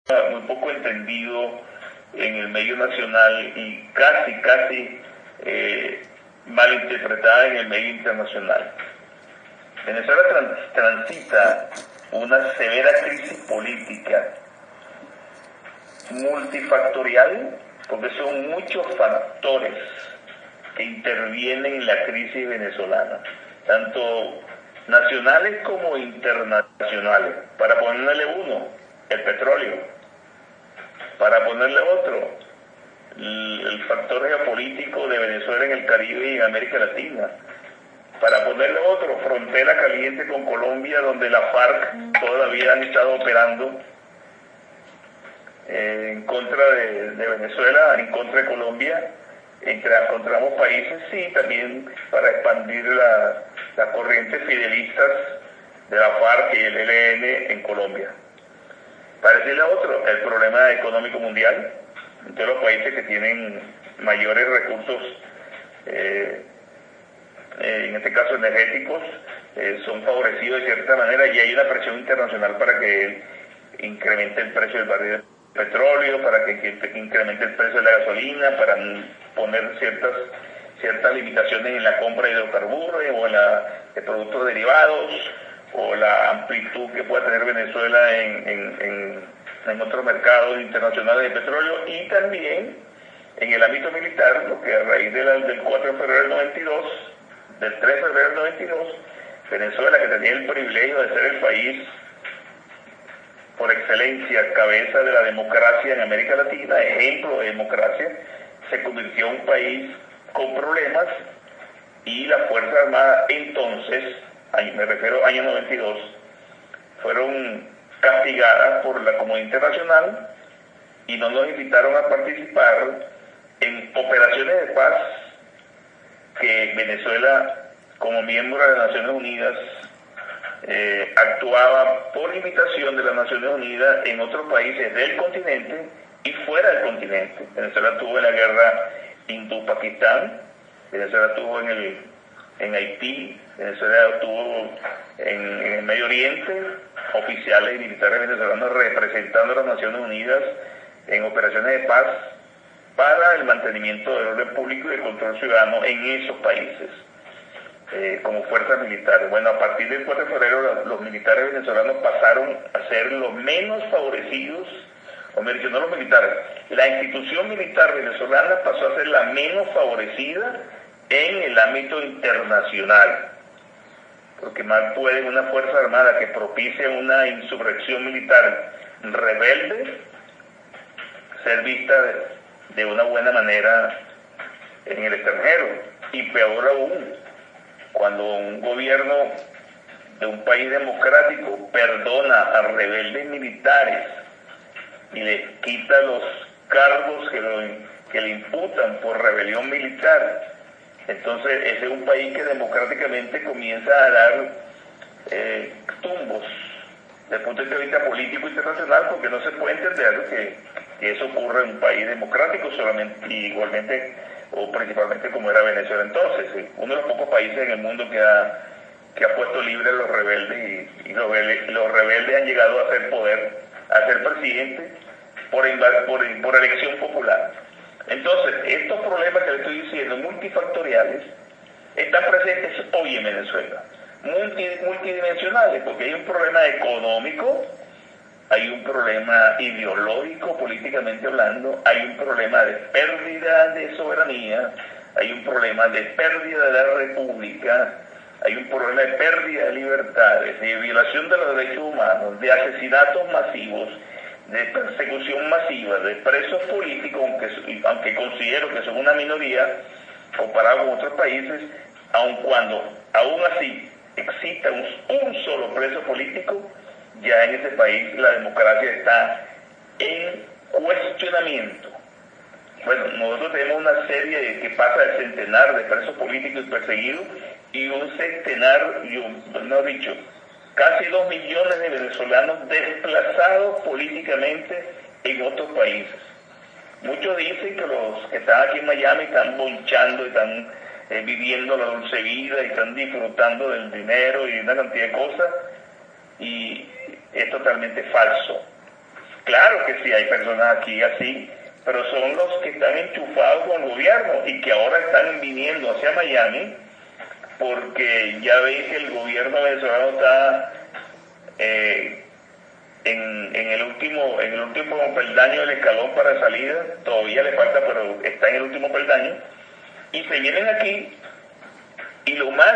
muy poco entendido en el medio nacional y casi malinterpretada en el medio internacional. Venezuela transita una severa crisis política multifactorial, porque son muchos factores que intervienen en la crisis venezolana, tanto nacionales como internacionales. Para ponerle uno, el petróleo. Para ponerle otro, el factor geopolítico de Venezuela en el Caribe y en América Latina. Para ponerle otro, frontera caliente con Colombia, donde la FARC todavía han estado operando en contra de Venezuela, en contra de Colombia, contra ambos países, y también para expandir las corrientes fidelistas de la FARC y el ELN en Colombia. Para decirle a otro, el problema económico mundial, de los países que tienen mayores recursos, en este caso energéticos, son favorecidos de cierta manera, y hay una presión internacional para que incremente el precio del barril de petróleo, para que incremente el precio de la gasolina, para poner ciertas limitaciones en la compra de hidrocarburos o de productos derivados, o la amplitud que pueda tener Venezuela en otros mercados internacionales de petróleo, y también en el ámbito militar, porque a raíz del 4 de febrero del 92, del 3 de febrero del 92, Venezuela, que tenía el privilegio de ser el país por excelencia, cabeza de la democracia en América Latina, ejemplo de democracia, se convirtió en un país con problemas, y la Fuerza Armada entonces, me refiero al año 92, fueron castigadas por la comunidad internacional y no nos invitaron a participar en operaciones de paz que Venezuela, como miembro de las Naciones Unidas, actuaba por invitación de las Naciones Unidas en otros países del continente y fuera del continente. Venezuela estuvo en la guerra hindú-Pakistán, Venezuela estuvo en Haití, Venezuela estuvo en el Medio Oriente, oficiales y militares venezolanos representando a las Naciones Unidas en operaciones de paz para el mantenimiento del orden público y el control ciudadano en esos países, como fuerzas militares. Bueno, a partir del 4 de febrero los militares venezolanos pasaron a ser los menos favorecidos, o me dicen, no los militares, la institución militar venezolana pasó a ser la menos favorecida en el ámbito internacional, porque mal puede una fuerza armada que propicie una insurrección militar rebelde ser vista de una buena manera en el extranjero, y peor aún, cuando un gobierno de un país democrático perdona a rebeldes militares y les quita los cargos que le imputan por rebelión militar. Entonces ese es un país que democráticamente comienza a dar tumbos desde el punto de vista político internacional, porque no se puede entender que eso ocurra en un país democrático solamente, igualmente o principalmente como era Venezuela entonces, uno de los pocos países en el mundo que ha puesto libre a los rebeldes, y los rebeldes han llegado a hacer poder, a ser presidente por elección popular. Entonces, estos problemas que le estoy diciendo, multifactoriales, están presentes hoy en Venezuela, multidimensionales, porque hay un problema económico, hay un problema ideológico, políticamente hablando, hay un problema de pérdida de soberanía, hay un problema de pérdida de la república, hay un problema de pérdida de libertades, de violación de los derechos humanos, de asesinatos masivos, de persecución masiva, de presos políticos, aunque considero que son una minoría comparado con otros países, aún así exista un solo preso político, ya en ese país la democracia está en cuestionamiento. Bueno, nosotros tenemos una serie que pasa del centenar de presos políticos y perseguidos, y un centenar, mejor dicho, casi 2 millones de venezolanos desplazados políticamente en otros países. Muchos dicen que los que están aquí en Miami están bonchando, están viviendo la dulce vida y están disfrutando del dinero y una cantidad de cosas, y es totalmente falso. Claro que sí, hay personas aquí así, pero son los que están enchufados con el gobierno y que ahora están viniendo hacia Miami porque ya veis que el gobierno venezolano está en el último peldaño del escalón para salida. Todavía le falta, pero está en el último peldaño, y se vienen aquí, y lo más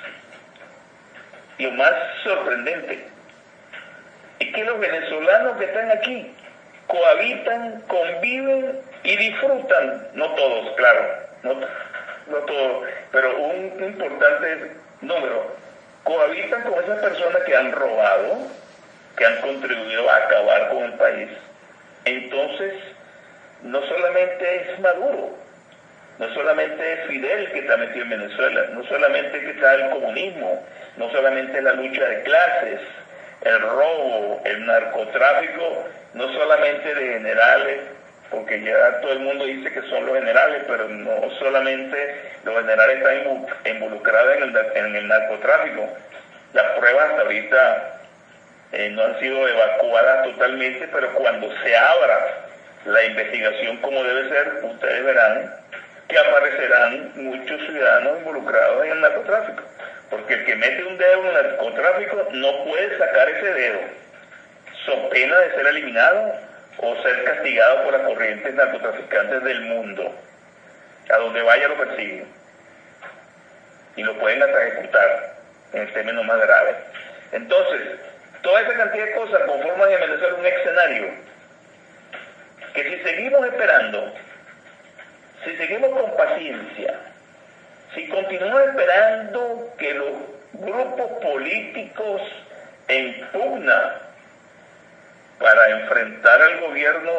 sorprendente es que los venezolanos que están aquí cohabitan, conviven y disfrutan, no todos, claro, no todos, pero un importante número, cohabitan con esas personas que han robado, que han contribuido a acabar con el país. Entonces, no solamente es Maduro, no solamente es Fidel que está metido en Venezuela, no solamente que está el comunismo, no solamente es la lucha de clases, el robo, el narcotráfico, no solamente de generales, porque ya todo el mundo dice que son los generales, pero no solamente los generales están involucrados en el narcotráfico. Las pruebas hasta ahorita no han sido evacuadas totalmente, pero cuando se abra la investigación como debe ser, ustedes verán que aparecerán muchos ciudadanos involucrados en el narcotráfico, porque el que mete un dedo en el narcotráfico no puede sacar ese dedo, so pena de ser eliminado o ser castigado por las corrientes narcotraficantes del mundo. A donde vaya lo persiguen y lo pueden hasta ejecutar en el término más grave. Entonces, toda esa cantidad de cosas conforman en Venezuela un escenario que, si seguimos esperando, si seguimos con paciencia, si continuamos esperando que los grupos políticos en pugna para enfrentar al gobierno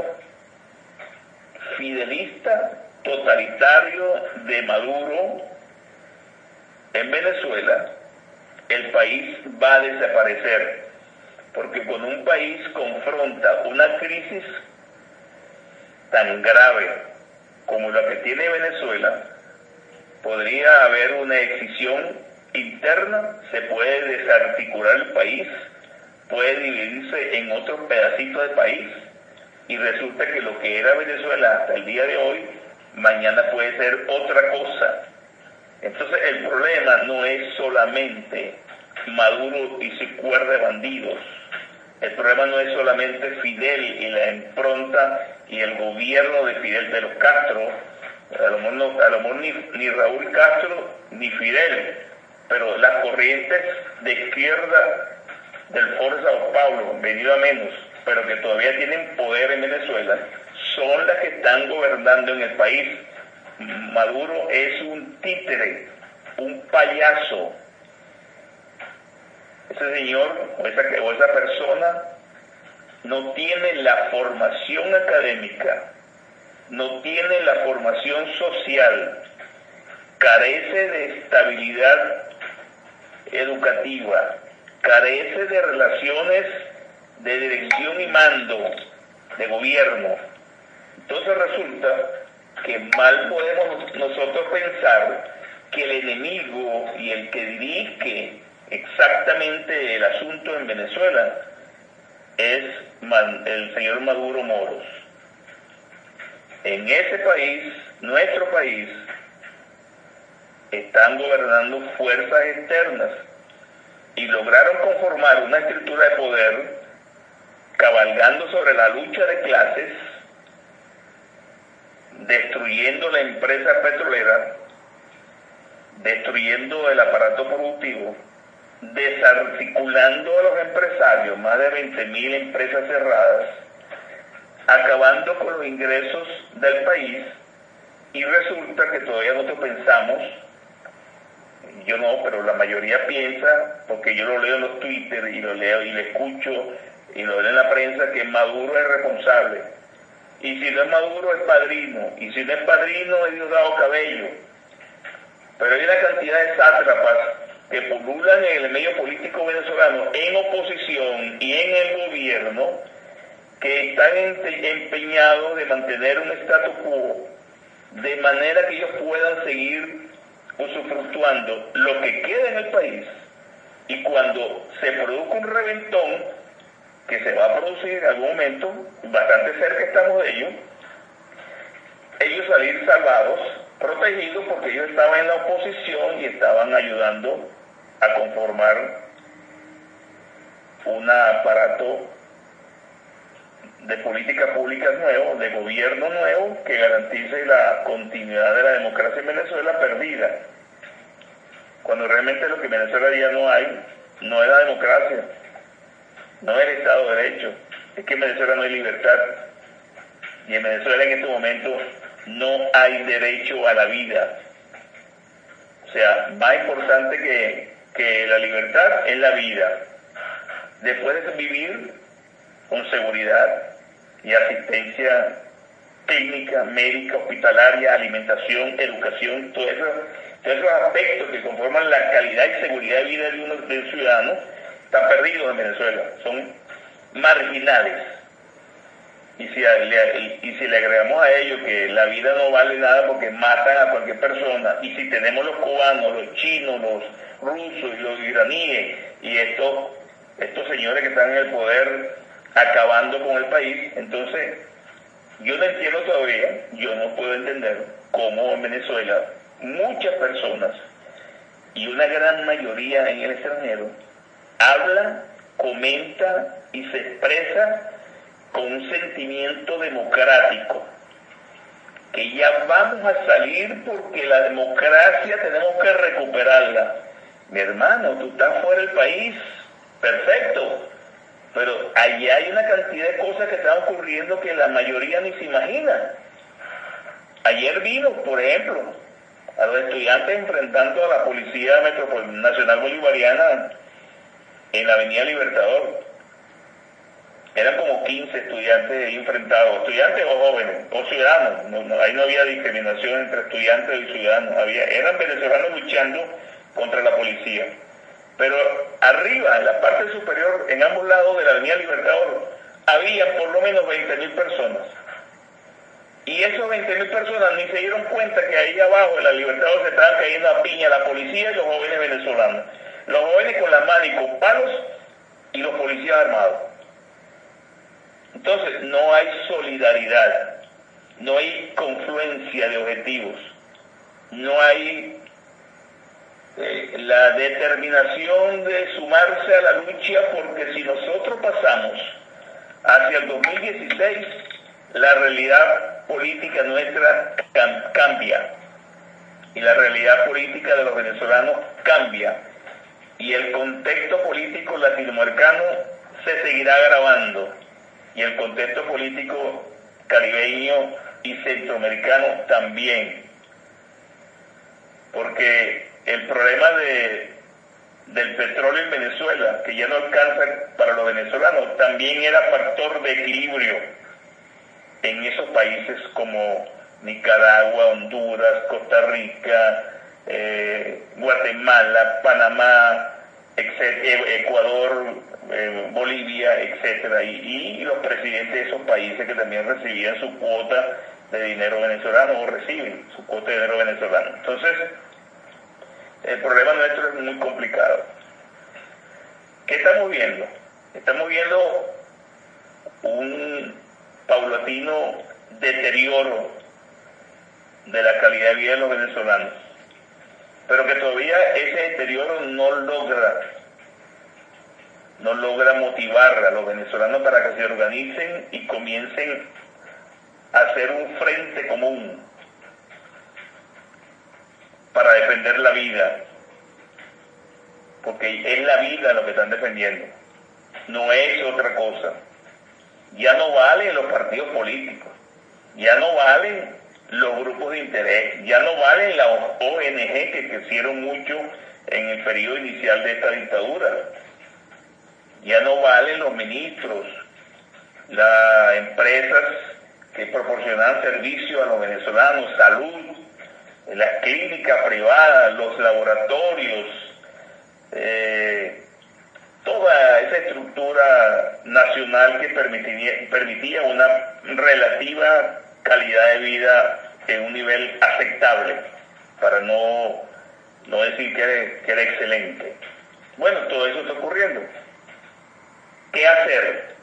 fidelista, totalitario de Maduro en Venezuela, el país va a desaparecer, porque cuando un país confronta una crisis tan grave como la que tiene Venezuela, podría haber una escisión interna, se puede desarticular el país, puede dividirse en otros pedacitos del país, y resulta que lo que era Venezuela hasta el día de hoy, mañana puede ser otra cosa. Entonces el problema no es solamente Maduro y su cuerda de bandidos, el problema no es solamente Fidel y la impronta y el gobierno de Fidel, de los Castro, a lo mejor ni Raúl Castro ni Fidel, pero las corrientes de izquierda del Foro de Sao Paulo, venido a menos, pero que todavía tienen poder en Venezuela, son las que están gobernando en el país. Maduro es un títere, un payaso. Ese señor o esa persona no tiene la formación académica, no tiene la formación social, carece de estabilidad educativa, carece de relaciones de dirección y mando de gobierno. Entonces resulta que mal podemos nosotros pensar que el enemigo y el que dirige exactamente el asunto en Venezuela es el señor Maduro Moros. En ese país, nuestro país, están gobernando fuerzas externas y lograron conformar una estructura de poder cabalgando sobre la lucha de clases, destruyendo la empresa petrolera, destruyendo el aparato productivo, desarticulando a los empresarios, más de 20.000 empresas cerradas, acabando con los ingresos del país, y resulta que todavía nosotros pensamos, yo no, pero la mayoría piensa, porque yo lo leo en los Twitter y lo leo y lo escucho y lo leo en la prensa, que Maduro es responsable. Y si no es Maduro, es padrino. Y si no es padrino, es Diosdado Cabello. Pero hay una cantidad de sátrapas que pululan en el medio político venezolano, en oposición y en el gobierno, que están empeñados de mantener un status quo, de manera que ellos puedan seguir usufructuando lo que queda en el país, y cuando se produzca un reventón, que se va a producir en algún momento, bastante cerca estamos de ellos salir salvados, protegidos, porque ellos estaban en la oposición y estaban ayudando a conformar un aparato de políticas públicas nuevo, de gobierno nuevo, que garantice la continuidad de la democracia en Venezuela perdida. Cuando realmente lo que en Venezuela ya no es la democracia, no es el Estado de Derecho, es que en Venezuela no hay libertad. Y en Venezuela en este momento no hay derecho a la vida. O sea, más importante que la libertad es la vida. Después de vivir con seguridad y asistencia técnica, médica, hospitalaria, alimentación, educación, todos esos aspectos que conforman la calidad y seguridad de vida de un ciudadano, están perdidos en Venezuela, son marginales. Y si le agregamos a ello que la vida no vale nada porque matan a cualquier persona, y si tenemos los cubanos, los chinos, los rusos y los iraníes, y estos señores que están en el poder acabando con el país, entonces yo no entiendo todavía, yo no puedo entender cómo en Venezuela muchas personas y una gran mayoría en el extranjero habla, comenta y se expresa con un sentimiento democrático, que ya vamos a salir porque la democracia tenemos que recuperarla. Mi hermano, tú estás fuera del país, perfecto, pero allí hay una cantidad de cosas que están ocurriendo que la mayoría ni se imagina. Ayer vino, por ejemplo, a los estudiantes enfrentando a la Policía Nacional Bolivariana en la Avenida Libertador. Eran como 15 estudiantes enfrentados, estudiantes o jóvenes, o ciudadanos. Ahí no había discriminación entre estudiantes y ciudadanos. Eran venezolanos luchando contra la policía. Pero arriba, en la parte superior, en ambos lados de la Avenida Libertador, había por lo menos 20.000 personas. Y esos 20.000 personas ni se dieron cuenta que ahí abajo en la Libertador se estaban cayendo a piña la policía y los jóvenes venezolanos. Los jóvenes con las manos y con palos y los policías armados. Entonces, no hay solidaridad, no hay confluencia de objetivos, no hay la determinación de sumarse a la lucha, porque si nosotros pasamos hacia el 2016, la realidad política nuestra cambia, y la realidad política de los venezolanos cambia, y el contexto político latinoamericano se seguirá agravando, y el contexto político caribeño y centroamericano también, porque el problema del petróleo en Venezuela, que ya no alcanza para los venezolanos, también era factor de equilibrio en esos países como Nicaragua, Honduras, Costa Rica, Guatemala, Panamá, Ecuador, Bolivia, etcétera, y los presidentes de esos países que también recibían su cuota de dinero venezolano, o reciben su cuota de dinero venezolano. Entonces, el problema nuestro es muy complicado. ¿Qué estamos viendo? Estamos viendo un paulatino deterioro de la calidad de vida de los venezolanos, pero que todavía ese deterioro no logra motivar a los venezolanos para que se organicen y comiencen a hacer un frente común para defender la vida, porque es la vida lo que están defendiendo, no es otra cosa. Ya no valen los partidos políticos, ya no valen los grupos de interés, ya no valen las ONG que crecieron mucho en el periodo inicial de esta dictadura, ya no valen los ministros, las empresas que proporcionan servicio a los venezolanos, salud, las clínicas privadas, los laboratorios, toda esa estructura nacional que permitía una relativa calidad de vida en un nivel aceptable, para no decir que era excelente. Bueno, todo eso está ocurriendo. ¿Qué hacer?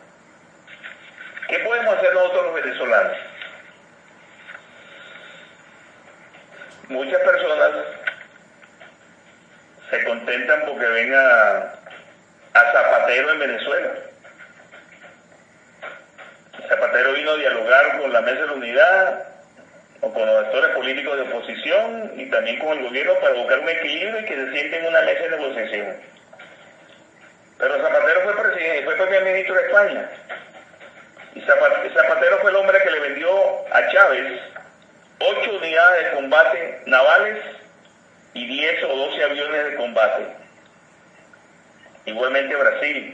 ¿Qué podemos hacer nosotros los venezolanos? Muchas personas se contentan porque ven a Zapatero en Venezuela. Zapatero vino a dialogar con la Mesa de la Unidad o con los actores políticos de oposición y también con el gobierno para buscar un equilibrio y que se sienten en una mesa de negociación. Pero Zapatero fue presidente, fue primer ministro de España. Y Zapatero fue el hombre que le vendió a Chávez 8 unidades de combate navales y 10 o 12 aviones de combate. Igualmente Brasil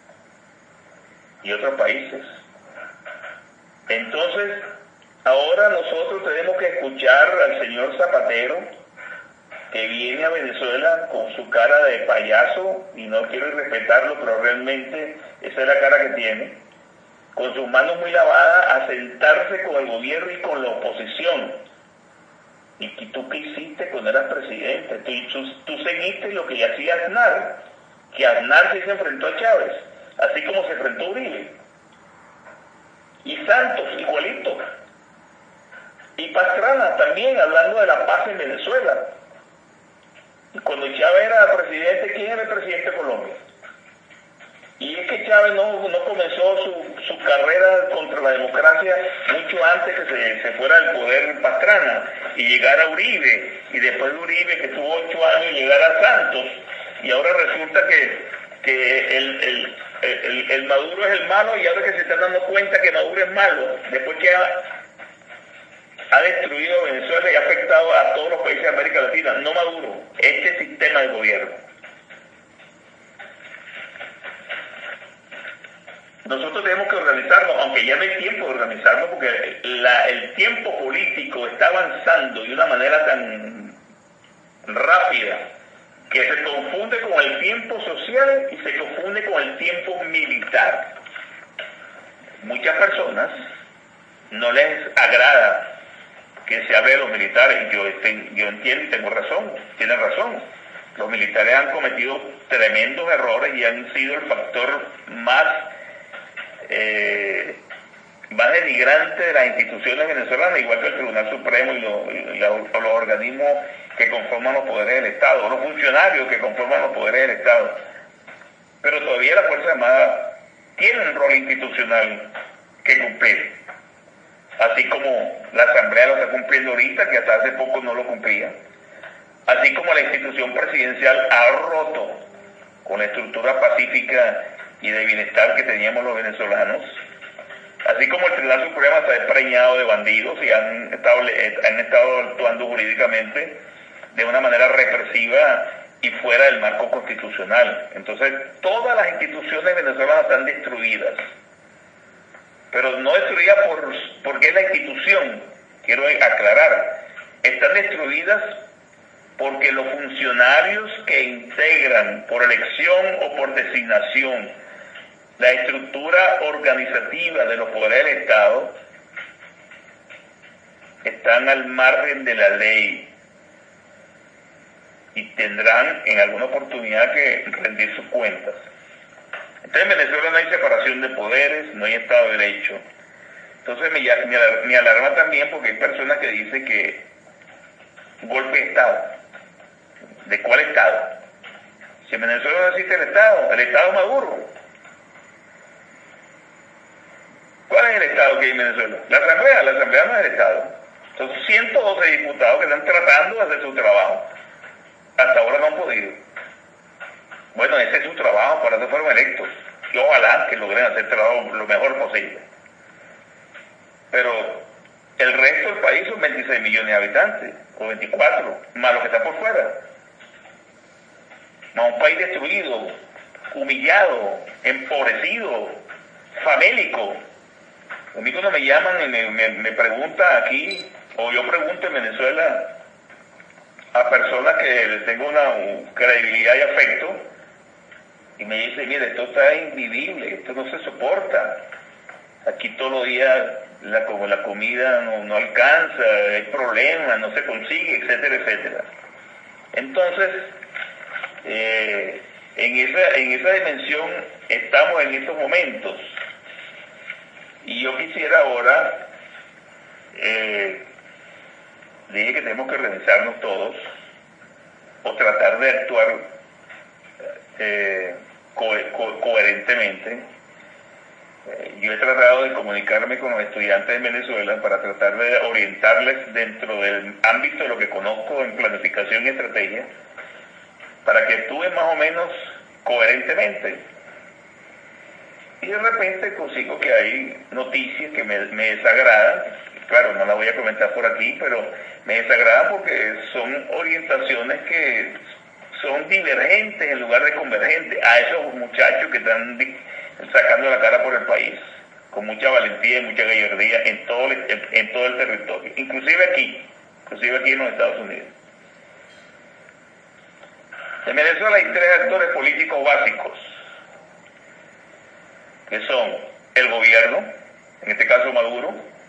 y otros países. Entonces, ahora nosotros tenemos que escuchar al señor Zapatero, que viene a Venezuela con su cara de payaso, y no quiero irrespetarlo, pero realmente esa es la cara que tiene, con sus manos muy lavadas, a sentarse con el gobierno y con la oposición. ¿Y tú qué hiciste cuando eras presidente? Tú seguiste lo que hacía Aznar, que Aznar sí se enfrentó a Chávez, así como se enfrentó a Uribe. Y Santos, igualito. Y Pastrana también, hablando de la paz en Venezuela. Y cuando Chávez era presidente, ¿quién era el presidente de Colombia? Y es que Chávez no comenzó su carrera contra la democracia mucho antes que se fuera del poder Pastrana y llegara Uribe, y después de Uribe, que tuvo 8 años, llegara Santos, y ahora resulta que el Maduro es el malo, y ahora que se están dando cuenta que Maduro es malo, después que ha destruido Venezuela y ha afectado a todos los países de América Latina, no Maduro, este sistema de gobierno. Nosotros tenemos que organizarnos, aunque ya no hay tiempo de organizarnos, porque el tiempo político está avanzando de una manera tan rápida que se confunde con el tiempo social y se confunde con el tiempo militar. Muchas personas no les agrada que se hable de los militares, y yo entiendo y tengo razón, tienen razón. Los militares han cometido tremendos errores y han sido el factor más denigrante de las instituciones venezolanas, igual que el Tribunal Supremo y los organismos que conforman los poderes del Estado, los funcionarios que conforman los poderes del Estado. Pero todavía las Fuerzas Armadas tienen un rol institucional que cumplir, así como la Asamblea lo está cumpliendo ahorita, que hasta hace poco no lo cumplía, así como la institución presidencial ha roto con la estructura pacífica y de bienestar que teníamos los venezolanos, así como el Tribunal Supremo se ha preñado de bandidos y han estado actuando jurídicamente de una manera represiva y fuera del marco constitucional. Entonces, todas las instituciones venezolanas están destruidas, pero no destruidas porque es la institución, quiero aclarar, están destruidas porque los funcionarios que integran por elección o por designación la estructura organizativa de los poderes del Estado están al margen de la ley y tendrán en alguna oportunidad que rendir sus cuentas. Entonces en Venezuela no hay separación de poderes, no hay Estado de Derecho. Entonces me alarma también porque hay personas que dicen que golpe de Estado. ¿De cuál Estado? Si en Venezuela no existe el Estado Maduro. ¿Cuál es el Estado que hay en Venezuela? La Asamblea no es el Estado. Son 112 diputados que están tratando de hacer su trabajo. Hasta ahora no han podido. Bueno, ese es su trabajo, para eso fueron electos. Y ojalá que logren hacer trabajo lo mejor posible. Pero el resto del país son 26 millones de habitantes, o 24, más los que están por fuera. Más un país destruido, humillado, empobrecido, famélico. A mí cuando me llaman y me preguntan aquí, o yo pregunto en Venezuela a personas que les tengo una credibilidad y afecto, y me dicen, mire, esto está invivible, esto no se soporta. Aquí todos los días como la comida no alcanza, hay problemas, no se consigue, etcétera, etcétera. Entonces, en esa dimensión estamos en estos momentos. Y yo quisiera ahora, dije que tenemos que organizarnos todos, o tratar de actuar coherentemente. Yo he tratado de comunicarme con los estudiantes de Venezuela para tratar de orientarles dentro del ámbito de lo que conozco en planificación y estrategia, para que actúen más o menos coherentemente. Y de repente consigo que hay noticias que me desagradan. Claro, no las voy a comentar por aquí, pero me desagradan porque son orientaciones que son divergentes en lugar de convergentes a esos muchachos que están sacando la cara por el país, con mucha valentía y mucha gallardía en todo el territorio, inclusive aquí en los Estados Unidos. En Venezuela hay tres actores políticos básicos, que son el gobierno, en este caso Maduro,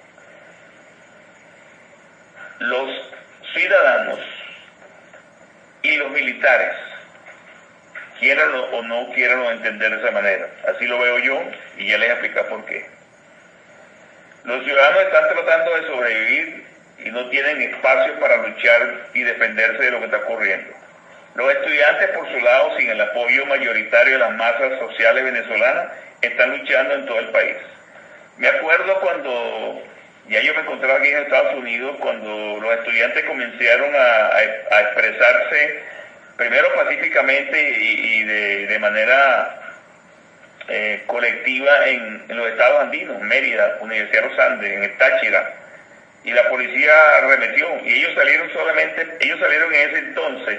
los ciudadanos y los militares, quieran o no quieran entender de esa manera. Así lo veo yo y ya les explico por qué. Los ciudadanos están tratando de sobrevivir y no tienen espacio para luchar y defenderse de lo que está ocurriendo. Los estudiantes, por su lado, sin el apoyo mayoritario de las masas sociales venezolanas, están luchando en todo el país. Me acuerdo cuando ya yo me encontraba aquí en Estados Unidos, cuando los estudiantes comenzaron a expresarse, primero pacíficamente y de manera colectiva en los estados andinos, Mérida, Universidad de los Andes, en el Táchira, y la policía arremetió, y ellos salieron en ese entonces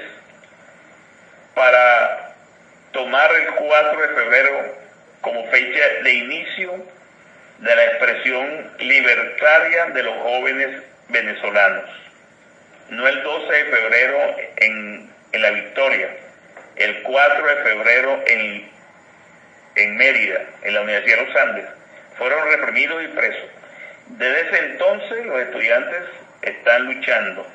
para tomar el 4 de febrero como fecha de inicio de la expresión libertaria de los jóvenes venezolanos. No el 12 de febrero en La Victoria, el 4 de febrero en Mérida, en la Universidad de los Andes. Fueron reprimidos y presos. Desde ese entonces los estudiantes están luchando.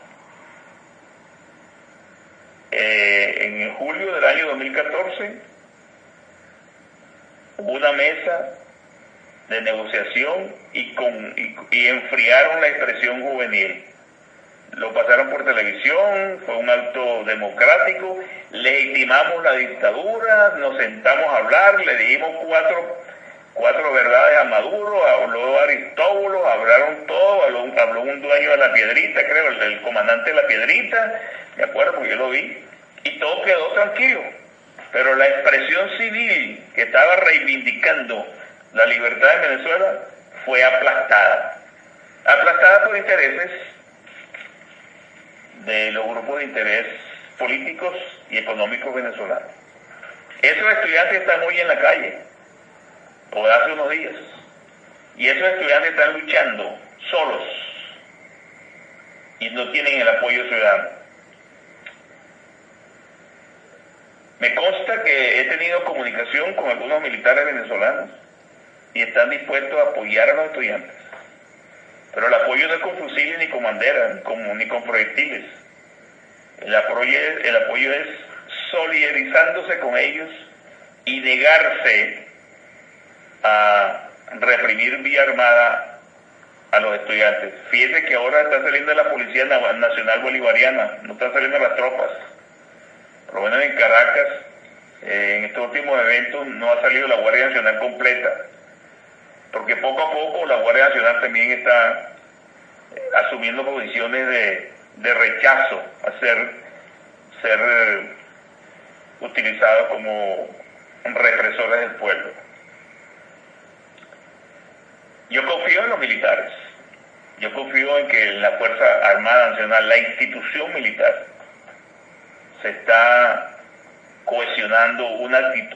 En julio del año 2014 hubo una mesa de negociación y enfriaron la expresión juvenil. Lo pasaron por televisión, fue un acto democrático, legitimamos la dictadura, nos sentamos a hablar, le dijimos cuatro verdades a Maduro, habló Aristóbulo, hablaron todo, habló un dueño de La Piedrita, creo, el comandante de La Piedrita, me acuerdo porque yo lo vi, y todo quedó tranquilo. Pero la expresión civil que estaba reivindicando la libertad de Venezuela fue aplastada por intereses de los grupos de interés políticos y económicos venezolanos. Esos estudiantes están hoy en la calle, o de hace unos días, y esos estudiantes están luchando solos y no tienen el apoyo ciudadano. Me consta que he tenido comunicación con algunos militares venezolanos y están dispuestos a apoyar a los estudiantes. Pero el apoyo no es con fusiles ni con banderas, ni con proyectiles. El apoyo es solidarizándose con ellos y negarse a reprimir vía armada a los estudiantes. Fíjense que ahora está saliendo la Policía Nacional Bolivariana, no están saliendo las tropas. Por lo menos en Caracas, en estos últimos eventos no ha salido la Guardia Nacional completa, porque poco a poco la Guardia Nacional también está asumiendo posiciones de rechazo a ser utilizados como represores del pueblo. Yo confío en los militares, yo confío en que la Fuerza Armada Nacional, la institución militar, se está cohesionando una actitud.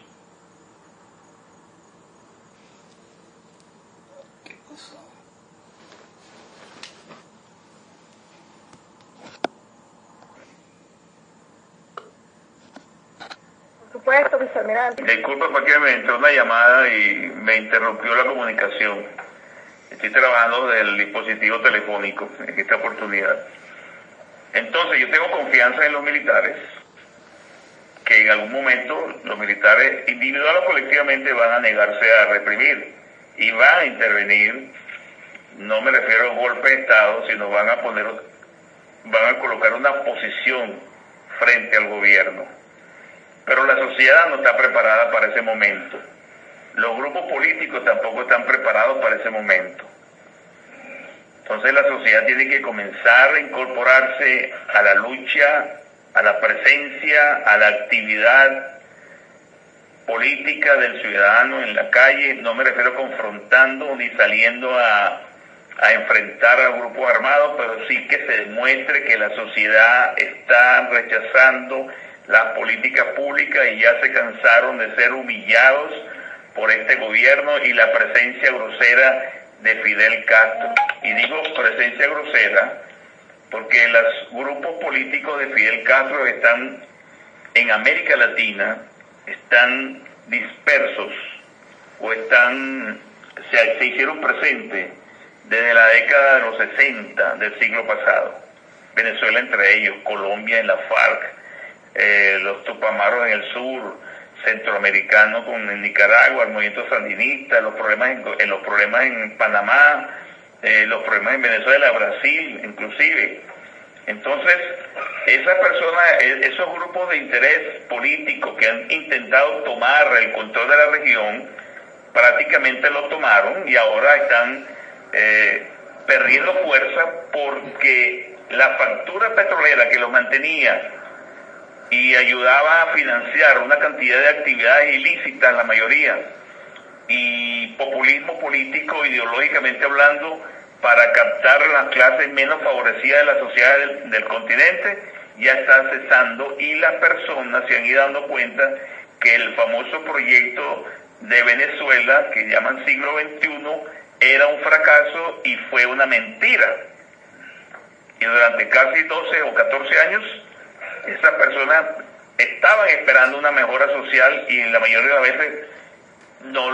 Por supuesto, vicealmirante. Disculpa porque me entró una llamada y me interrumpió la comunicación. Estoy trabajando del dispositivo telefónico en esta oportunidad. Entonces yo tengo confianza en los militares, que en algún momento los militares individual o colectivamente van a negarse a reprimir. y van a intervenir. No me refiero a golpe de Estado, sino van a colocar una posición frente al gobierno. Pero la sociedad no está preparada para ese momento. Los grupos políticos tampoco están preparados para ese momento. Entonces la sociedad tiene que comenzar a incorporarse a la lucha, a la presencia, a la actividad política del ciudadano en la calle. No me refiero confrontando ni saliendo a enfrentar a grupos armados, pero sí que se demuestre que la sociedad está rechazando las políticas públicas y ya se cansaron de ser humillados por este gobierno y la presencia grosera de Fidel Castro. Y digo presencia grosera porque los grupos políticos de Fidel Castro están en América Latina, están dispersos o se hicieron presentes desde la década de los 60 del siglo pasado. Venezuela entre ellos, Colombia en la FARC, los Tupamaros en el sur, centroamericanos en Nicaragua, el movimiento sandinista, los problemas en Panamá, los problemas en Venezuela, Brasil, inclusive. Entonces, esas personas, esos grupos de interés político que han intentado tomar el control de la región, prácticamente lo tomaron y ahora están perdiendo fuerza porque la factura petrolera que los mantenía y ayudaba a financiar una cantidad de actividades ilícitas, la mayoría, y populismo político, ideológicamente hablando, para captar a las clases menos favorecidas de la sociedad del continente, ya está cesando y las personas se han ido dando cuenta que el famoso proyecto de Venezuela, que llaman siglo XXI, era un fracaso y fue una mentira. Y durante casi 12 o 14 años, esas personas estaban esperando una mejora social y en la mayoría de las veces no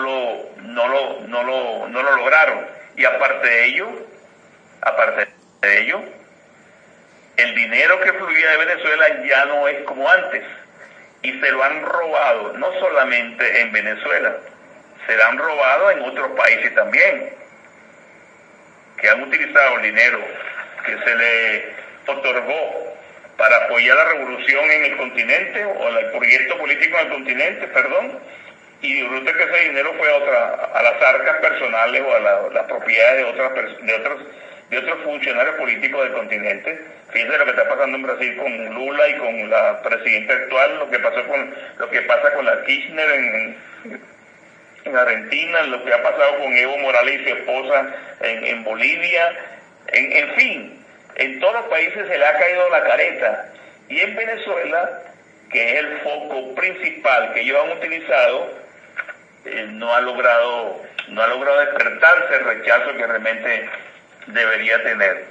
lo lograron. Y aparte de ello, el dinero que fluía de Venezuela ya no es como antes. Y se lo han robado, no solamente en Venezuela, se lo han robado en otros países también, que han utilizado el dinero que se le otorgó para apoyar la revolución en el continente, o el proyecto político en el continente, y resulta que ese dinero fue a las arcas personales o a las propiedades de otros funcionarios políticos del continente. Fíjense lo que está pasando en Brasil con Lula y con la presidenta actual, lo que pasa con la Kirchner en Argentina, lo que ha pasado con Evo Morales y su esposa en Bolivia, en fin, en todos los países se le ha caído la careta. Y en Venezuela, que es el foco principal que ellos han utilizado, no ha logrado despertarse el rechazo que realmente debería tener.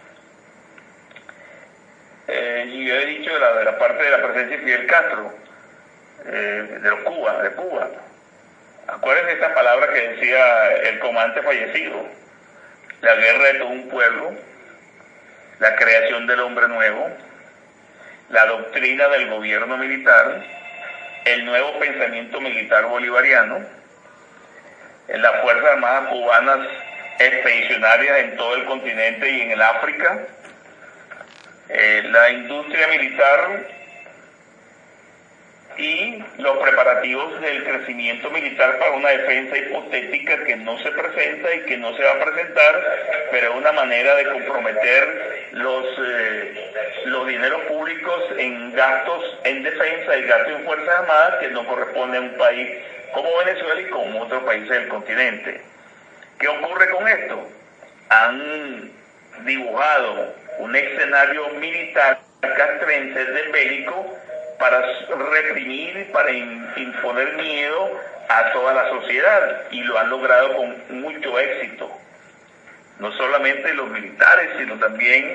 Y yo he dicho de la parte de la presencia de Fidel Castro, de Cuba. Acuérdense esta palabra que decía el comandante fallecido: la guerra de todo un pueblo, la creación del hombre nuevo, la doctrina del gobierno militar, el nuevo pensamiento militar bolivariano, las Fuerzas Armadas cubanas expedicionarias en todo el continente y en el África, la industria militar y los preparativos del crecimiento militar para una defensa hipotética que no se presenta y que no se va a presentar, pero es una manera de comprometer los dineros públicos en gastos en defensa y gastos en Fuerzas Armadas que no corresponde a un país como Venezuela y como otros países del continente. ¿Qué ocurre con esto? Han dibujado un escenario militar castrense de bélico para reprimir, para imponer miedo a toda la sociedad, y lo han logrado con mucho éxito. No solamente los militares, sino también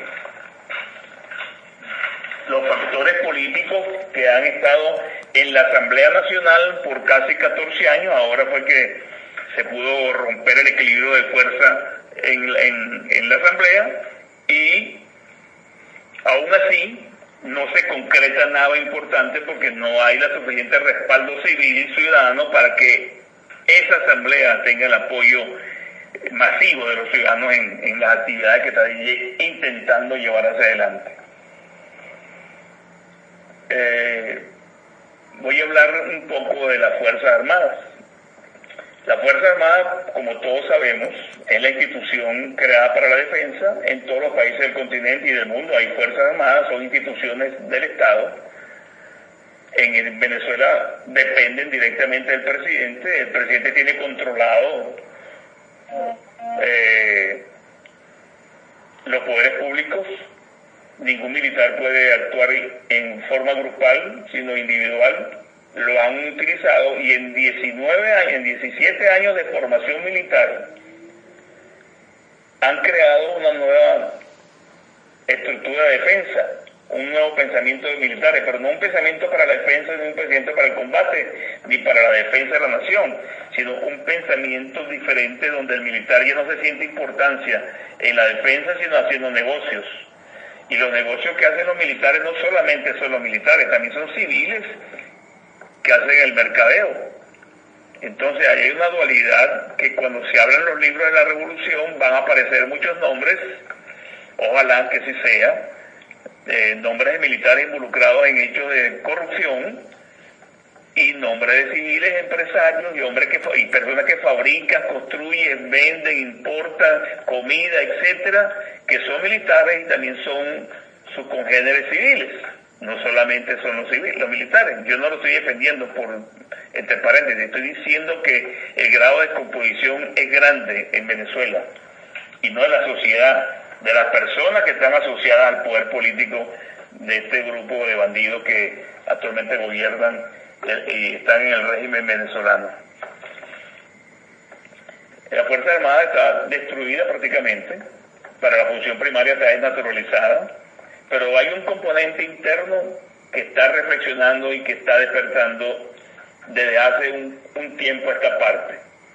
los factores políticos que han estado en la Asamblea Nacional por casi 14 años. Ahora fue que se pudo romper el equilibrio de fuerza en la Asamblea, y aún así no se concreta nada importante porque no hay la suficiente respaldo civil y ciudadano para que esa asamblea tenga el apoyo masivo de los ciudadanos en las actividades que está intentando llevar hacia adelante. Voy a hablar un poco de las Fuerzas Armadas. La Fuerza Armada, como todos sabemos, es la institución creada para la defensa en todos los países del continente y del mundo. Hay Fuerzas Armadas, son instituciones del Estado. En Venezuela dependen directamente del presidente. El presidente tiene controlado los poderes públicos. Ningún militar puede actuar en forma grupal, sino individual. Lo han utilizado y en 17 años de formación militar han creado una nueva estructura de defensa, un nuevo pensamiento de militares, pero no un pensamiento para la defensa, ni un pensamiento para el combate, ni para la defensa de la nación, sino un pensamiento diferente donde el militar ya no se siente importancia en la defensa, sino haciendo negocios. Y los negocios que hacen los militares no solamente son los militares, también son civiles que hacen el mercadeo. Entonces hay una dualidad que cuando se abran los libros de la revolución van a aparecer muchos nombres, ojalá que sí sea, nombres de militares involucrados en hechos de corrupción y nombres de civiles empresarios y personas que fabrican, construyen, venden, importan comida, etcétera, que son militares y también son sus congéneres civiles. No solamente son los militares. Yo no lo estoy defendiendo entre paréntesis, estoy diciendo que el grado de descomposición es grande en Venezuela y no en la sociedad, de las personas que están asociadas al poder político de este grupo de bandidos que actualmente gobiernan y están en el régimen venezolano. La Fuerza Armada está destruida prácticamente, para la función primaria está desnaturalizada, pero hay un componente interno que está reflexionando y que está despertando desde hace un tiempo a esta parte.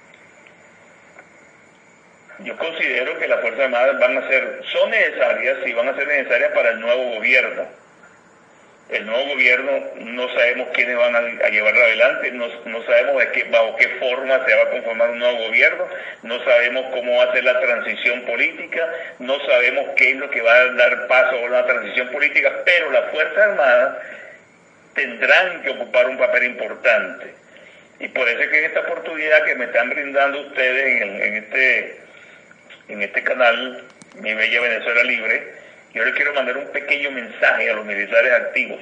Yo considero que las Fuerzas Armadas son necesarias y van a ser necesarias para el nuevo gobierno. El nuevo gobierno no sabemos quiénes van a llevarlo adelante, no sabemos bajo qué forma se va a conformar un nuevo gobierno, no sabemos cómo va a ser la transición política, no sabemos qué es lo que va a dar paso a una transición política, pero las Fuerzas Armadas tendrán que ocupar un papel importante. Y por eso es que en esta oportunidad que me están brindando ustedes en este canal, Mi Bella Venezuela Libre, yo les quiero mandar un pequeño mensaje a los militares activos.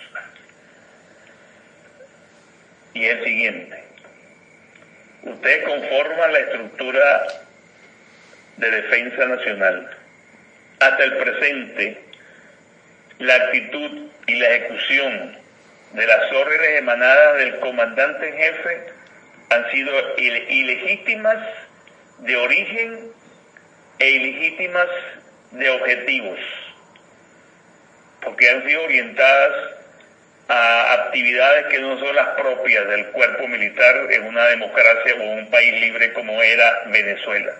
Y es el siguiente. Ustedes conforman la estructura de defensa nacional. Hasta el presente, la actitud y la ejecución de las órdenes emanadas del comandante en jefe han sido ilegítimas de origen e ilegítimas de objetivos, porque han sido orientadas a actividades que no son las propias del cuerpo militar en una democracia o un país libre como era Venezuela.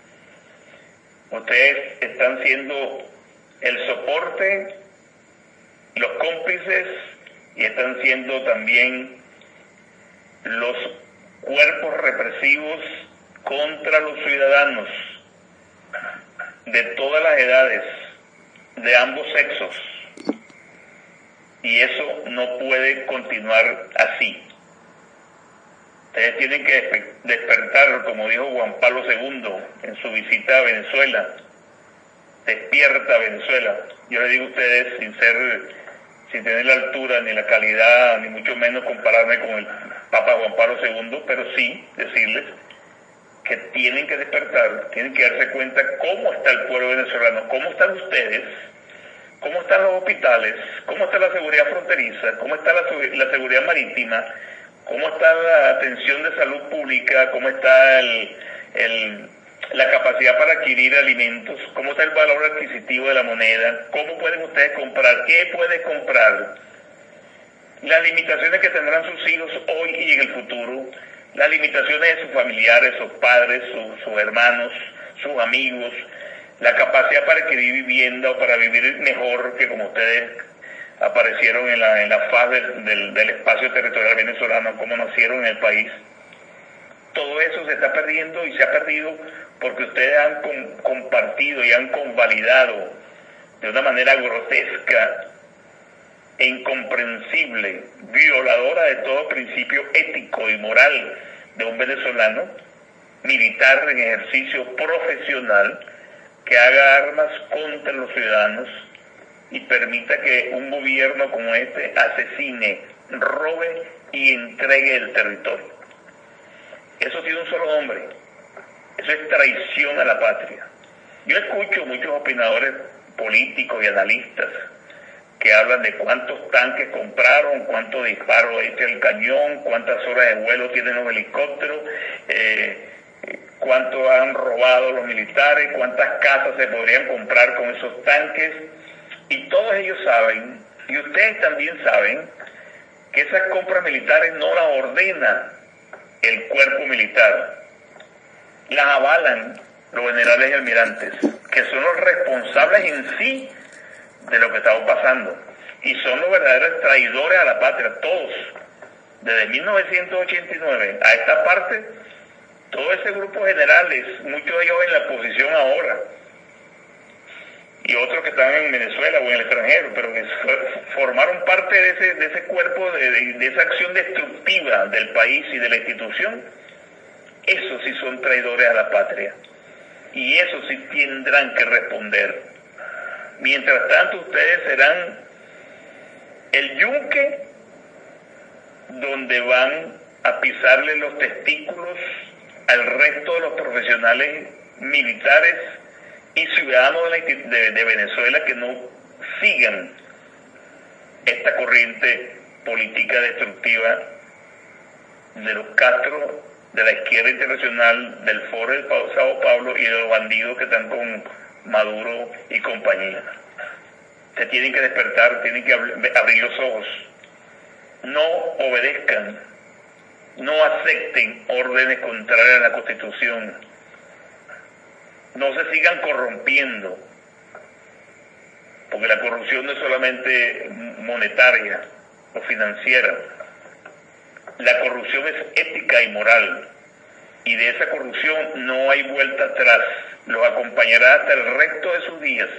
Ustedes están siendo el soporte, los cómplices, y están siendo también los cuerpos represivos contra los ciudadanos de todas las edades, de ambos sexos. Y eso no puede continuar así. Ustedes tienen que despertar, como dijo Juan Pablo II en su visita a Venezuela. Despierta Venezuela. Yo les digo a ustedes, sin tener la altura ni la calidad, ni mucho menos compararme con el Papa Juan Pablo II, pero sí decirles que tienen que despertar, tienen que darse cuenta cómo está el pueblo venezolano, cómo están ustedes, cómo están los hospitales, cómo está la seguridad fronteriza, cómo está la seguridad marítima, cómo está la atención de salud pública, cómo está la capacidad para adquirir alimentos, cómo está el valor adquisitivo de la moneda, cómo pueden ustedes comprar, qué pueden comprar, las limitaciones que tendrán sus hijos hoy y en el futuro, las limitaciones de sus familiares, sus padres, sus hermanos, sus amigos, la capacidad para adquirir vivienda o para vivir mejor, que como ustedes aparecieron en la faz del espacio territorial venezolano, como nacieron en el país. todo eso se está perdiendo y se ha perdido porque ustedes han compartido y han convalidado de una manera grotesca e incomprensible, violadora de todo principio ético y moral de un venezolano, militar en ejercicio profesional, que haga armas contra los ciudadanos y permita que un gobierno como este asesine, robe y entregue el territorio. Eso tiene un solo hombre. Eso es traición a la patria. Yo escucho muchos opinadores políticos y analistas que hablan de cuántos tanques compraron, cuántos disparos echa el cañón, cuántas horas de vuelo tienen los helicópteros, cuánto han robado los militares, cuántas casas se podrían comprar con esos tanques. Y todos ellos saben, y ustedes también saben, que esas compras militares no las ordena el cuerpo militar, las avalan los generales y almirantes, que son los responsables en sí de lo que estamos pasando, y son los verdaderos traidores a la patria, todos, desde 1989 a esta parte, todo ese grupo de generales, muchos de ellos en la posición ahora, y otros que están en Venezuela o en el extranjero, pero que formaron parte de ese cuerpo, de esa acción destructiva del país y de la institución. Esos sí son traidores a la patria, y esos sí tendrán que responder. Mientras tanto, ustedes serán el yunque donde van a pisarle los testículos al resto de los profesionales militares y ciudadanos de Venezuela que no sigan esta corriente política destructiva de los Castro, de la izquierda internacional, del Foro de Sao Paulo y de los bandidos que están con Maduro y compañía. Se tienen que despertar, tienen que abrir los ojos. No obedezcan, no acepten órdenes contrarias a la Constitución. No se sigan corrompiendo, porque la corrupción no es solamente monetaria o financiera. La corrupción es ética y moral, y de esa corrupción no hay vuelta atrás. Los acompañará hasta el resto de sus días.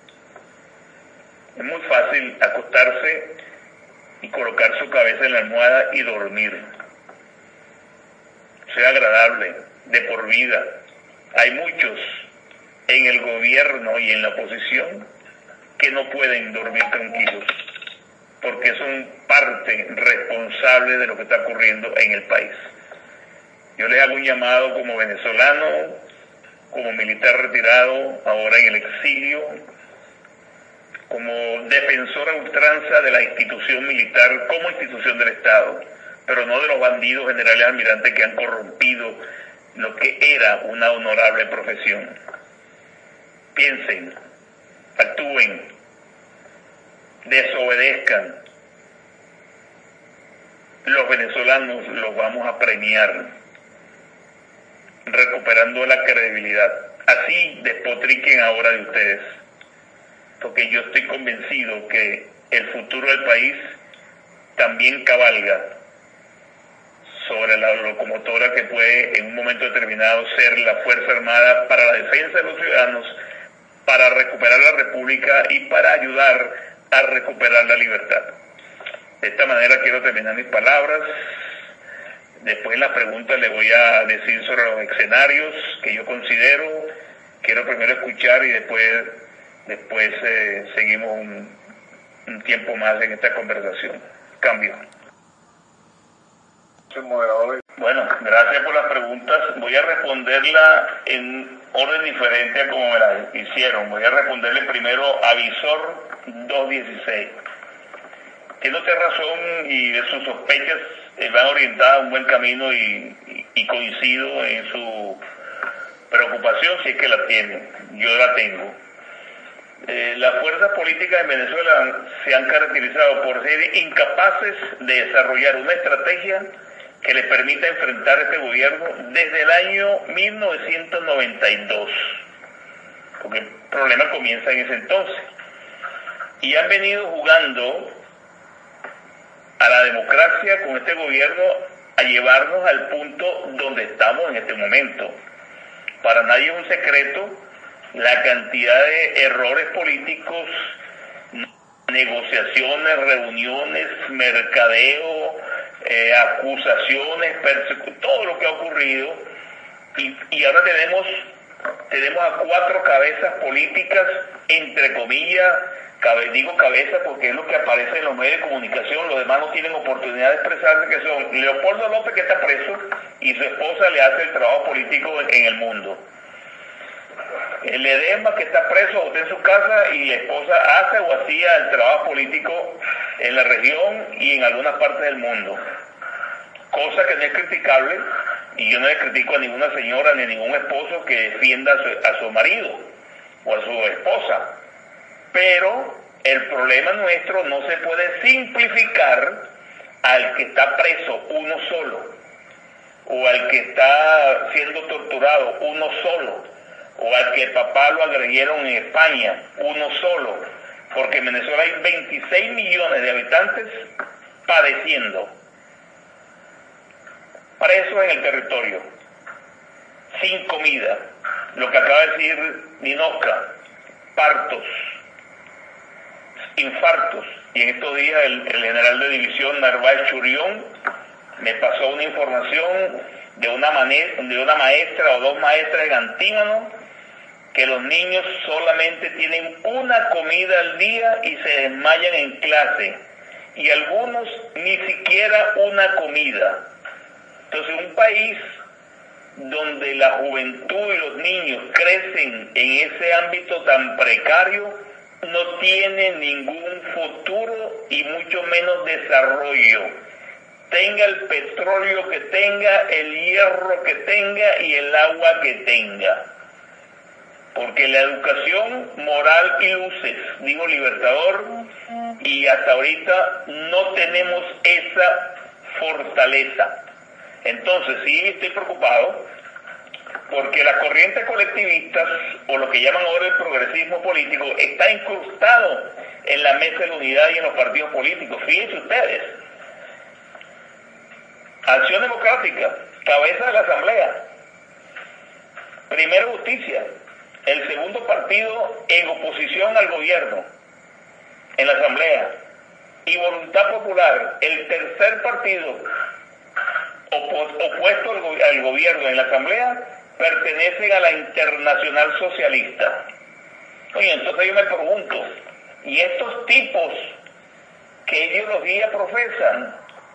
Es muy fácil acostarse y colocar su cabeza en la almohada y dormir. Sea agradable, de por vida. Hay muchos en el gobierno y en la oposición que no pueden dormir tranquilos, porque son parte responsable de lo que está ocurriendo en el país. Yo les hago un llamado como venezolano, como militar retirado, ahora en el exilio, como defensor a ultranza de la institución militar como institución del Estado, pero no de los bandidos generales almirantes que han corrompido lo que era una honorable profesión. Piensen, actúen, desobedezcan. Los venezolanos los vamos a premiar, recuperando la credibilidad. Así despotriquen ahora de ustedes, porque yo estoy convencido que el futuro del país también cabalga sobre la locomotora que puede en un momento determinado ser la Fuerza Armada para la defensa de los ciudadanos, para recuperar la República y para ayudar a recuperar la libertad. De esta manera quiero terminar mis palabras. Después en la pregunta le voy a decir sobre los escenarios que yo considero. Quiero primero escuchar y después seguimos un tiempo más en esta conversación. Cambio. Bueno, gracias por las preguntas. Voy a responderla en orden diferente a como me la hicieron. Voy a responderle primero a Visor 216. Tiene usted razón y de sus sospechas van orientadas a un buen camino y coincido en su preocupación, si es que la tiene. Yo la tengo. Las fuerzas políticas en Venezuela se han caracterizado por ser incapaces de desarrollar una estrategia que les permita enfrentar este gobierno desde el año 1992, porque el problema comienza en ese entonces, y han venido jugando a la democracia con este gobierno a llevarnos al punto donde estamos en este momento. Para nadie es un secreto la cantidad de errores políticos, negociaciones, reuniones, mercadeo, acusaciones, todo lo que ha ocurrido, y ahora tenemos a 4 cabezas políticas, entre comillas, digo cabeza porque es lo que aparece en los medios de comunicación, los demás no tienen oportunidad de expresarse, que son Leopoldo López, que está preso, y su esposa le hace el trabajo político en el mundo. El Ledesma, que está preso o está en su casa, y la esposa hace o hacía el trabajo político en la región y en algunas partes del mundo. Cosa que no es criticable, y yo no le critico a ninguna señora ni a ningún esposo que defienda a su marido o a su esposa. Pero el problema nuestro no se puede simplificar al que está preso uno solo, o al que está siendo torturado uno solo, o al que papá lo agredieron en España uno solo, porque en Venezuela hay 26 millones de habitantes padeciendo, presos en el territorio, sin comida, lo que acaba de decir Ninoca, partos, infartos, y en estos días el general de división Narváez Churión me pasó una información de una maestra o 2 maestras en Antímano, que los niños solamente tienen una comida al día y se desmayan en clase, y algunos ni siquiera una comida. Entonces, un país donde la juventud y los niños crecen en ese ámbito tan precario, no tiene ningún futuro y mucho menos desarrollo. Tenga el petróleo que tenga, el hierro que tenga y el agua que tenga. Porque la educación moral y luces, digo Libertador, y hasta ahorita no tenemos esa fortaleza. Entonces sí estoy preocupado porque las corrientes colectivistas, o lo que llaman ahora el progresismo político, está incrustado en la mesa de la unidad y en los partidos políticos. Fíjense ustedes, Acción Democrática, cabeza de la Asamblea, Primero Justicia, el segundo partido en oposición al gobierno en la Asamblea, y Voluntad Popular, el tercer partido opuesto al gobierno en la Asamblea, pertenecen a la Internacional Socialista. Oye, entonces yo me pregunto, ¿y estos tipos qué ideología profesan?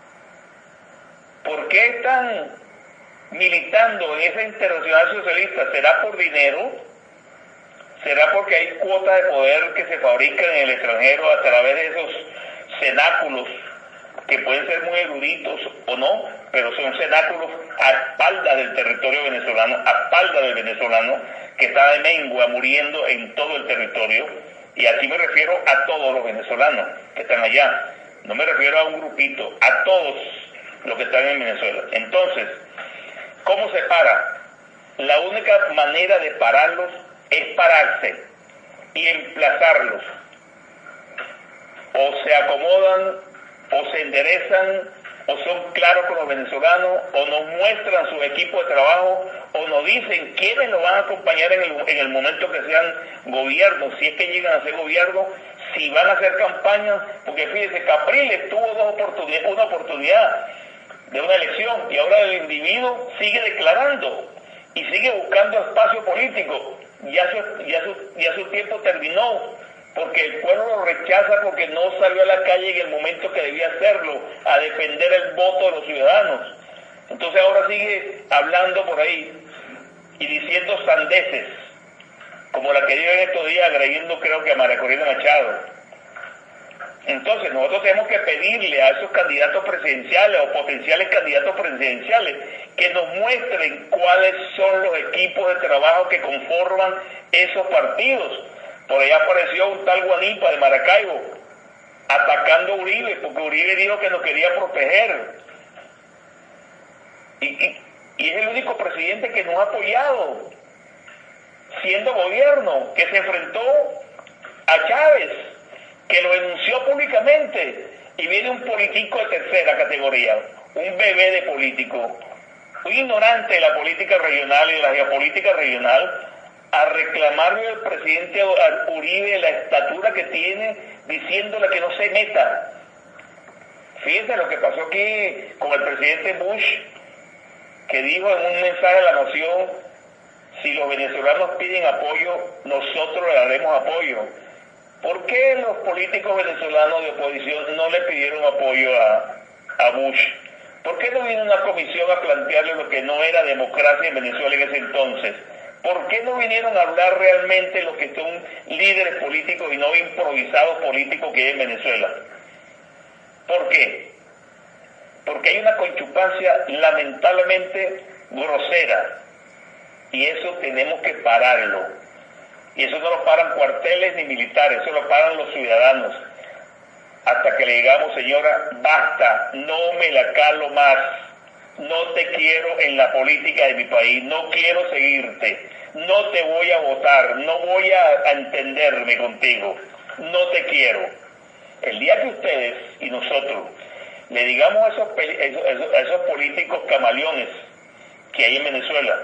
¿Por qué están militando en esa Internacional Socialista? ¿Será por dinero? ¿Será porque hay cuotas de poder que se fabrican en el extranjero a través de esos cenáculos que pueden ser muy eruditos o no, pero son cenáculos a espalda del territorio venezolano, a espalda del venezolano que está de mengua muriendo en todo el territorio? Y aquí me refiero a todos los venezolanos que están allá, no me refiero a un grupito, a todos los que están en Venezuela. Entonces, ¿cómo se para? La única manera de pararlos es pararse y emplazarlos. O se acomodan, o se enderezan, o son claros con los venezolanos, o nos muestran su equipo de trabajo, o nos dicen quiénes nos van a acompañar en el momento que sean gobiernos, si es que llegan a ser gobierno, si van a hacer campañas, porque fíjese, Capriles tuvo una oportunidad de una elección, y ahora el individuo sigue declarando y sigue buscando espacio político. Ya su tiempo terminó, porque el pueblo lo rechaza porque no salió a la calle en el momento que debía hacerlo, a defender el voto de los ciudadanos. Entonces ahora sigue hablando por ahí y diciendo sandeces, como la que dio en estos días, agrediendo creo que a María Corina Machado. Entonces nosotros tenemos que pedirle a esos candidatos presidenciales o potenciales candidatos presidenciales que nos muestren cuáles son los equipos de trabajo que conforman esos partidos. Por allá apareció un tal Guanipa de Maracaibo atacando a Uribe, porque Uribe dijo que nos quería proteger. Y es el único presidente que nos ha apoyado, siendo gobierno, que se enfrentó a Chávez, que lo denunció públicamente, y viene un político de tercera categoría, un bebé de político, un ignorante de la política regional y de la geopolítica regional, a reclamarle al presidente Uribe la estatura que tiene, diciéndole que no se meta. Fíjense lo que pasó aquí con el presidente Bush, que dijo en un mensaje a la nación: si los venezolanos piden apoyo, nosotros le daremos apoyo. ¿Por qué los políticos venezolanos de oposición no le pidieron apoyo a Bush? ¿Por qué no vino una comisión a plantearle lo que no era democracia en Venezuela en ese entonces? ¿Por qué no vinieron a hablar realmente los que son líderes políticos y no improvisados políticos que hay en Venezuela? ¿Por qué? Porque hay una conchupancia lamentablemente grosera, y eso tenemos que pararlo. Y eso no lo paran cuarteles ni militares, eso lo paran los ciudadanos. Hasta que le digamos: señora, basta, no me la calo más, no te quiero en la política de mi país, no quiero seguirte, no te voy a votar, no voy a entenderme contigo, no te quiero. El día que ustedes y nosotros le digamos a esos políticos camaleones que hay en Venezuela,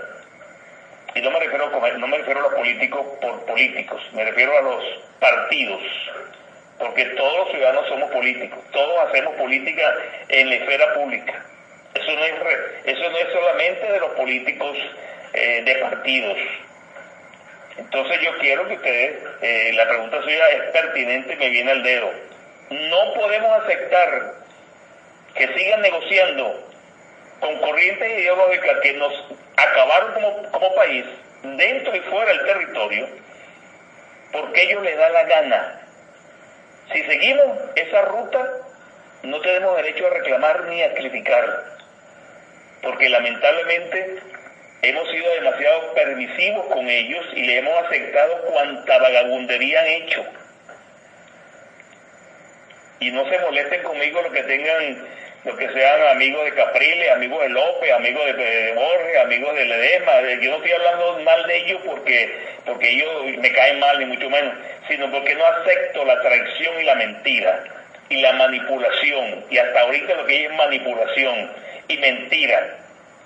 y no me refiero a los políticos por políticos, me refiero a los partidos, porque todos los ciudadanos somos políticos, todos hacemos política en la esfera pública. Eso no es solamente de los políticos de partidos. Entonces yo quiero que ustedes, la pregunta suya es pertinente, me viene al dedo. No podemos aceptar que sigan negociando con corrientes ideológicas que nos acabaron como país, dentro y fuera del territorio, porque ellos les da la gana. Si seguimos esa ruta, no tenemos derecho a reclamar ni a criticar, porque lamentablemente hemos sido demasiado permisivos con ellos y le hemos aceptado cuanta vagabundería han hecho. Y no se molesten conmigo los que sean amigos de Capriles, amigos de López, amigos de Borges, amigos de Ledesma. Yo no estoy hablando mal de ellos porque ellos me caen mal, ni mucho menos, sino porque no acepto la traición y la mentira y la manipulación, y hasta ahorita lo que hay es manipulación y mentira.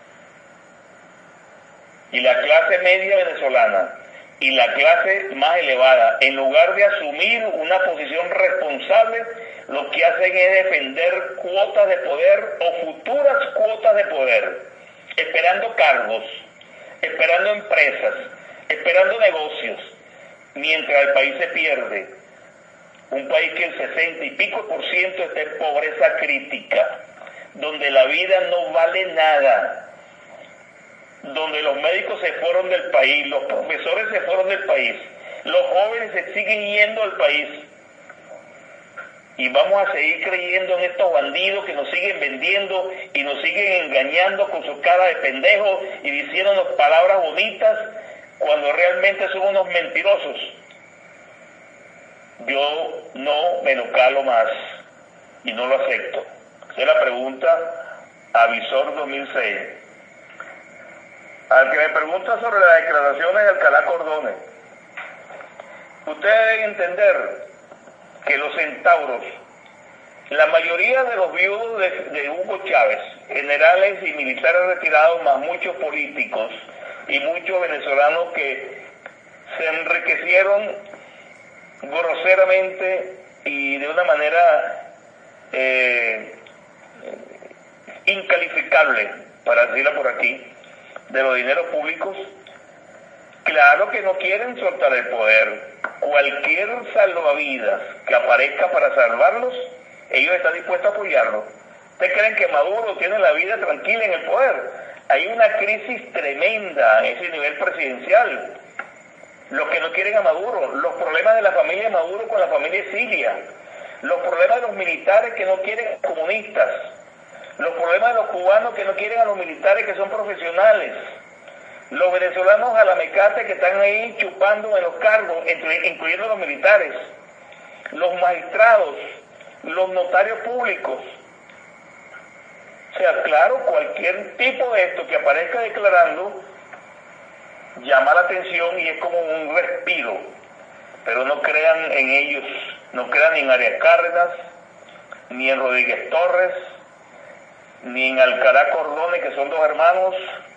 Y la clase media venezolana y la clase más elevada, en lugar de asumir una posición responsable, lo que hacen es defender cuotas de poder o futuras cuotas de poder, esperando cargos, esperando empresas, esperando negocios, mientras el país se pierde. Un país que el 60 y pico % está en pobreza crítica, donde la vida no vale nada, donde los médicos se fueron del país, los profesores se fueron del país, los jóvenes se siguen yendo del país, y vamos a seguir creyendo en estos bandidos que nos siguen vendiendo y nos siguen engañando con su cara de pendejos y diciéndonos palabras bonitas cuando realmente son unos mentirosos. Yo no me lo calo más y no lo acepto. Esa es la pregunta a Visor 2006. Al que me pregunta sobre las declaraciones de Alcalá Cordones, ustedes deben entender que los centauros, la mayoría de los viudos de Hugo Chávez, generales y militares retirados, más muchos políticos y muchos venezolanos que se enriquecieron groseramente y de una manera incalificable, para decirlo por aquí, de los dineros públicos, claro que no quieren soltar el poder. Cualquier salvavidas que aparezca para salvarlos, ellos están dispuestos a apoyarlo. ¿Ustedes creen que Maduro tiene la vida tranquila en el poder? Hay una crisis tremenda en ese nivel presidencial. Los que no quieren a Maduro, los problemas de la familia Maduro con la familia Siria, los problemas de los militares que no quieren a los comunistas, los problemas de los cubanos que no quieren a los militares que son profesionales, los venezolanos a la mecate que están ahí chupando en los cargos, incluyendo los militares, los magistrados, los notarios públicos. O sea, claro, cualquier tipo de esto que aparezca declarando llama la atención y es como un respiro, pero no crean en ellos, no crean ni en Arias Cárdenas, ni en Rodríguez Torres, ni en Alcalá Cordones, que son 2 hermanos,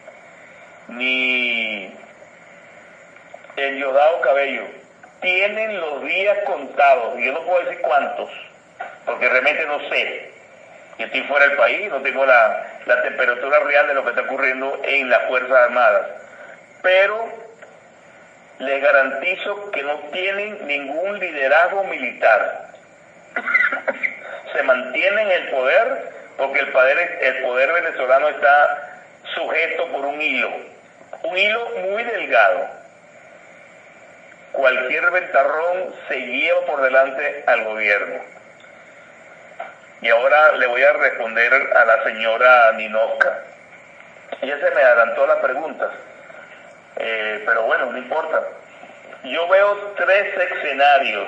ni en Diosdado Cabello. Tienen los días contados, y yo no puedo decir cuántos, porque realmente no sé. Yo estoy fuera del país, no tengo la temperatura real de lo que está ocurriendo en las Fuerzas Armadas. Pero les garantizo que no tienen ningún liderazgo militar. Se mantienen en el poder porque el poder venezolano está sujeto por un hilo muy delgado. Cualquier ventarrón se lleva por delante al gobierno. Y ahora le voy a responder a la señora Ninosca. Ella se me adelantó la pregunta, pero bueno, no importa. Yo veo 3 escenarios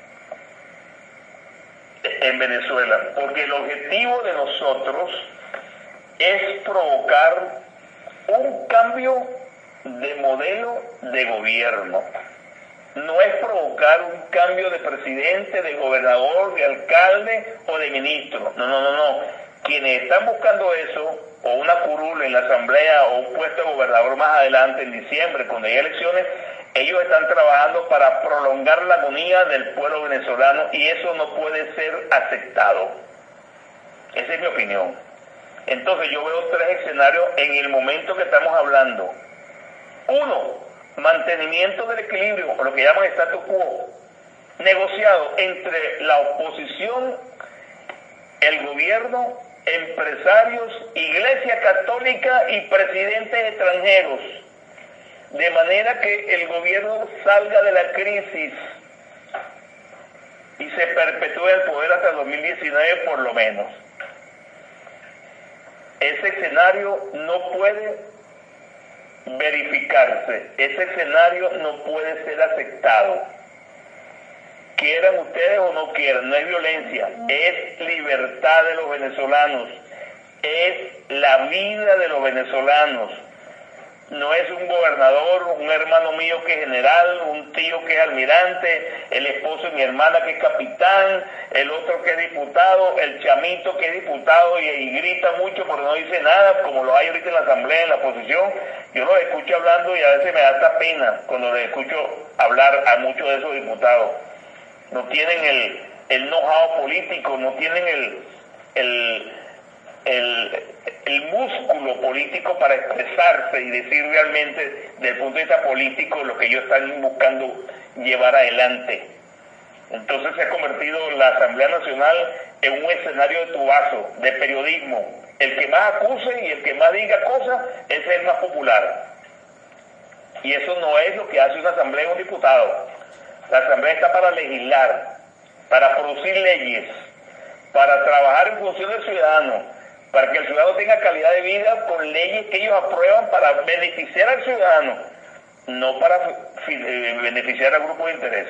en Venezuela, porque el objetivo de nosotros es provocar un cambio de modelo de gobierno. No es provocar un cambio de presidente, de gobernador, de alcalde o de ministro. No. Quienes están buscando eso, o una curul en la asamblea o un puesto de gobernador más adelante en diciembre, cuando haya elecciones, ellos están trabajando para prolongar la agonía del pueblo venezolano y eso no puede ser aceptado. Esa es mi opinión. Entonces yo veo 3 escenarios en el momento que estamos hablando. 1, mantenimiento del equilibrio, o lo que llaman status quo, negociado entre la oposición, el gobierno, empresarios, Iglesia Católica y presidentes extranjeros, de manera que el gobierno salga de la crisis y se perpetúe el poder hasta 2019 por lo menos. Ese escenario no puede verificarse, ese escenario no puede ser aceptado. Quieran ustedes o no quieran, no es violencia, es libertad de los venezolanos, es la vida de los venezolanos. No es un gobernador, un hermano mío que es general, un tío que es almirante, el esposo de mi hermana que es capitán, el otro que es diputado, el chamito que es diputado y grita mucho pero no dice nada, como lo hay ahorita en la asamblea, en la oposición. Yo los escucho hablando y a veces me da hasta pena cuando les escucho hablar a muchos de esos diputados. No tienen el know-how político, no tienen el músculo político para expresarse y decir realmente desde el punto de vista político lo que ellos están buscando llevar adelante. Entonces se ha convertido la Asamblea Nacional en un escenario de tubazo, de periodismo. El que más acuse y el que más diga cosas es el más popular. Y eso no es lo que hace una asamblea y un diputado. La asamblea está para legislar, para producir leyes, para trabajar en función del ciudadano, para que el ciudadano tenga calidad de vida con leyes que ellos aprueban para beneficiar al ciudadano, no para beneficiar al grupo de interés.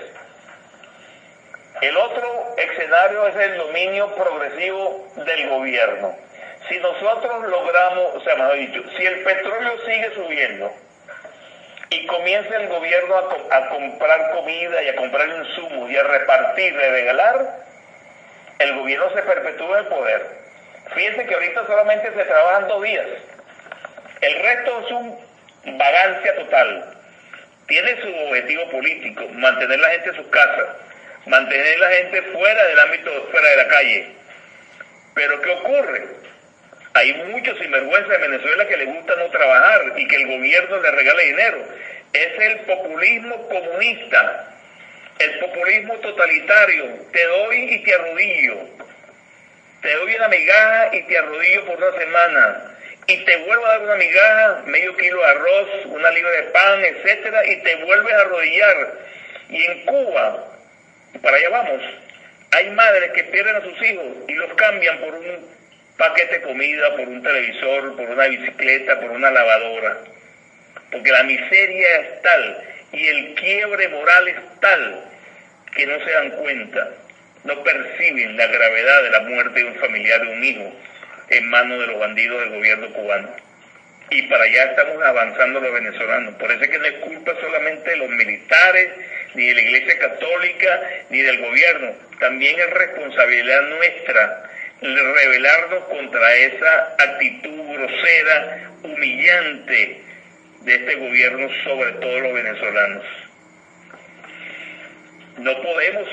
El otro escenario es el dominio progresivo del gobierno. Si nosotros logramos, o sea, mejor dicho, si el petróleo sigue subiendo y comienza el gobierno a comprar comida y a comprar insumos y a repartir, a regalar, el gobierno se perpetúa en el poder. Fíjense que ahorita solamente se trabajan 2 días. El resto es un vagancia total. Tiene su objetivo político, mantener la gente en sus casas, mantener la gente fuera del ámbito, fuera de la calle. Pero ¿qué ocurre? Hay muchos sinvergüenzas en Venezuela que les gusta no trabajar y que el gobierno les regale dinero. Es el populismo comunista, el populismo totalitario. Te doy y te arrodillo. Te doy una migaja y te arrodillo por 1 semana. Y te vuelvo a dar una migaja, medio kilo de arroz, 1 libra de pan, etcétera, y te vuelves a arrodillar. Y en Cuba, para allá vamos, hay madres que pierden a sus hijos y los cambian por un paquete de comida, por un televisor, por una bicicleta, por una lavadora. Porque la miseria es tal y el quiebre moral es tal que no se dan cuenta, no perciben la gravedad de la muerte de un familiar, de un hijo, en manos de los bandidos del gobierno cubano. Y para allá estamos avanzando los venezolanos. Por eso es que no es culpa solamente de los militares, ni de la Iglesia Católica, ni del gobierno. También es responsabilidad nuestra, rebelarnos contra esa actitud grosera, humillante de este gobierno sobre todos los venezolanos. No podemos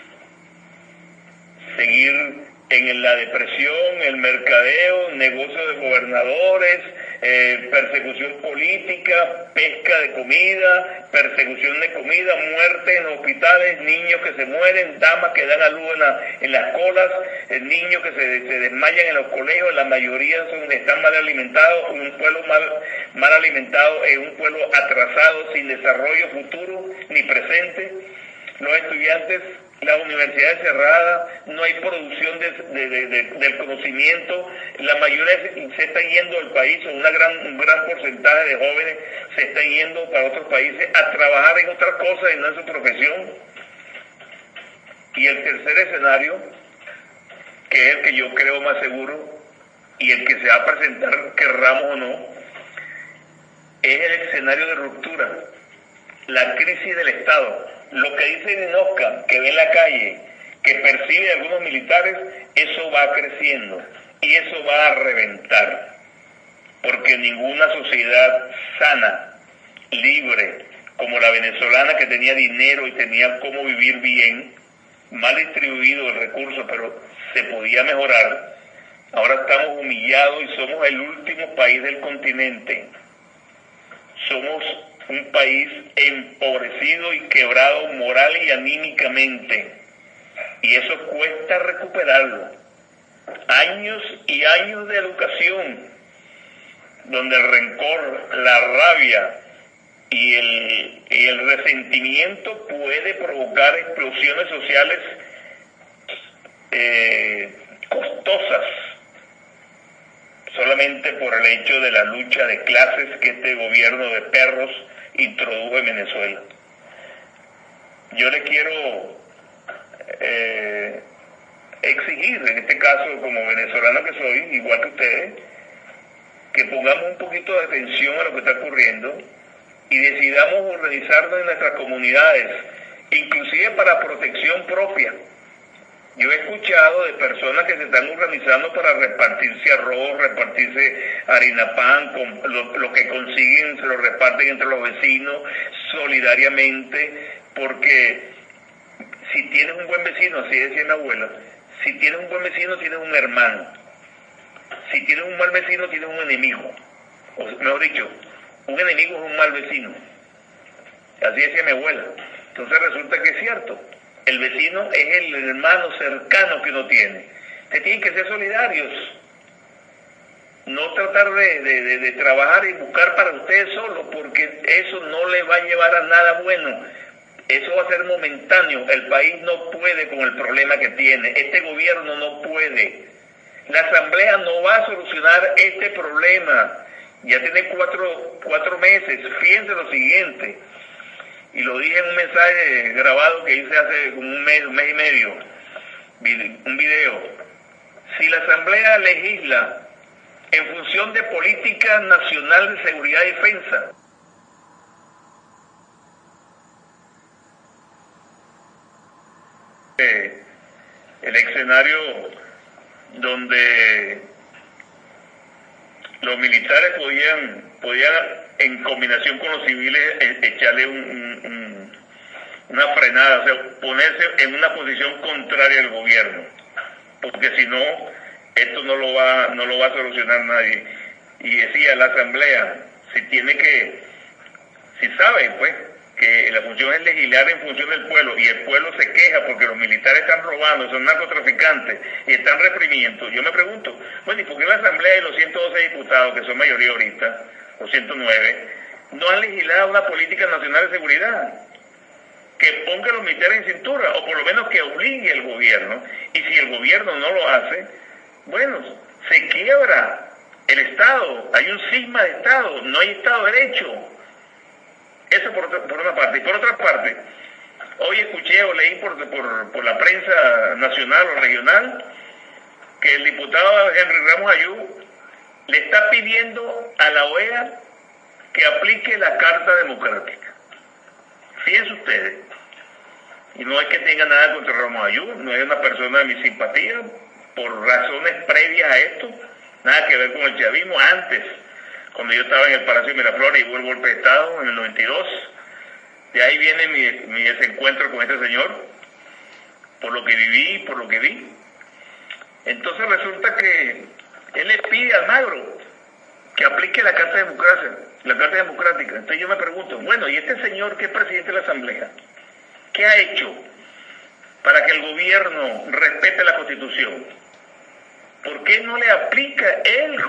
seguir en la depresión, el mercadeo, negocio de gobernadores, persecución política, pesca de comida, persecución de comida, muerte en hospitales, niños que se mueren, damas que dan a luz en las colas, niños que se desmayan en los colegios, la mayoría están mal alimentados, un pueblo mal alimentado es un pueblo atrasado, sin desarrollo futuro ni presente. Los estudiantes, las universidades cerradas, no hay producción del conocimiento, la mayoría se está yendo del país, un gran porcentaje de jóvenes se están yendo para otros países a trabajar en otras cosas y no en su profesión. Y el tercer escenario, que es el que yo creo más seguro y el que se va a presentar, querramos o no, es el escenario de ruptura, la crisis del Estado. Lo que dice Ninosca, que ve en la calle, que percibe algunos militares, eso va creciendo y eso va a reventar. Porque ninguna sociedad sana, libre, como la venezolana, que tenía dinero y tenía cómo vivir bien, mal distribuido el recurso, pero se podía mejorar, ahora estamos humillados y somos el último país del continente. Somos un país empobrecido y quebrado moral y anímicamente. Y eso cuesta recuperarlo. Años y años de educación, donde el rencor, la rabia y el resentimiento puede provocar explosiones sociales costosas, solamente por el hecho de la lucha de clases que este gobierno de perros introdujo en Venezuela. Yo le quiero exigir, en este caso como venezolano que soy, igual que ustedes, que pongamos un poquito de atención a lo que está ocurriendo y decidamos organizarnos en nuestras comunidades, inclusive para protección propia. Yo he escuchado de personas que se están organizando para repartirse arroz, repartirse harina pan, con lo que consiguen se lo reparten entre los vecinos solidariamente, porque si tienes un buen vecino, así decía mi abuela, si tienes un buen vecino tienes un hermano, si tienes un mal vecino tienes un enemigo, o mejor dicho, un enemigo es un mal vecino, así decía mi abuela. Entonces resulta que es cierto. El vecino es el hermano cercano que uno tiene. Ustedes tienen que ser solidarios. No tratar de trabajar y buscar para ustedes solos, porque eso no le va a llevar a nada bueno. Eso va a ser momentáneo. El país no puede con el problema que tiene. Este gobierno no puede. La Asamblea no va a solucionar este problema. Ya tiene cuatro meses. Fíjense lo siguiente. Y lo dije en un mensaje grabado que hice hace como un mes y medio, un video. Si la Asamblea legisla en función de política nacional de seguridad y defensa, el escenario donde los militares podían en combinación con los civiles echarle una frenada, o sea, ponerse en una posición contraria al gobierno, porque si no, esto no lo va a solucionar nadie. Y decía la Asamblea, si sabe pues que la función es legislar en función del pueblo y el pueblo se queja porque los militares están robando, son narcotraficantes y están reprimiendo, yo me pregunto, bueno, ¿y por qué la Asamblea y los 112 diputados, que son mayoría ahorita, los 109, no han legislado una política nacional de seguridad que ponga a los militares en cintura, o por lo menos que obligue al gobierno? Y si el gobierno no lo hace, bueno, se quiebra el Estado, hay un cisma de Estado, no hay Estado de Derecho. Eso por una parte. Y por otra parte, hoy escuché o leí por la prensa nacional o regional que el diputado Henry Ramos Ayú le está pidiendo a la OEA que aplique la Carta Democrática. Fíjense ustedes, y no es que tenga nada contra Ramos Ayú, no es una persona de mi simpatía, por razones previas a esto, nada que ver con el chavismo. Antes, cuando yo estaba en el Palacio de Miraflores y hubo el golpe de Estado en el 92, de ahí viene mi desencuentro con este señor, por lo que viví y por lo que vi. Entonces resulta que él le pide a Almagro que aplique la Carta Democrática. Entonces yo me pregunto, bueno, ¿y este señor que es presidente de la Asamblea, qué ha hecho para que el gobierno respete la Constitución? ¿Por qué no le aplica él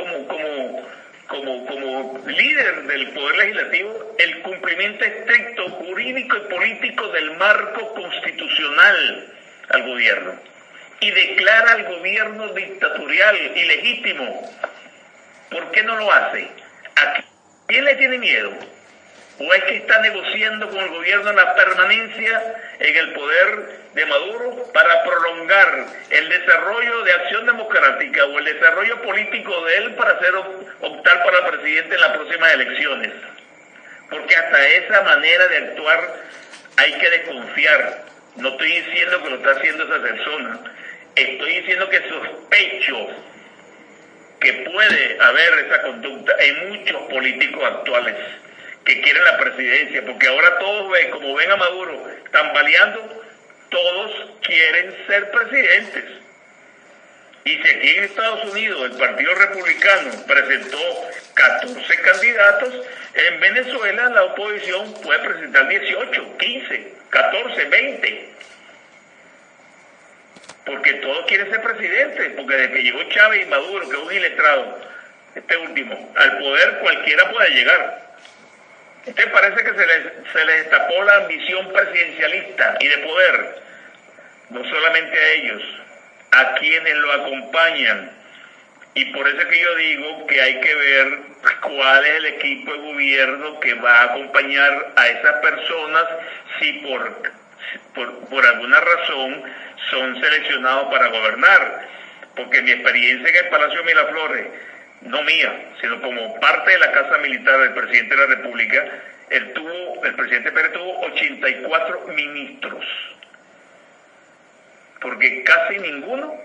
como líder del Poder Legislativo el cumplimiento estricto, jurídico y político del marco constitucional al gobierno? Y declara al gobierno dictatorial, ilegítimo. ¿Por qué no lo hace? ¿A quién le tiene miedo? ¿O es que está negociando con el gobierno la permanencia en el poder de Maduro para prolongar el desarrollo de acción democrática o el desarrollo político de él para optar para presidente en las próximas elecciones? Porque hasta esa manera de actuar hay que desconfiar. No estoy diciendo que lo está haciendo esa persona, estoy diciendo que sospecho que puede haber esa conducta en muchos políticos actuales que quieren la presidencia, porque ahora todos ven, como ven a Maduro tambaleando, todos quieren ser presidentes. Y si aquí en Estados Unidos el Partido Republicano presentó 14 candidatos, en Venezuela la oposición puede presentar 18, 15, 14, 20. Porque todos quieren ser presidentes, porque desde que llegó Chávez y Maduro, que es un iletrado, este último, al poder cualquiera puede llegar. Entonces parece que se les destapó la ambición presidencialista y de poder, no solamente a ellos, a quienes lo acompañan. Y por eso es que yo digo que hay que ver cuál es el equipo de gobierno que va a acompañar a esas personas si por alguna razón son seleccionados para gobernar. Porque mi experiencia en el Palacio de Miraflores, no mía, sino como parte de la Casa Militar del Presidente de la República, el presidente Pérez tuvo 84 ministros. Porque casi ninguno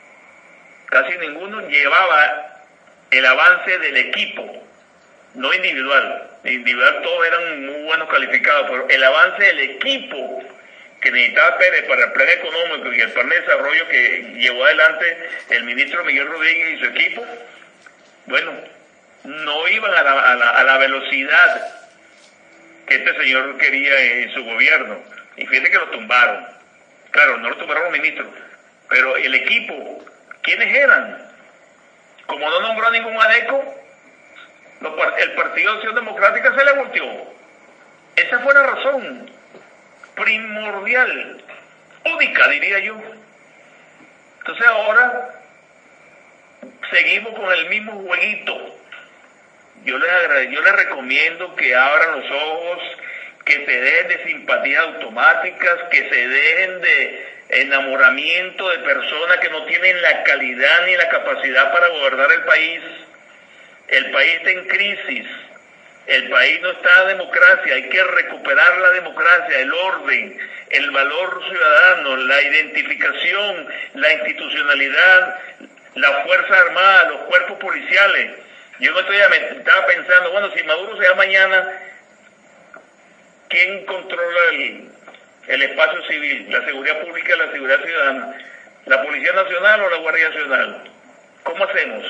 llevaba el avance del equipo, no individual. Individual todos eran muy buenos calificados, pero el avance del equipo que necesitaba Pérez para el plan económico y el plan de desarrollo que llevó adelante el ministro Miguel Rodríguez y su equipo, bueno, no iban a la velocidad que este señor quería en su gobierno. Y fíjate que lo tumbaron. Claro, no lo tumbaron los ministros, pero el equipo, ¿quiénes eran? Como no nombró a ningún ADECO, el Partido de Acción Democrática se le volteó. Esa fue la razón primordial, única, diría yo. Entonces ahora seguimos con el mismo jueguito. Yo les recomiendo que abran los ojos, que se dejen de simpatías automáticas, que se dejen de enamoramiento de personas que no tienen la calidad ni la capacidad para gobernar el país. El país está en crisis, el país no está en democracia, hay que recuperar la democracia, el orden, el valor ciudadano, la identificación, la institucionalidad, la Fuerza Armada, los cuerpos policiales. Yo estaba pensando, bueno, si Maduro se va mañana, ¿quién controla el espacio civil, la seguridad pública y la seguridad ciudadana? ¿La Policía Nacional o la Guardia Nacional? ¿Cómo hacemos?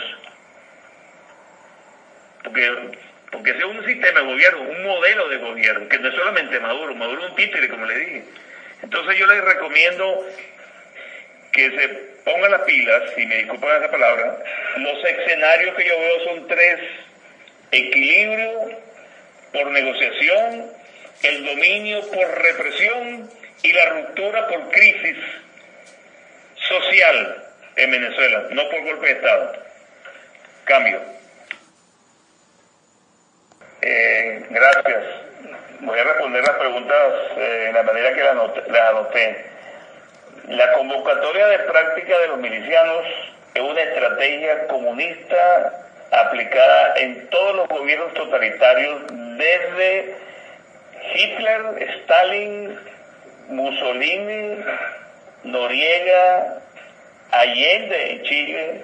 Porque ese es un sistema de gobierno, un modelo de gobierno, que no es solamente Maduro es un títere, como le dije. Entonces yo les recomiendo que se pongan las pilas, si me disculpan esa palabra. Los escenarios que yo veo son 3: equilibrio por negociación, el dominio por represión y la ruptura por crisis social en Venezuela, no por golpe de Estado. Cambio. Gracias. Voy a responder las preguntas en la manera que las anoté. La convocatoria de práctica de los milicianos es una estrategia comunista aplicada en todos los gobiernos totalitarios, desde Hitler, Stalin, Mussolini, Noriega, Allende en Chile.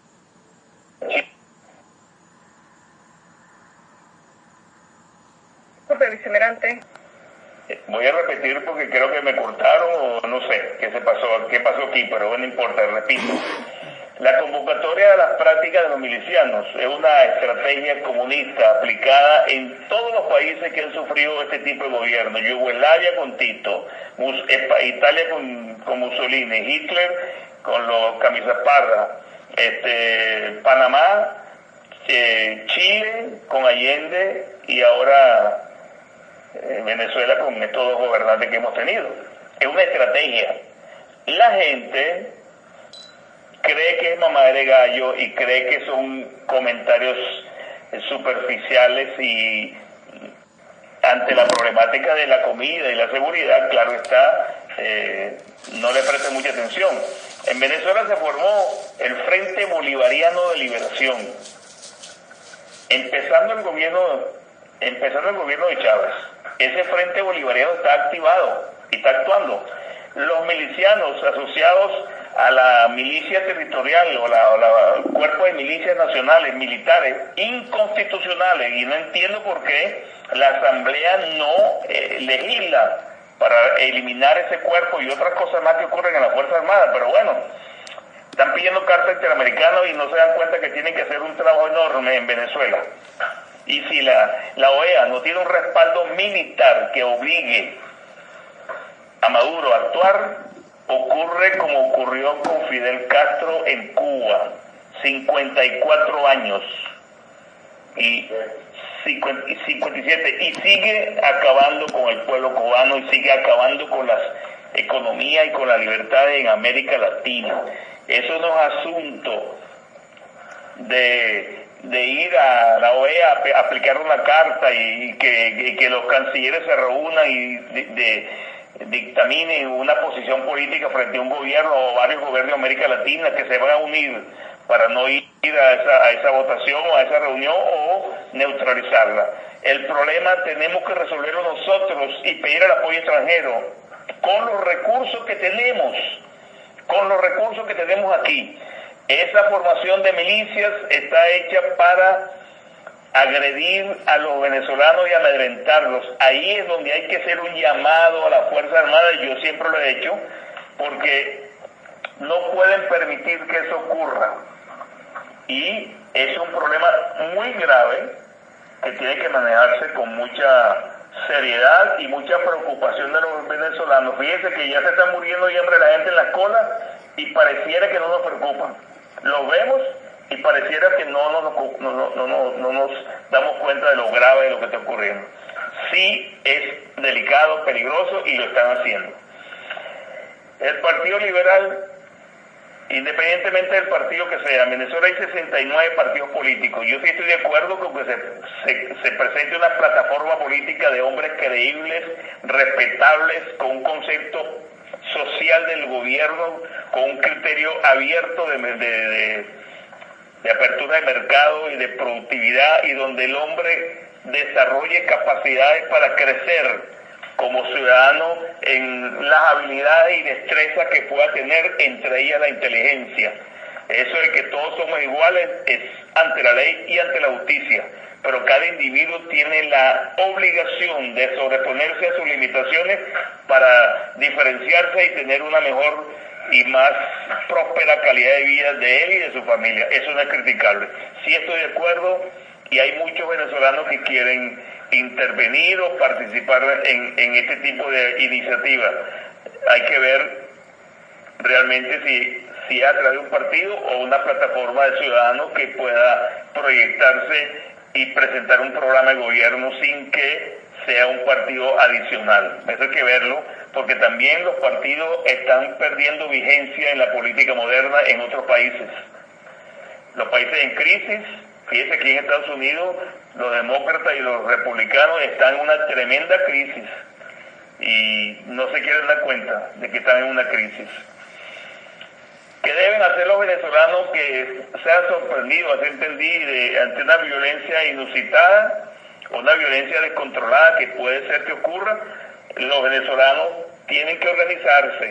Disculpe, vicealmirante. Voy a repetir porque creo que me cortaron o no sé qué pasó aquí, pero no importa, repito. La convocatoria de las prácticas de los milicianos es una estrategia comunista aplicada en todos los países que han sufrido este tipo de gobierno. Yugoslavia con Tito, Italia con Mussolini, Hitler con los camisas pardas, Panamá, Chile con Allende y ahora Venezuela con estos dos gobernantes que hemos tenido. Es una estrategia. La gente cree que es mamadera de gallo y cree que son comentarios superficiales y ante la problemática de la comida y la seguridad, claro está, no le presta mucha atención. En Venezuela se formó el Frente Bolivariano de Liberación, empezando el gobierno de Chávez. Ese Frente Bolivariano está activado y está actuando. Los milicianos asociados a la milicia territorial o la cuerpo de milicias nacionales, militares, inconstitucionales, y no entiendo por qué la Asamblea no legisla para eliminar ese cuerpo y otras cosas más que ocurren en la Fuerza Armada, pero bueno, están pidiendo carta interamericana y no se dan cuenta que tienen que hacer un trabajo enorme en Venezuela. Y si la OEA no tiene un respaldo militar que obligue a Maduro a actuar, ocurre como ocurrió con Fidel Castro en Cuba, 54 años y 57, y sigue acabando con el pueblo cubano y sigue acabando con las economías y con la libertad en América Latina. Eso no es asunto de ir a la OEA a aplicar una carta y que los cancilleres se reúnan y dictaminen una posición política frente a un gobierno o varios gobiernos de América Latina que se van a unir para no ir a esa votación o a esa reunión o neutralizarla. El problema tenemos que resolverlo nosotros y pedir el apoyo extranjero con los recursos que tenemos aquí. Esa formación de milicias está hecha para agredir a los venezolanos y amedrentarlos. Ahí es donde hay que hacer un llamado a la Fuerza Armada, y yo siempre lo he hecho, porque no pueden permitir que eso ocurra. Y es un problema muy grave que tiene que manejarse con mucha seriedad y mucha preocupación de los venezolanos. Fíjense que ya se está muriendo siempre la gente en la cola y pareciera que no nos preocupan. Lo vemos y pareciera que no nos damos cuenta de lo grave de lo que está ocurriendo. Sí es delicado, peligroso, y lo están haciendo. El Partido Liberal, independientemente del partido que sea, en Venezuela hay 69 partidos políticos. Yo sí estoy de acuerdo con que se presente una plataforma política de hombres creíbles, respetables, con un concepto social del gobierno, con un criterio abierto de apertura de mercado y de productividad, y donde el hombre desarrolle capacidades para crecer como ciudadano en las habilidades y destrezas que pueda tener, entre ellas la inteligencia. Eso de que todos somos iguales es ante la ley y ante la justicia, pero cada individuo tiene la obligación de sobreponerse a sus limitaciones para diferenciarse y tener una mejor y más próspera calidad de vida de él y de su familia. Eso no es criticable. Sí estoy de acuerdo, y hay muchos venezolanos que quieren intervenir o participar en este tipo de iniciativas. Hay que ver realmente si es a través de un partido o una plataforma de ciudadanos que pueda proyectarse y presentar un programa de gobierno sin que sea un partido adicional. Eso hay que verlo, porque también los partidos están perdiendo vigencia en la política moderna en otros países. Los países en crisis, fíjense aquí en Estados Unidos, los demócratas y los republicanos están en una tremenda crisis y no se quieren dar cuenta de que están en una crisis. ¿Qué deben hacer los venezolanos que sean sorprendidos, ante una violencia inusitada, una violencia descontrolada que puede ser que ocurra? Los venezolanos tienen que organizarse,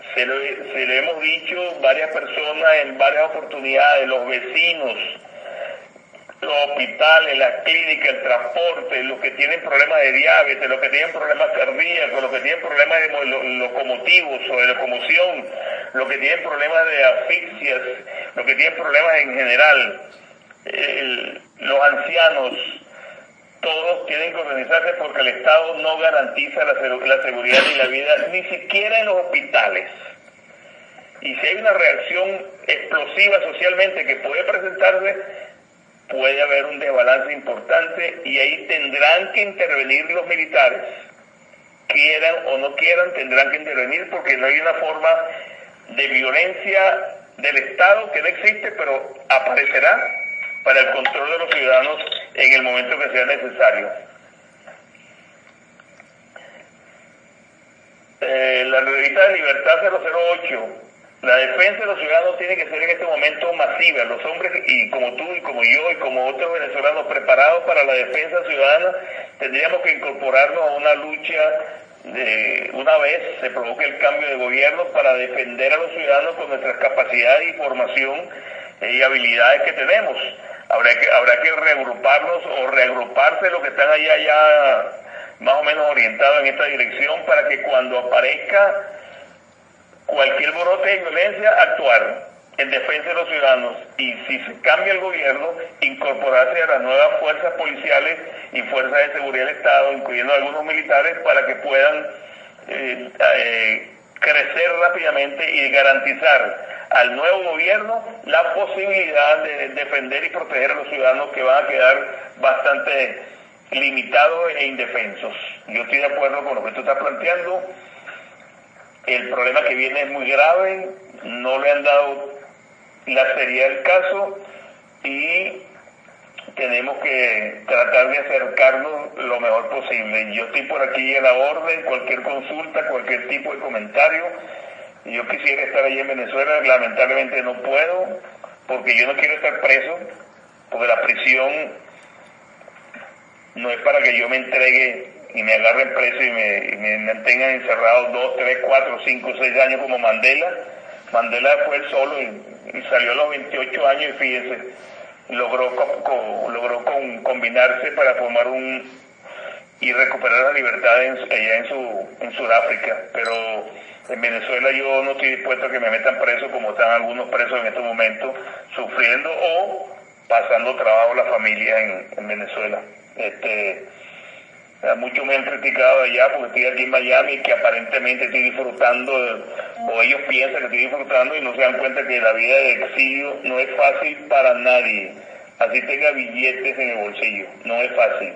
se lo hemos dicho varias personas en varias oportunidades, los vecinos, los hospitales, las clínicas, el transporte, los que tienen problemas de diabetes, los que tienen problemas cardíacos, los que tienen problemas de locomotivos o de locomoción, los que tienen problemas de asfixias, los que tienen problemas en general, los ancianos, todos tienen que organizarse porque el Estado no garantiza la seguridad ni la vida, ni siquiera en los hospitales. Y si hay una reacción explosiva socialmente que puede presentarse, puede haber un desbalance importante y ahí tendrán que intervenir los militares. Quieran o no quieran, tendrán que intervenir porque no hay una forma de violencia del Estado que no existe, pero aparecerá para el control de los ciudadanos en el momento que sea necesario. La revista de Libertad 008, la defensa de los ciudadanos tiene que ser en este momento masiva. Los hombres, y como tú, y como yo, y como otros venezolanos preparados para la defensa ciudadana, tendríamos que incorporarnos a una lucha una vez se provoque el cambio de gobierno para defender a los ciudadanos con nuestras capacidades y formación y habilidades que tenemos. Habrá que reagruparnos o reagruparse los que están allá ya más o menos orientados en esta dirección para que cuando aparezca cualquier brote de violencia, actuar en defensa de los ciudadanos y si se cambia el gobierno, incorporarse a las nuevas fuerzas policiales y fuerzas de seguridad del Estado, incluyendo algunos militares, para que puedan crecer rápidamente y garantizar al nuevo gobierno la posibilidad de defender y proteger a los ciudadanos que van a quedar bastante limitados e indefensos. Yo estoy de acuerdo con lo que tú estás planteando. El problema que viene es muy grave, no le han dado la seriedad del caso y tenemos que tratar de acercarnos lo mejor posible. Yo estoy por aquí a la orden, cualquier consulta, cualquier tipo de comentario. Yo quisiera estar allí en Venezuela, lamentablemente no puedo, porque yo no quiero estar preso, porque la prisión no es para que yo me entregue y me agarren preso y me mantengan encerrado 2, 3, 4, 5, 6 años como Mandela. Mandela fue él solo y salió a los 28 años y fíjense, logró combinarse para formar y recuperar la libertad allá en Sudáfrica. Pero en Venezuela yo no estoy dispuesto a que me metan preso como están algunos presos en estos momentos, sufriendo o pasando trabajo a la familia en Venezuela. Muchos me han criticado allá porque estoy aquí en Miami, que aparentemente estoy disfrutando, o ellos piensan que estoy disfrutando y no se dan cuenta que la vida de exilio no es fácil para nadie. Así tenga billetes en el bolsillo, no es fácil.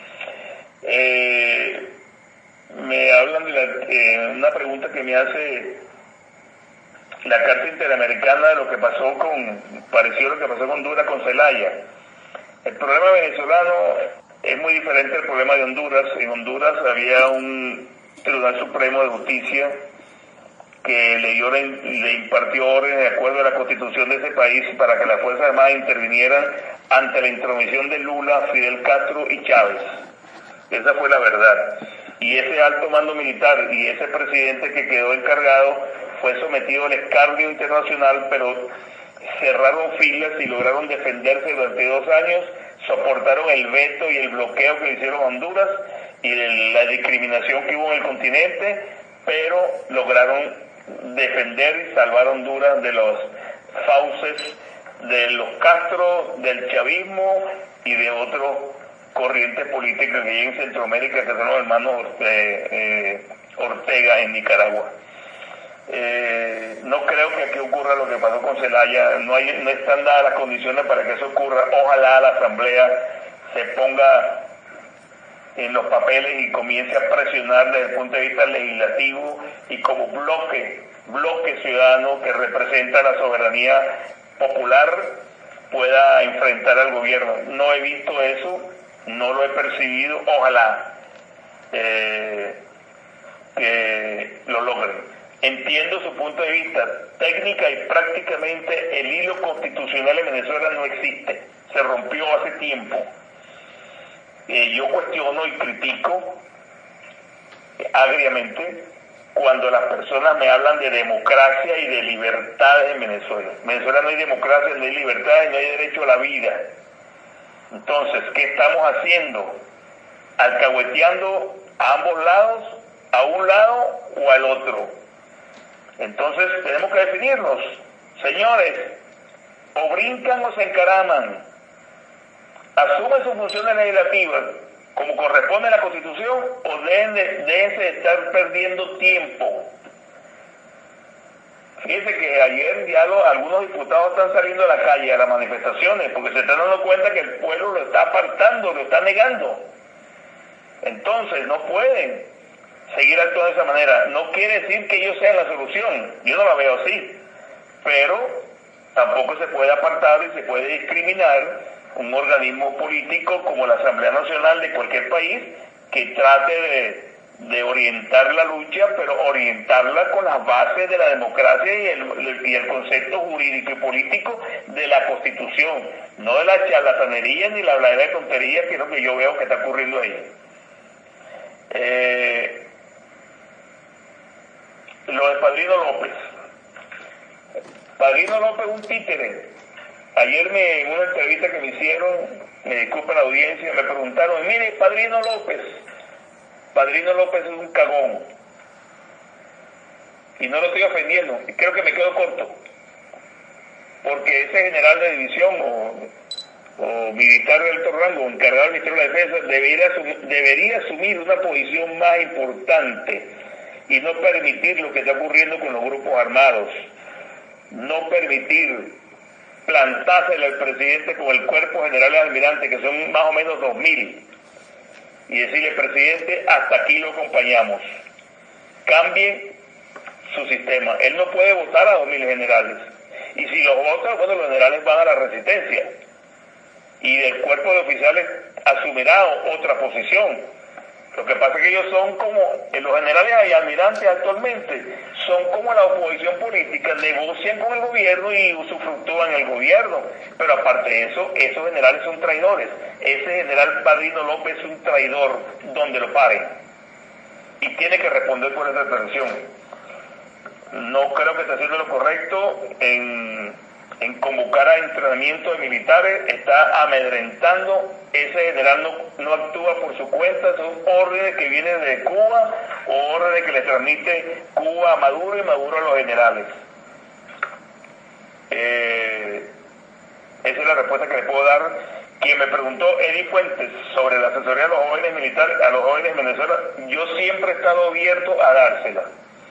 Me hablan de una pregunta que me hace la Carta Interamericana de lo que pasó parecido a lo que pasó con Honduras con Zelaya. El problema venezolano es muy diferente al problema de Honduras. En Honduras había un Tribunal Supremo de Justicia que le impartió órdenes de acuerdo a la Constitución de ese país para que las Fuerzas Armadas intervinieran ante la intromisión de Lula, Fidel Castro y Chávez. Esa fue la verdad. Y ese alto mando militar y ese presidente que quedó encargado fue sometido al escarnio internacional, pero cerraron filas y lograron defenderse durante 2 años, soportaron el veto y el bloqueo que le hicieron a Honduras y la discriminación que hubo en el continente, pero lograron defender y salvar a Honduras de los fauces de los Castro, del chavismo y de otros corrientes políticas que hay en Centroamérica, que son los hermanos Ortega en Nicaragua. No creo que aquí ocurra lo que pasó con Zelaya, no están dadas las condiciones para que eso ocurra. Ojalá la Asamblea se ponga en los papeles y comience a presionar desde el punto de vista legislativo y como bloque ciudadano que representa la soberanía popular pueda enfrentar al gobierno. No he visto eso, no lo he percibido, ojalá que lo logren. Entiendo su punto de vista. Técnica y prácticamente el hilo constitucional en Venezuela no existe, se rompió hace tiempo. Yo cuestiono y critico agriamente cuando las personas me hablan de democracia y de libertades en Venezuela. En Venezuela no hay democracia, no hay libertades, no hay derecho a la vida. Entonces, ¿qué estamos haciendo? Alcahueteando a ambos lados, a un lado o al otro. Entonces, tenemos que definirnos. Señores, o brincan o se encaraman. Asumen sus funciones legislativas como corresponde a la Constitución o déjense de estar perdiendo tiempo. Fíjense que ayer ya algunos diputados están saliendo a la calle, a las manifestaciones, porque se están dando cuenta que el pueblo lo está apartando, lo está negando. Entonces, no pueden seguir actuando de esa manera. No quiere decir que ellos sean la solución, yo no la veo así, pero tampoco se puede apartar y se puede discriminar un organismo político como la Asamblea Nacional de cualquier país que trate de orientar la lucha, pero orientarla con las bases de la democracia y el concepto jurídico y político de la Constitución, no de la charlatanería ni la habladera de tonterías, que es lo que yo veo que está ocurriendo ahí. Lo de Padrino López. Padrino López es un títere. Ayer en una entrevista que me hicieron, me disculpa la audiencia, me preguntaron, mire, Padrino López es un cagón. Y no lo estoy ofendiendo, y creo que me quedo corto. Porque ese general de división o militar de alto rango, encargado del Ministerio de la Defensa, debería asumir una posición más importante y no permitir lo que está ocurriendo con los grupos armados. No permitir plantársela al presidente con el cuerpo general de almirante, que son más o menos 2.000, y decirle, presidente, hasta aquí lo acompañamos. Cambie su sistema. Él no puede votar a 2.000 generales. Y si los vota, bueno, los generales van a la resistencia. Y del cuerpo de oficiales asumirá otra posición. Lo que pasa es que ellos son como, los generales y almirantes actualmente, son como la oposición política, negocian con el gobierno y usufructúan el gobierno. Pero aparte de eso, esos generales son traidores. Ese general Padrino López es un traidor donde lo paren. Y tiene que responder por esa traición. No creo que esté haciendo lo correcto en convocar a entrenamiento de militares, está amedrentando. Ese general no actúa por su cuenta, son órdenes que vienen de Cuba o órdenes que le transmite Cuba a Maduro y Maduro a los generales. Esa es la respuesta que le puedo dar. Quien me preguntó, Eddie Fuentes, sobre la asesoría a los jóvenes militares, a los jóvenes de Venezuela, yo siempre he estado abierto a dársela.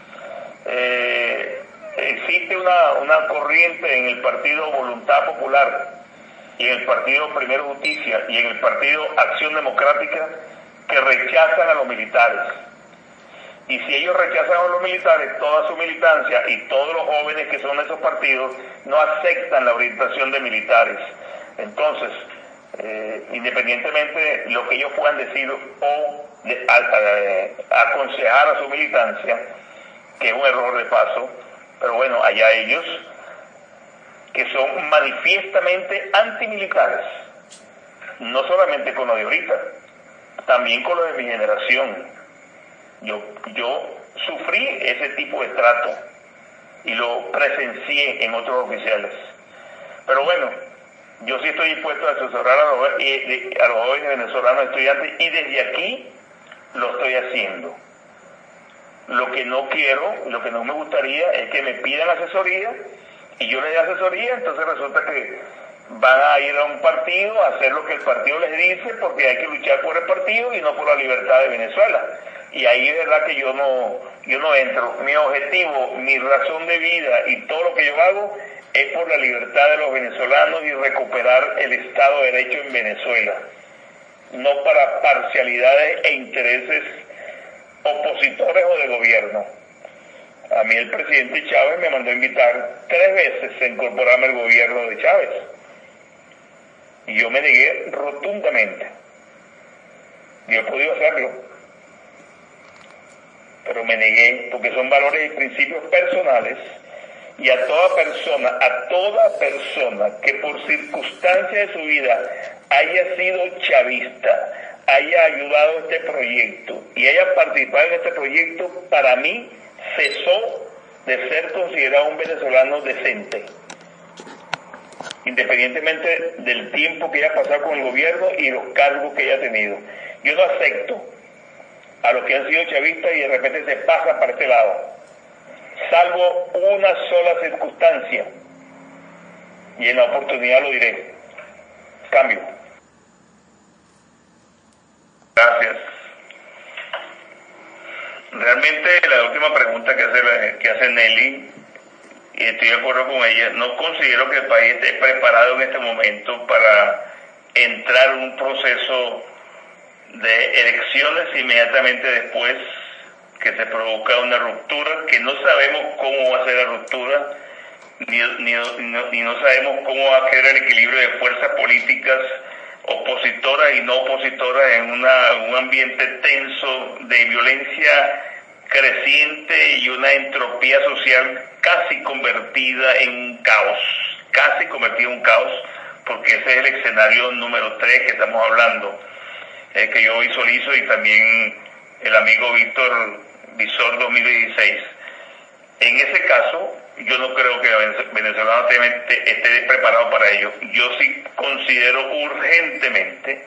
Existe una corriente en el Partido Voluntad Popular y en el Partido Primero Justicia y en el Partido Acción Democrática que rechazan a los militares. Y si ellos rechazan a los militares, toda su militancia y todos los jóvenes que son de esos partidos no aceptan la orientación de militares. Entonces, independientemente de lo que ellos puedan decir o aconsejar a su militancia, que es un error de paso, pero bueno, allá ellos, que son manifiestamente antimilitares, no solamente con lo de ahorita, también con lo de mi generación. Yo sufrí ese tipo de trato y lo presencié en otros oficiales. Pero bueno, yo sí estoy dispuesto a asesorar a los jóvenes venezolanos estudiantes y desde aquí lo estoy haciendo. Lo que no quiero, lo que no me gustaría es que me pidan asesoría y yo les dé asesoría, entonces resulta que van a ir a un partido a hacer lo que el partido les dice porque hay que luchar por el partido y no por la libertad de Venezuela. Y ahí es verdad que yo no entro. Mi objetivo, mi razón de vida y todo lo que yo hago es por la libertad de los venezolanos y recuperar el Estado de Derecho en Venezuela, no para parcialidades e intereses opositores o de gobierno. A mí el presidente Chávez me mandó a invitar 3 veces a incorporarme al gobierno de Chávez y yo me negué rotundamente. Yo he podido hacerlo, pero me negué porque son valores y principios personales, y a toda persona que por circunstancias de su vida haya sido chavista, haya ayudado a este proyecto y haya participado en este proyecto, para mí cesó de ser considerado un venezolano decente, independientemente del tiempo que haya pasado con el gobierno y los cargos que haya tenido. Yo no acepto a los que han sido chavistas y de repente se pasan para este lado, salvo una sola circunstancia, y en la oportunidad lo diré. Cambio. Gracias. Realmente la última pregunta que hace Nelly, y estoy de acuerdo con ella, no considero que el país esté preparado en este momento para entrar en un proceso de elecciones inmediatamente después que se provoca una ruptura, que no sabemos cómo va a ser la ruptura, ni no sabemos cómo va a quedar el equilibrio de fuerzas políticas opositoras y no opositoras en un ambiente tenso de violencia creciente y una entropía social casi convertida en un caos, porque ese es el escenario número 3 que estamos hablando, que yo visualizo, y también el amigo Víctor Visor 2016. En ese caso, yo no creo que Venezuela esté preparado para ello. Yo sí considero urgentemente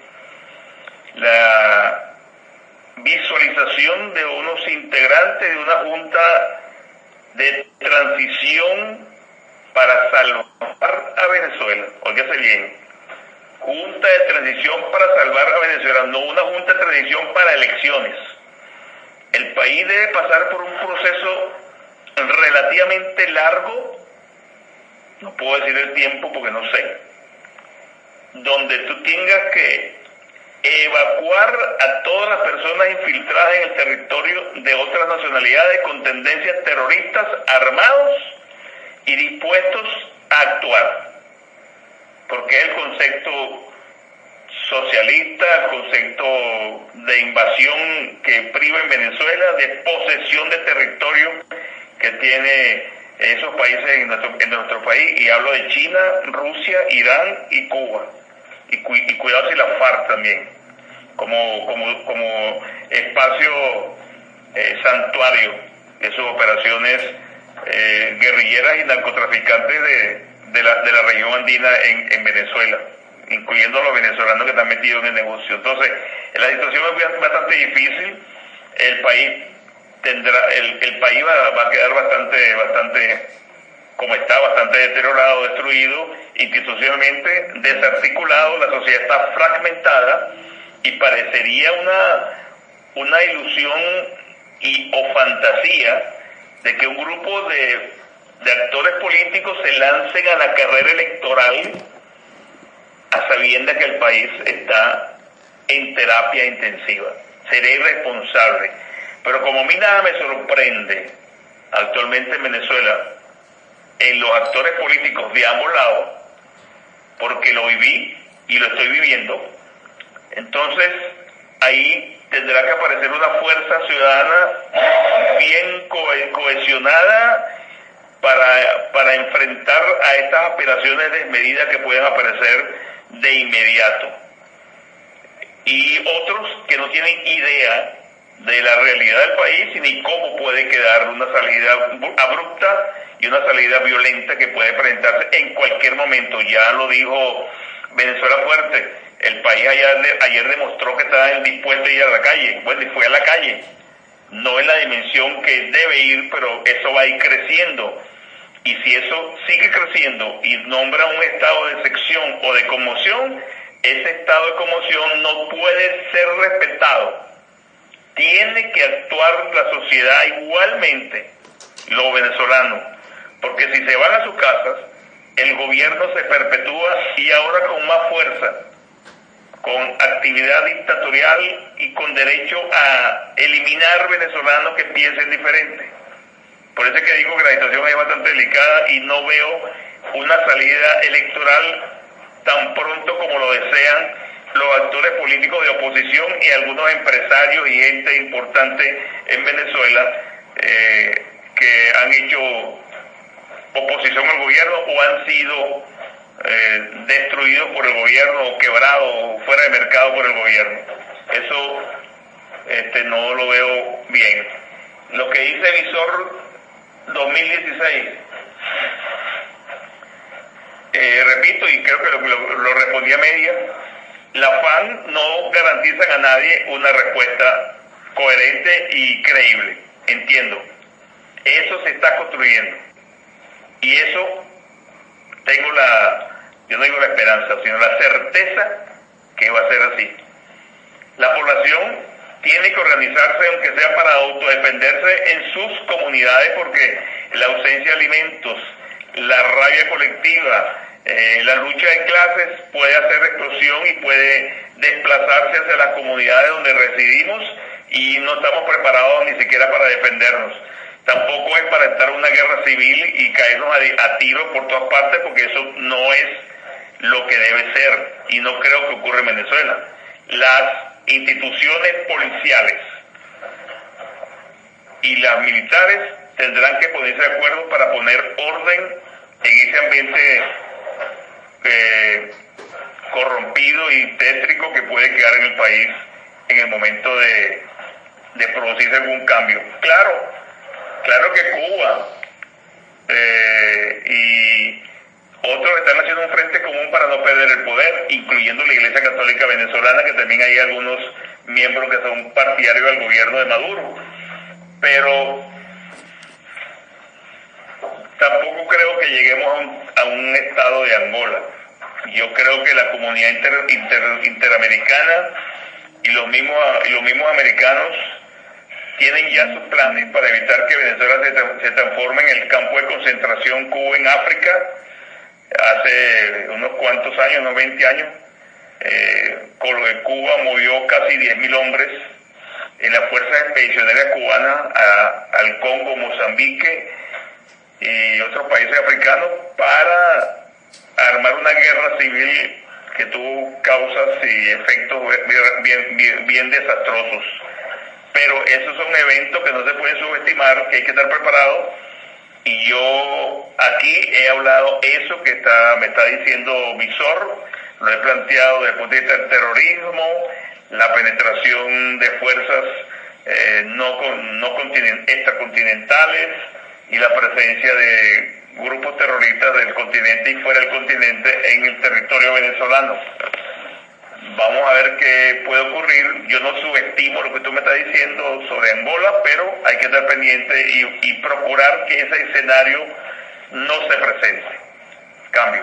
la visualización de unos integrantes de una junta de transición para salvar a Venezuela. Óigase bien, junta de transición para salvar a Venezuela, no una junta de transición para elecciones. El país debe pasar por un proceso relativamente largo, no puedo decir el tiempo porque no sé, donde tú tengas que evacuar a todas las personas infiltradas en el territorio de otras nacionalidades con tendencias terroristas, armados y dispuestos a actuar, porque es el concepto socialista, el concepto de invasión que priva en Venezuela, de posesión de territorio que tiene esos países en nuestro país, y hablo de China, Rusia, Irán y Cuba, y cuidado si la FARC también, como espacio santuario de sus operaciones guerrilleras y narcotraficantes de la región andina en Venezuela, incluyendo a los venezolanos que están metidos en el negocio. Entonces, la situación es bastante difícil. El país va a quedar bastante como está, bastante deteriorado, destruido, institucionalmente desarticulado. La sociedad está fragmentada y parecería una ilusión o fantasía de que un grupo de actores políticos se lancen a la carrera electoral a sabiendas que el país está en terapia intensiva. Sería irresponsable. Pero como a mí nada me sorprende actualmente en Venezuela, en los actores políticos de ambos lados, porque lo viví y lo estoy viviendo, entonces ahí tendrá que aparecer una fuerza ciudadana bien cohesionada para enfrentar a estas aspiraciones desmedidas que pueden aparecer de inmediato. Y otros que no tienen idea de la realidad del país ni cómo puede quedar una salida abrupta y una salida violenta que puede presentarse en cualquier momento. Ya lo dijo Venezuela Fuerte, el país ayer demostró que estaba dispuesto a ir a la calle. Bueno, y fue a la calle, no en la dimensión que debe ir, pero eso va a ir creciendo. Y si eso sigue creciendo y nombra un estado de sección o de conmoción, ese estado de conmoción no puede ser respetado. Tiene que actuar la sociedad igualmente, los venezolanos, porque si se van a sus casas, el gobierno se perpetúa, y ahora con más fuerza, con actividad dictatorial y con derecho a eliminar venezolanos que piensen diferente. Por eso es que digo que la situación es bastante delicada y no veo una salida electoral tan pronto como lo desean los actores políticos de oposición y algunos empresarios y gente importante en Venezuela que han hecho oposición al gobierno o han sido destruidos por el gobierno o quebrados o fuera de mercado por el gobierno. Eso no lo veo bien. lo que dice Visor 2016. Repito, y creo que lo respondí a media, la FAN no garantizan a nadie una respuesta coherente y creíble. Entiendo. Eso se está construyendo. Y eso yo no digo la esperanza, sino la certeza que va a ser así. La población tiene que organizarse, aunque sea para autodefenderse en sus comunidades, porque la ausencia de alimentos, la rabia colectiva, la lucha de clases puede hacer explosión y puede desplazarse hacia las comunidades donde residimos y no estamos preparados ni siquiera para defendernos. Tampoco es para estar en una guerra civil y caernos a tiros por todas partes, porque eso no es lo que debe ser y no creo que ocurra en Venezuela. Las instituciones policiales y las militares tendrán que ponerse de acuerdo para poner orden en ese ambiente corrompido y tétrico que puede quedar en el país en el momento de producirse algún cambio. Claro que Cuba y otros están haciendo un frente común para no perder el poder, incluyendo la Iglesia Católica Venezolana, que también hay algunos miembros que son partidarios del gobierno de Maduro. Pero tampoco creo que lleguemos a un estado de Angola. Yo creo que la comunidad interamericana y los mismos americanos tienen ya sus planes para evitar que Venezuela se transforme en el campo de concentración Cuba en África. Hace unos cuantos años, unos 20 años, Cuba movió casi 10.000 hombres en las fuerzas expedicionarias cubanas al Congo, Mozambique y otros países africanos para armar una guerra civil que tuvo causas y efectos bien desastrosos. Pero esos son eventos que no se pueden subestimar, que hay que estar preparado. Y yo aquí he hablado eso que me está diciendo Visor, lo he planteado desde el punto de vista del terrorismo, la penetración de fuerzas extracontinentales y la presencia de grupos terroristas del continente y fuera del continente en el territorio venezolano. Vamos a ver qué puede ocurrir. Yo no subestimo lo que tú me estás diciendo sobre Angola, pero hay que estar pendiente y procurar que ese escenario no se presente. Cambio.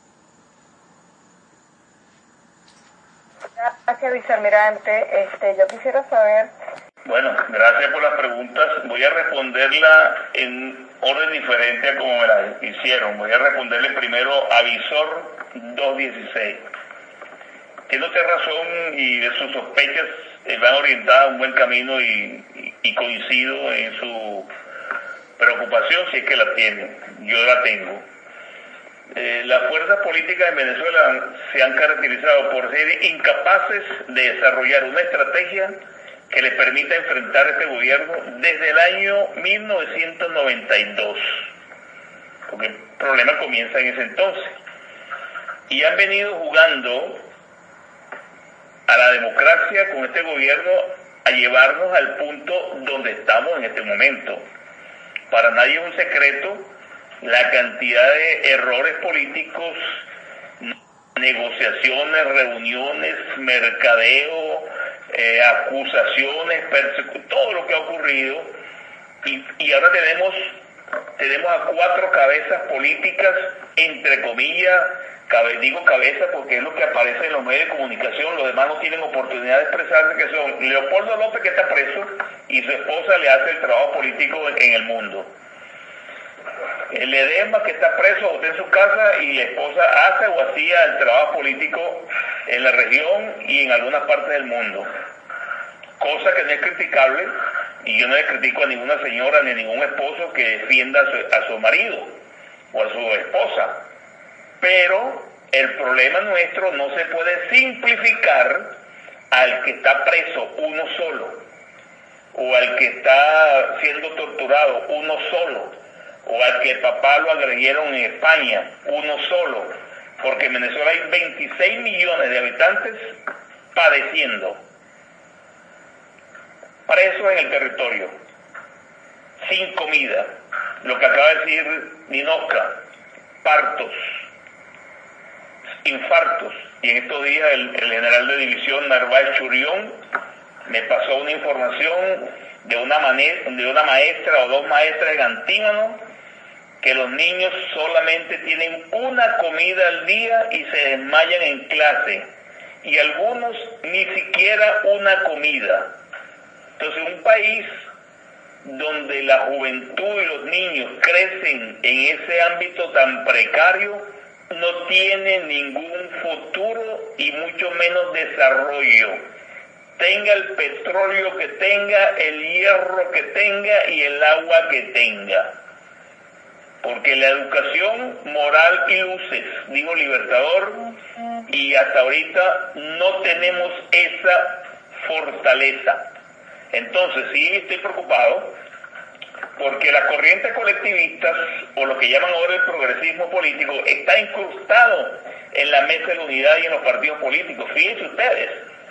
Gracias, vicealmirante. Yo quisiera saber... Bueno, gracias por las preguntas. Voy a responderla en orden diferente a como me las hicieron. Voy a responderle primero a Visor 216. Tiene usted razón y de sus sospechas van orientadas a un buen camino y coincido en su preocupación, si es que la tiene. Yo la tengo. Las fuerzas políticas en Venezuela se han caracterizado por ser incapaces de desarrollar una estrategia que les permita enfrentar este gobierno desde el año 1992, porque el problema comienza en ese entonces. Y han venido jugando a la democracia con este gobierno a llevarnos al punto donde estamos en este momento. Para nadie es un secreto la cantidad de errores políticos, negociaciones, reuniones, mercadeo, acusaciones, todo lo que ha ocurrido. Y ahora tenemos a 4 cabezas políticas, entre comillas, digo cabeza porque es lo que aparece en los medios de comunicación, los demás no tienen oportunidad de expresarse, que son Leopoldo López, que está preso, y su esposa le hace el trabajo político en el mundo. El Ledesma, que está preso o está en su casa, y la esposa hace o hacía el trabajo político en la región y en algunas partes del mundo. Cosa que no es criticable, y yo no le critico a ninguna señora ni a ningún esposo que defienda a su marido o a su esposa. Pero el problema nuestro no se puede simplificar al que está preso uno solo, o al que está siendo torturado uno solo, o al que papá lo agredieron en España uno solo, porque en Venezuela hay 26 millones de habitantes padeciendo, presos en el territorio. sin comida. Lo que acaba de decir Ninosca, partos, infartos. Y en estos días el general de división Narváez Churión me pasó una información de una maestra o dos maestras en Antímano, que los niños solamente tienen una comida al día y se desmayan en clase, y algunos ni siquiera una comida. Entonces, un país donde la juventud y los niños crecen en ese ámbito tan precario, no tiene ningún futuro y mucho menos desarrollo. Tenga el petróleo que tenga, el hierro que tenga y el agua que tenga. Porque la educación moral y luces, digo Libertador, y hasta ahorita no tenemos esa fortaleza. Entonces sí estoy preocupado porque las corrientes colectivistas, o lo que llaman ahora el progresismo político, está incrustado en la mesa de la unidad y en los partidos políticos. Fíjense ustedes,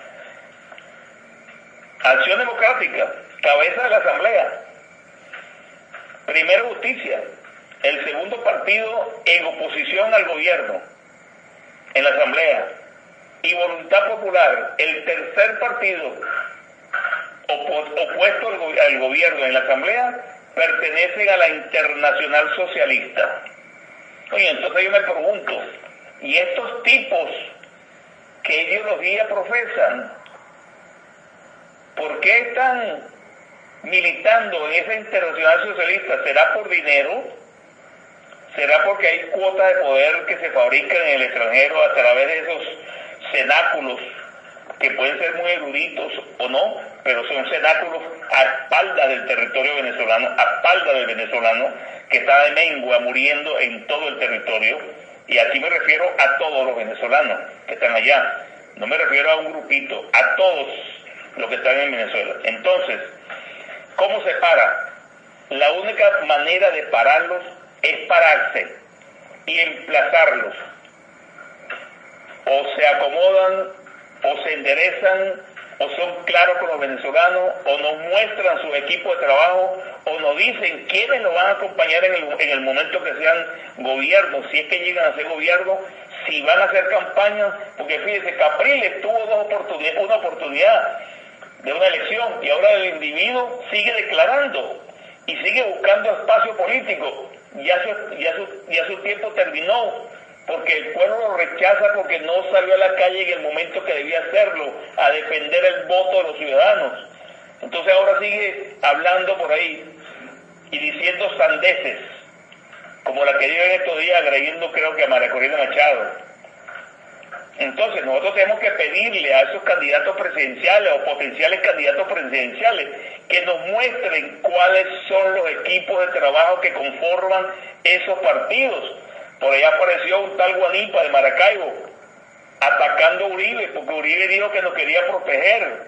Acción Democrática, cabeza de la Asamblea, Primero Justicia, el segundo partido en oposición al gobierno en la Asamblea, y Voluntad Popular, el tercer partido opuesto al gobierno en la Asamblea, pertenecen a la Internacional Socialista. Oye, entonces yo me pregunto, ¿y estos tipos qué ideología profesan? ¿Por qué están militando en esa Internacional Socialista? ¿Será por dinero? ¿Será porque hay cuotas de poder que se fabrican en el extranjero a través de esos cenáculos que pueden ser muy eruditos o no, pero son cenáculos a espaldas del territorio venezolano, a espaldas del venezolano que está de mengua muriendo en todo el territorio? Y aquí me refiero a todos los venezolanos que están allá, no me refiero a un grupito, a todos los que están en Venezuela. Entonces, ¿cómo se para? La única manera de pararlos es pararse y emplazarlos. O se acomodan, o se enderezan, o son claros con los venezolanos, o nos muestran su equipo de trabajo, o nos dicen quiénes los van a acompañar en el momento que sean gobiernos, si es que llegan a ser gobierno, si van a hacer campañas, porque fíjese, Capriles tuvo una oportunidad de una elección, y ahora el individuo sigue declarando y sigue buscando espacio político. Ya su tiempo terminó, porque el pueblo lo rechaza porque no salió a la calle en el momento que debía hacerlo, a defender el voto de los ciudadanos. Entonces ahora sigue hablando por ahí y diciendo sandeces, como la que dio en estos días, agrediendo creo que a María Corina Machado. Entonces nosotros tenemos que pedirle a esos candidatos presidenciales o potenciales candidatos presidenciales que nos muestren cuáles son los equipos de trabajo que conforman esos partidos. Por allá apareció un tal Guanipa de Maracaibo atacando a Uribe, porque Uribe dijo que nos quería proteger.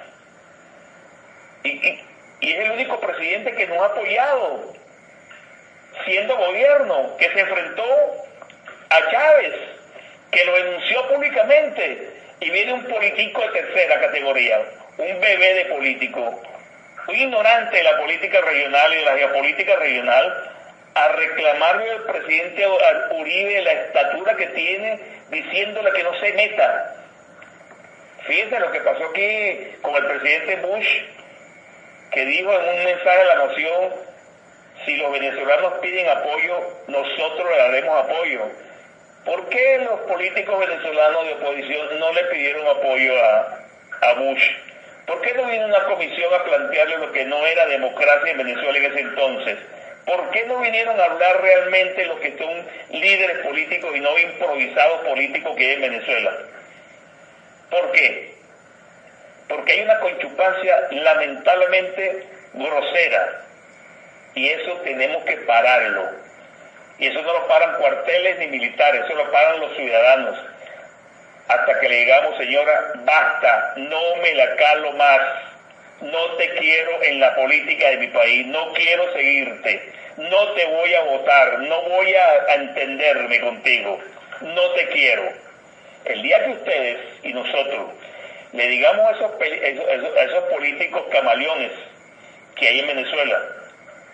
Y es el único presidente que nos ha apoyado, siendo gobierno, que se enfrentó a Chávez, que lo denunció públicamente, y viene un político de tercera categoría, un bebé de político, un ignorante de la política regional y de la geopolítica regional, a reclamarle al presidente Uribe la estatura que tiene, diciéndole que no se meta. Fíjense lo que pasó aquí con el presidente Bush, que dijo en un mensaje a la nación: si los venezolanos piden apoyo, nosotros le daremos apoyo. ¿Por qué los políticos venezolanos de oposición no le pidieron apoyo a Bush? ¿Por qué no vino una comisión a plantearle lo que no era democracia en Venezuela en ese entonces? ¿Por qué no vinieron a hablar realmente lo que son líderes políticos y no improvisados políticos que hay en Venezuela? ¿Por qué? Porque hay una conchupancia lamentablemente grosera, y eso tenemos que pararlo. Y eso no lo paran cuarteles ni militares, eso lo paran los ciudadanos. Hasta que le digamos: señora, basta, no me la calo más. No te quiero en la política de mi país, no quiero seguirte, no te voy a votar, no voy a entenderme contigo, no te quiero. El día que ustedes y nosotros le digamos a esos políticos camaleones que hay en Venezuela,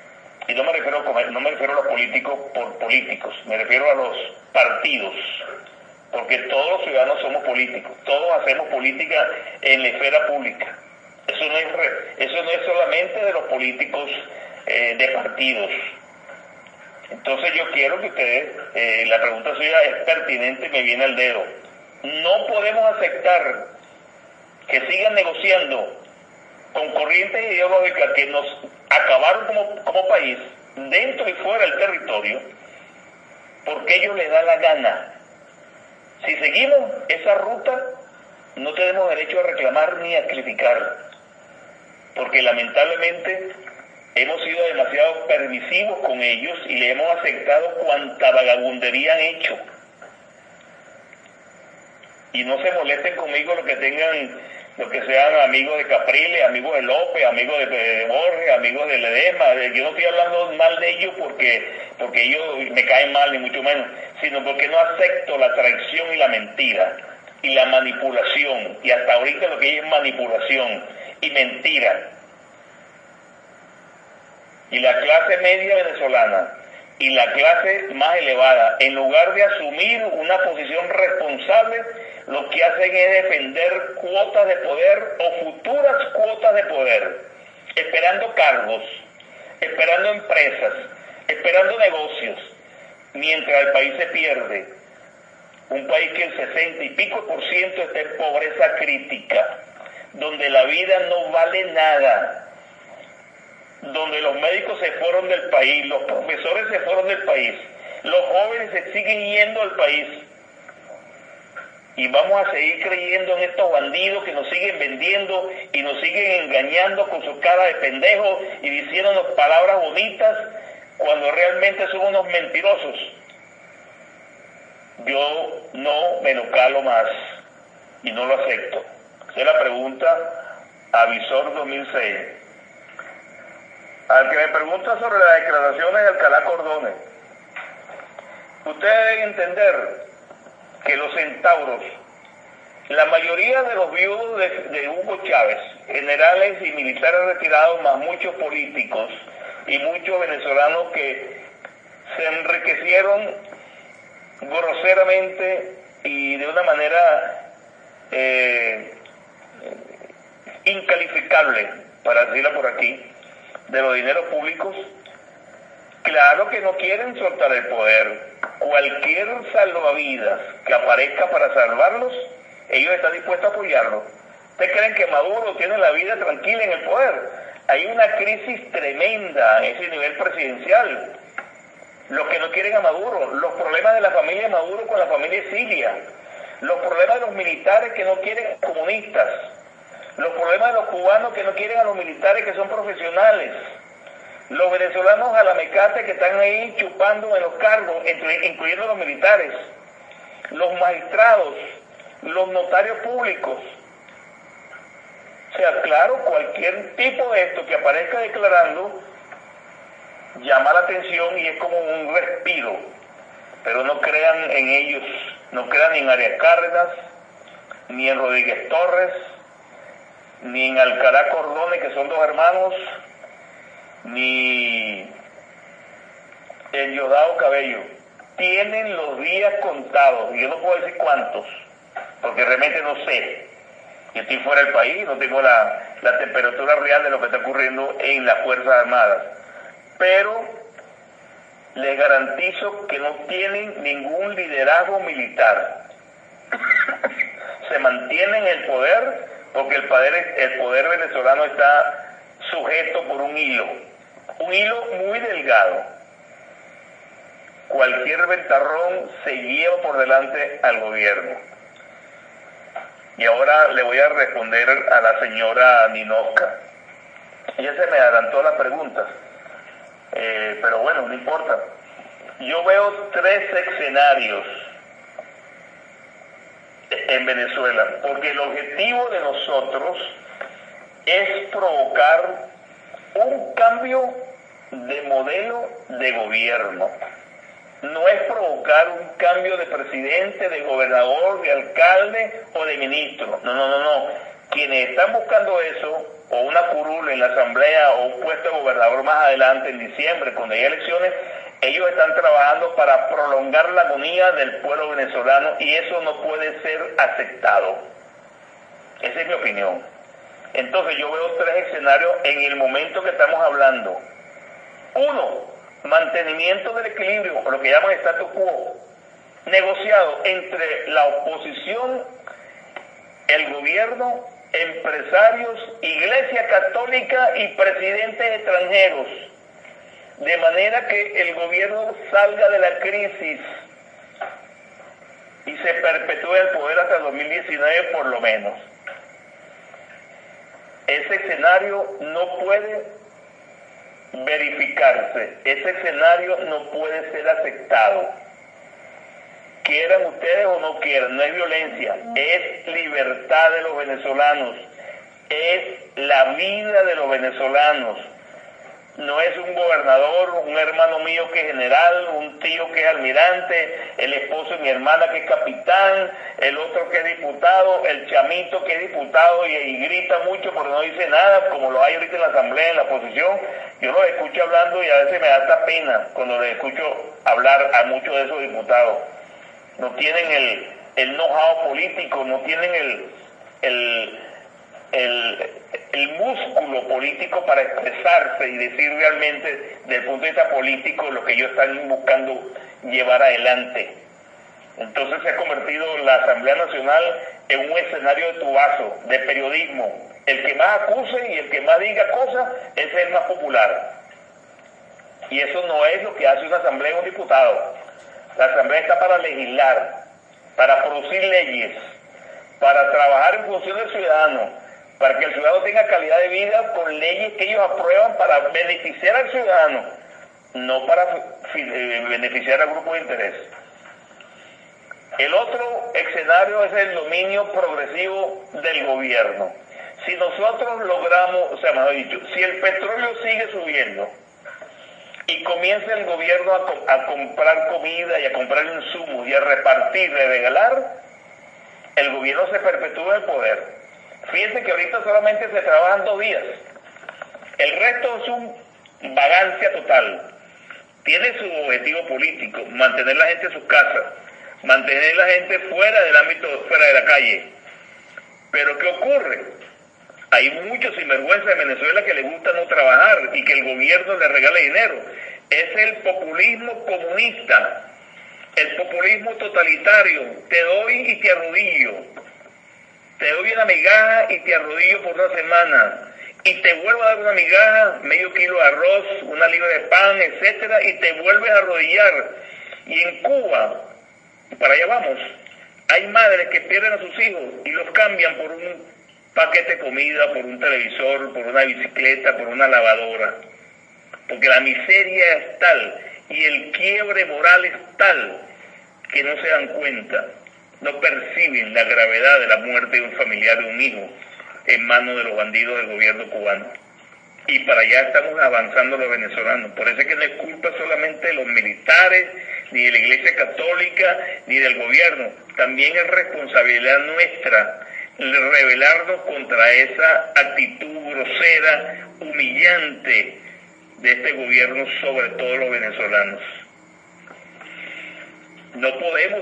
y no me refiero a los políticos por políticos, me refiero a los partidos, porque todos los ciudadanos somos políticos, todos hacemos política en la esfera pública. Eso no es solamente de los políticos de partidos. Entonces yo quiero que ustedes, la pregunta suya es pertinente y me viene al dedo. No podemos aceptar que sigan negociando con corrientes ideológicas que nos acabaron como país, dentro y fuera del territorio, porque ellos les da la gana. Si seguimos esa ruta, no tenemos derecho a reclamar ni a criticar, porque lamentablemente hemos sido demasiado permisivos con ellos y le hemos aceptado cuanta vagabundería han hecho. Y no se molesten conmigo los que sean amigos de Capriles, amigos de López, amigos de Borges, amigos de Ledesma. Yo no estoy hablando mal de ellos porque ellos me caen mal, ni mucho menos, sino porque no acepto la traición y la mentira y la manipulación, y hasta ahorita lo que es manipulación y mentira. Y la clase media venezolana y la clase más elevada, en lugar de asumir una posición responsable, lo que hacen es defender cuotas de poder o futuras cuotas de poder, esperando cargos, esperando empresas, esperando negocios, mientras el país se pierde. Un país que el 60 y pico % está en pobreza crítica, donde la vida no vale nada, donde los médicos se fueron del país, los profesores se fueron del país, los jóvenes se siguen yendo al país, y vamos a seguir creyendo en estos bandidos que nos siguen vendiendo y nos siguen engañando con su cara de pendejos y diciéndonos palabras bonitas cuando realmente son unos mentirosos. Yo no me lo calo más y no lo acepto. Esa es la pregunta a Visor 2006. Al que me pregunta sobre las declaraciones de Alcalá Cordones, ustedes deben entender que los centauros, la mayoría de los viudos de Hugo Chávez, generales y militares retirados, más muchos políticos y muchos venezolanos que se enriquecieron groseramente y de una manera incalificable, para decirlo por aquí, de los dineros públicos, claro que no quieren soltar el poder. Cualquier salvavidas que aparezca para salvarlos, ellos están dispuestos a apoyarlo. ¿Ustedes creen que Maduro tiene la vida tranquila en el poder? Hay una crisis tremenda en ese nivel presidencial. Los que no quieren a Maduro, los problemas de la familia Maduro con la familia Siria, los problemas de los militares que no quieren a los comunistas, los problemas de los cubanos que no quieren a los militares que son profesionales, los venezolanos a la mecate que están ahí chupando en los cargos, incluyendo los militares, los magistrados, los notarios públicos. O sea, claro, cualquier tipo de esto que aparezca declarando llama la atención y es como un respiro, pero no crean en ellos, no crean ni en Arias Cárdenas, ni en Rodríguez Torres, ni en Alcalá Cordones, que son dos hermanos, ni en Diosdado Cabello. Tienen los días contados, y yo no puedo decir cuántos, porque realmente no sé. Yo estoy fuera del país, no tengo la temperatura real de lo que está ocurriendo en las Fuerzas Armadas, pero les garantizo que no tienen ningún liderazgo militar. Se mantienen en el poder porque el poder venezolano está sujeto por un hilo muy delgado. Cualquier ventarrón se lleva por delante al gobierno. Y ahora le voy a responder a la señora Ninosca. Ella se me adelantó la pregunta, pero bueno, no importa. Yo veo 3 escenarios en Venezuela, porque el objetivo de nosotros es provocar un cambio de modelo de gobierno. No es provocar un cambio de presidente, de gobernador, de alcalde o de ministro. No. Quienes están buscando eso o una curul en la asamblea o un puesto de gobernador más adelante en diciembre, cuando hay elecciones, ellos están trabajando para prolongar la agonía del pueblo venezolano y eso no puede ser aceptado. Esa es mi opinión. Entonces yo veo tres escenarios en el momento que estamos hablando. Uno, mantenimiento del equilibrio, o lo que llaman status quo, negociado entre la oposición, el gobierno, empresarios, Iglesia Católica y presidentes extranjeros, de manera que el gobierno salga de la crisis y se perpetúe el poder hasta el 2019 por lo menos. Ese escenario no puede verificarse, ese escenario no puede ser aceptado. Quieran ustedes o no quieran, no es violencia, es libertad de los venezolanos, es la vida de los venezolanos. No es un gobernador, un hermano mío que es general, un tío que es almirante, el esposo de mi hermana que es capitán, el otro que es diputado, el chamito que es diputado y grita mucho pero no dice nada, como lo hay ahorita en la asamblea, en la oposición. Yo los escucho hablando y a veces me da hasta pena cuando les escucho hablar a muchos de esos diputados. No tienen el know-how político, no tienen el músculo político para expresarse y decir realmente desde el punto de vista político lo que ellos están buscando llevar adelante. Entonces se ha convertido la Asamblea Nacional en un escenario de tubazo, de periodismo. El que más acuse y el que más diga cosas, ese es el más popular. Y eso no es lo que hace una asamblea o un diputado. La asamblea está para legislar, para producir leyes, para trabajar en función del ciudadano, para que el ciudadano tenga calidad de vida con leyes que ellos aprueban para beneficiar al ciudadano, no para beneficiar al grupo de interés. El otro escenario es el dominio progresivo del gobierno. Si nosotros logramos, o sea, mejor dicho, si el petróleo sigue subiendo y comienza el gobierno a comprar comida y a comprar insumos y a repartir, a regalar, el gobierno se perpetúa en el poder. Fíjense que ahorita solamente se trabajan 2 días. El resto es un vagancia total. Tiene su objetivo político, mantener la gente en sus casas, mantener la gente fuera del ámbito, fuera de la calle. Pero ¿qué ocurre? Hay muchos sinvergüenzas en Venezuela que les gusta no trabajar y que el gobierno les regale dinero. Es el populismo comunista, el populismo totalitario. Te doy y te arrodillo. Te doy una migaja y te arrodillo por 1 semana. Y te vuelvo a dar una migaja, medio kilo de arroz, 1 libra de pan, etcétera, y te vuelves a arrodillar. Y en Cuba, para allá vamos, hay madres que pierden a sus hijos y los cambian por un paquete de comida, por un televisor, por una bicicleta, por una lavadora. Porque la miseria es tal y el quiebre moral es tal que no se dan cuenta, no perciben la gravedad de la muerte de un familiar, de un hijo, en manos de los bandidos del gobierno cubano. Y para allá estamos avanzando los venezolanos. Por eso es que no es culpa solamente de los militares, ni de la Iglesia Católica, ni del gobierno. También es responsabilidad nuestra rebelarnos contra esa actitud grosera, humillante de este gobierno sobre todos los venezolanos. No podemos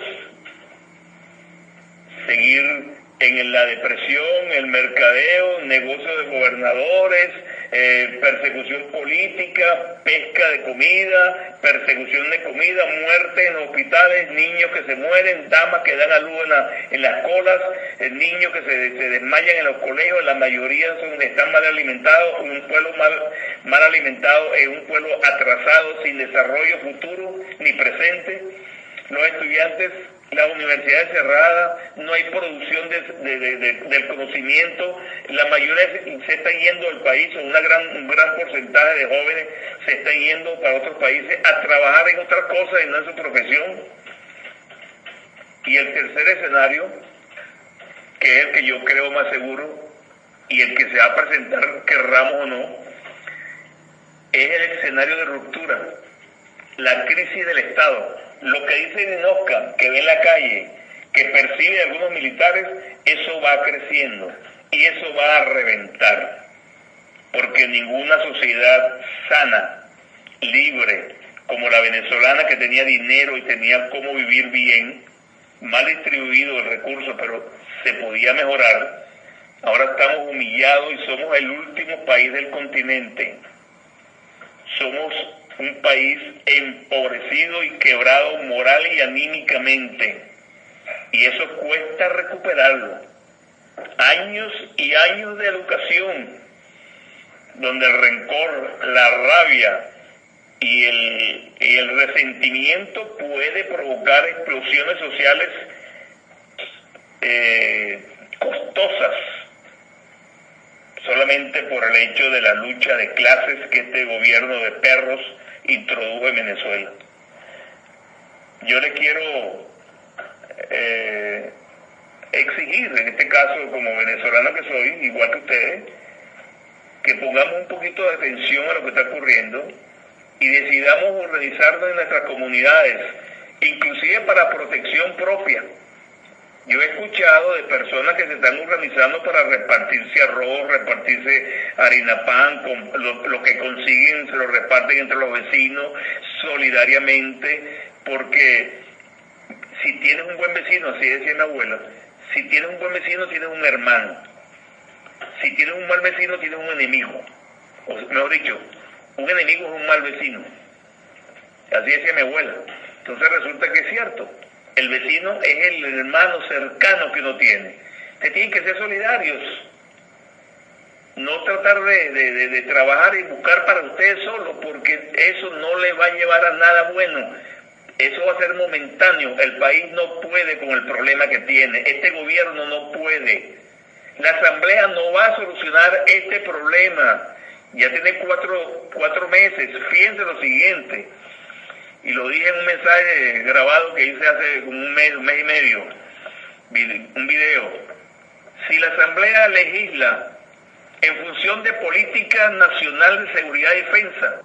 seguir en la depresión, el mercadeo, negocio de gobernadores, persecución política, pesca de comida, persecución de comida, muerte en hospitales, niños que se mueren, damas que dan a luz en las colas, niños que se desmayan en los colegios, la mayoría están mal alimentados, un pueblo mal alimentado es un pueblo atrasado, sin desarrollo futuro ni presente. Los estudiantes, las universidades cerradas, no hay producción del conocimiento, la mayoría se está yendo del país, un gran porcentaje de jóvenes se están yendo para otros países a trabajar en otras cosas y no en su profesión. Y el tercer escenario, que es el que yo creo más seguro y el que se va a presentar, querramos o no, es el escenario de ruptura, la crisis del Estado. Lo que dice Ninosca, que ve en la calle, que percibe algunos militares, eso va creciendo y eso va a reventar. porque ninguna sociedad sana, libre, como la venezolana, que tenía dinero y tenía cómo vivir bien, mal distribuido el recurso, pero se podía mejorar. Ahora estamos humillados y somos el último país del continente. Somos un país empobrecido y quebrado moral y anímicamente. Y eso cuesta recuperarlo. Años y años de educación, donde el rencor, la rabia y el resentimiento puede provocar explosiones sociales costosas, solamente por el hecho de la lucha de clases que este gobierno de perros introdujo en Venezuela. Yo le quiero exigir, en este caso como venezolano que soy, igual que ustedes, que pongamos un poquito de atención a lo que está ocurriendo y decidamos organizarnos en nuestras comunidades, inclusive para protección propia. Yo he escuchado de personas que se están organizando para repartirse arroz, repartirse harina pan, con lo que consiguen se lo reparten entre los vecinos solidariamente, porque si tienes un buen vecino, así decía mi abuela, si tienes un buen vecino tienes un hermano, si tienes un mal vecino tienes un enemigo, o mejor dicho, un enemigo es un mal vecino, así decía mi abuela. Entonces resulta que es cierto. El vecino es el hermano cercano que uno tiene. Ustedes tienen que ser solidarios. No tratar de trabajar y buscar para ustedes solos, porque eso no le va a llevar a nada bueno. Eso va a ser momentáneo. El país no puede con el problema que tiene. Este gobierno no puede. La Asamblea no va a solucionar este problema. Ya tiene cuatro meses. Fíjense lo siguiente. Y lo dije en un mensaje grabado que hice hace como un mes y medio, un video. Si la Asamblea legisla en función de política nacional de seguridad y defensa,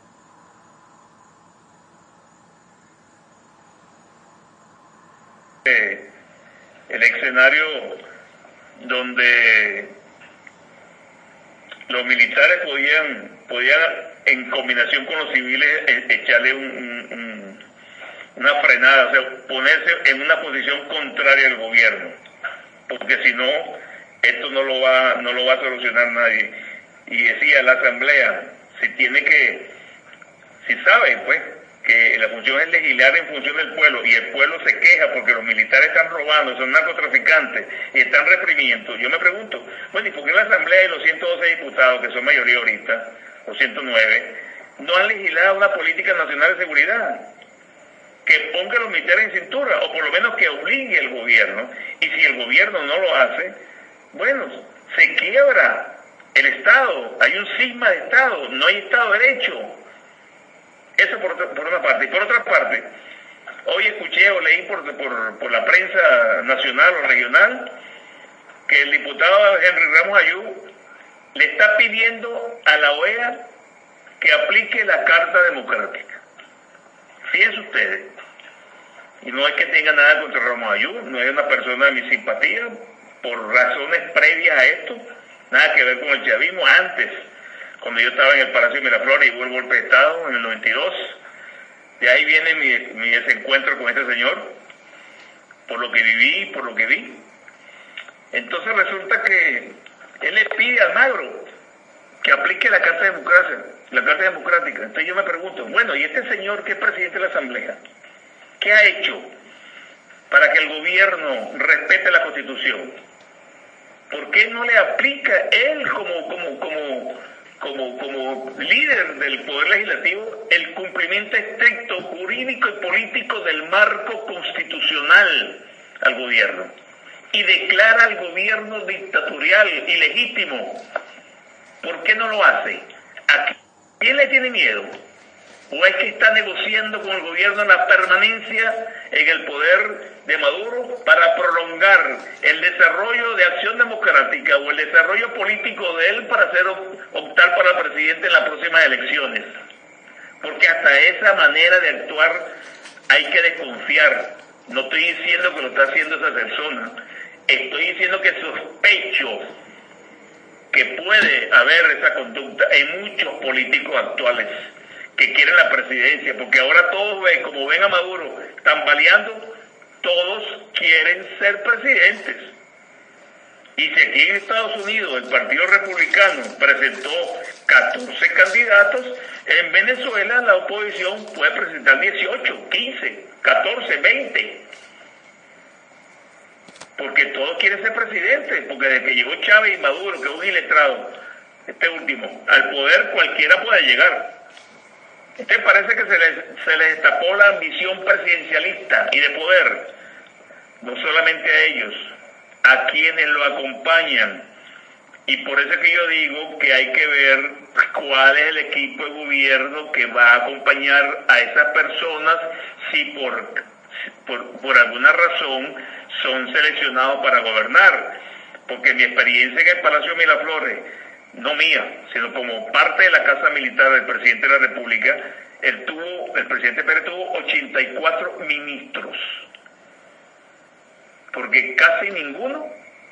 el escenario donde los militares podían en combinación con los civiles echarle una frenada, o sea, ponerse en una posición contraria al gobierno, porque si no, esto no lo va a solucionar nadie. Y decía la Asamblea, si sabe pues que la función es legislar en función del pueblo, y el pueblo se queja porque los militares están robando, son narcotraficantes y están reprimiendo, yo me pregunto, bueno, ¿y por qué la Asamblea y los 112 diputados, que son mayoría ahorita, o 109, no han legislado una política nacional de seguridad que ponga a los militares en cintura, o por lo menos que obligue al gobierno? Y si el gobierno no lo hace, bueno, se quiebra el Estado, hay un cisma de Estado, no hay Estado de Derecho. Eso por una parte. Y por otra parte, hoy escuché o leí por la prensa nacional o regional que el diputado Henry Ramos Ayú le está pidiendo a la OEA que aplique la Carta Democrática. Fíjense ustedes, y no es que tenga nada contra Ramos Ayú, no es una persona de mi simpatía, por razones previas a esto, nada que ver con el chavismo. Antes, cuando yo estaba en el Palacio de Miraflores y hubo el golpe de Estado en el 92, de ahí viene mi desencuentro con este señor, por lo que viví, por lo que vi. Entonces resulta que él le pide a Almagro que aplique la Carta Democrática. Entonces yo me pregunto, bueno, ¿y este señor que es presidente de la Asamblea, qué ha hecho para que el gobierno respete la Constitución? ¿Por qué no le aplica él como líder del Poder Legislativo el cumplimiento estricto, jurídico y político del marco constitucional al gobierno? Y declara al gobierno dictatorial, ilegítimo. ¿Por qué no lo hace? ¿A quién le tiene miedo? ¿O es que está negociando con el gobierno la permanencia en el poder de Maduro para prolongar el desarrollo de Acción Democrática o el desarrollo político de él para optar para presidente en las próximas elecciones? Porque hasta esa manera de actuar hay que desconfiar. No estoy diciendo que lo está haciendo esa persona, estoy diciendo que sospecho que puede haber esa conducta en muchos políticos actuales que quieren la presidencia, porque ahora todos ven, como ven a Maduro tambaleando, todos quieren ser presidentes. Y si aquí en Estados Unidos el Partido Republicano presentó 14 candidatos, en Venezuela la oposición puede presentar 18, 15, 14, 20. Porque todos quieren ser presidentes, porque desde que llegó Chávez y Maduro, que es un iletrado, este último, al poder cualquiera puede llegar. Entonces parece que se les destapó la ambición presidencialista y de poder, no solamente a ellos, a quienes lo acompañan. Y por eso es que yo digo que hay que ver cuál es el equipo de gobierno que va a acompañar a esas personas si por alguna razón son seleccionados para gobernar. Porque mi experiencia en el Palacio Miraflores, no mía, sino como parte de la Casa Militar del Presidente de la República, el presidente Pérez tuvo 84 ministros. Porque casi ninguno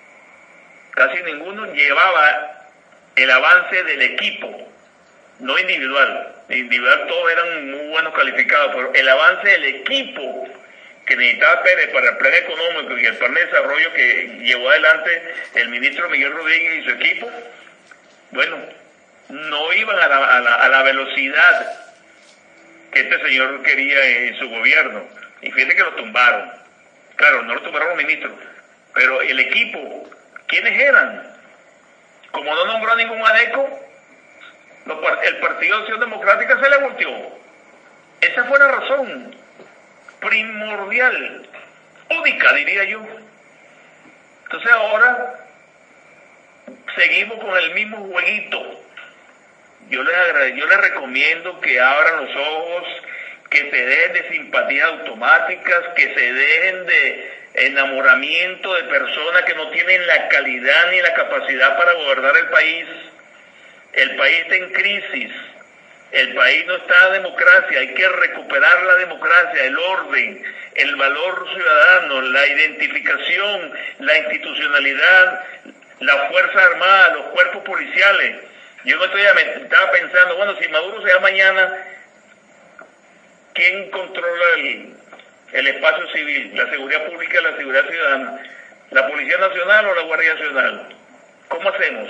llevaba el avance del equipo, no individual. Individual todos eran muy buenos calificados, pero el avance del equipo que necesitaba Pérez para el plan económico y el plan de desarrollo que llevó adelante el ministro Miguel Rodríguez y su equipo, bueno, no iban a la velocidad que este señor quería en su gobierno. Y fíjate que lo tumbaron. Claro, no lo tumbaron los ministros, pero el equipo, ¿quiénes eran? Como no nombró a ningún adeco, el Partido de Acción Democrática se le volteó. Esa fue la razón primordial, única, diría yo. Entonces ahora seguimos con el mismo jueguito. Yo les recomiendo que abran los ojos, que se dejen de simpatías automáticas, que se dejen de enamoramiento de personas que no tienen la calidad ni la capacidad para gobernar el país. El país está en crisis, el país no está en democracia, hay que recuperar la democracia, el orden, el valor ciudadano, la identificación, la institucionalidad, la Fuerza Armada, los cuerpos policiales. Yo no estaba pensando, bueno, si Maduro se va mañana, ¿quién controla el espacio civil, la seguridad pública y la seguridad ciudadana? ¿La Policía Nacional o la Guardia Nacional? ¿Cómo hacemos?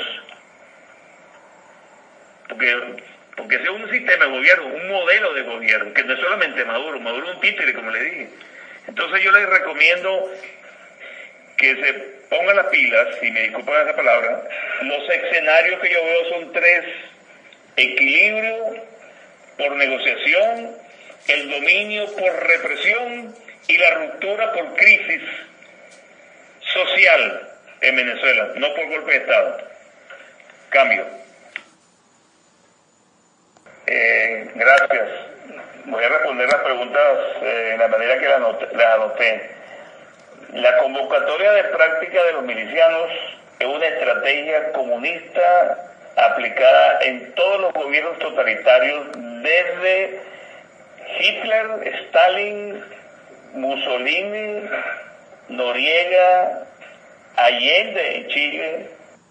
Porque ese es un sistema de gobierno, un modelo de gobierno, que no es solamente Maduro es un títere, como le dije. Entonces yo les recomiendo que se pongan las pilas, si me disculpan esa palabra. Los escenarios que yo veo son 3: equilibrio por negociación, el dominio por represión y la ruptura por crisis social en Venezuela, no por golpe de Estado. Cambio. Gracias. Voy a responder las preguntas en la manera que las anoté. La convocatoria de práctica de los milicianos es una estrategia comunista aplicada en todos los gobiernos totalitarios desde Hitler, Stalin, Mussolini, Noriega, Allende en Chile.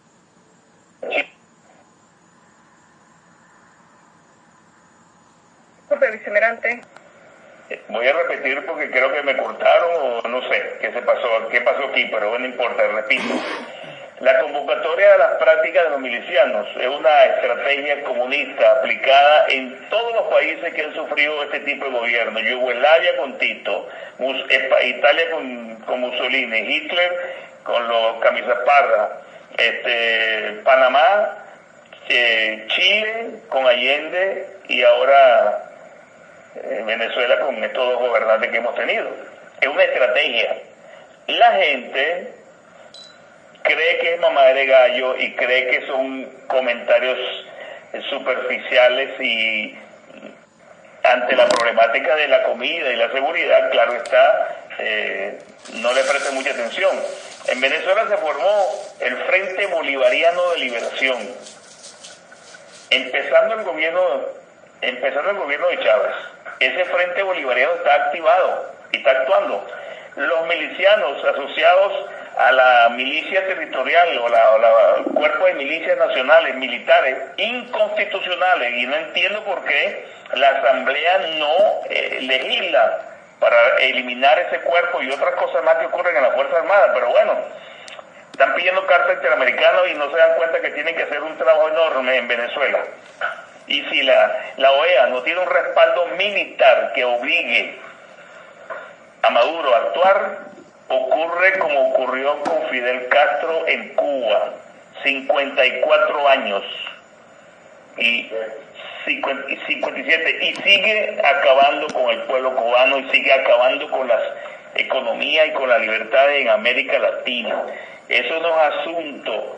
Vicealmirante. Voy a repetir porque creo que me cortaron o no sé qué pasó aquí, pero no importa, repito. La convocatoria de las prácticas de los milicianos es una estrategia comunista aplicada en todos los países que han sufrido este tipo de gobierno. Yugoslavia con Tito, Italia con Mussolini, Hitler con los camisas pardas, Panamá, Chile con Allende y ahora Venezuela con estos dos gobernantes que hemos tenido. Es una estrategia. La gente cree que es mamadera de gallo y cree que son comentarios superficiales, y ante la problemática de la comida y la seguridad, claro está, no le preste mucha atención. En Venezuela se formó el Frente Bolivariano de Liberación, empezando el gobierno de Chávez. Ese Frente Bolivariano está activado y está actuando. Los milicianos asociados a la milicia territorial o la cuerpo de milicias nacionales, militares, inconstitucionales, y no entiendo por qué la Asamblea no legisla para eliminar ese cuerpo y otras cosas más que ocurren en las Fuerzas Armadas. Pero bueno, están pidiendo carta interamericana y no se dan cuenta que tienen que hacer un trabajo enorme en Venezuela. Y si la OEA no tiene un respaldo militar que obligue a Maduro a actuar, ocurre como ocurrió con Fidel Castro en Cuba, 54 años y 57, y sigue acabando con el pueblo cubano y sigue acabando con las economías y con la libertad en América Latina. Eso no es asunto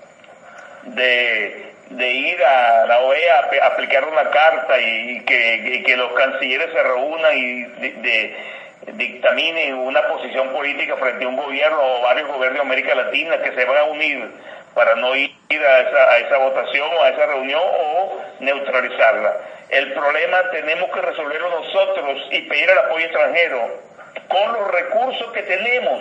de ir a la OEA a aplicar una carta y que los cancilleres se reúnan y dictaminen una posición política frente a un gobierno o varios gobiernos de América Latina que se van a unir para no ir a esa votación o a esa reunión o neutralizarla. El problema tenemos que resolverlo nosotros y pedir el apoyo extranjero con los recursos que tenemos,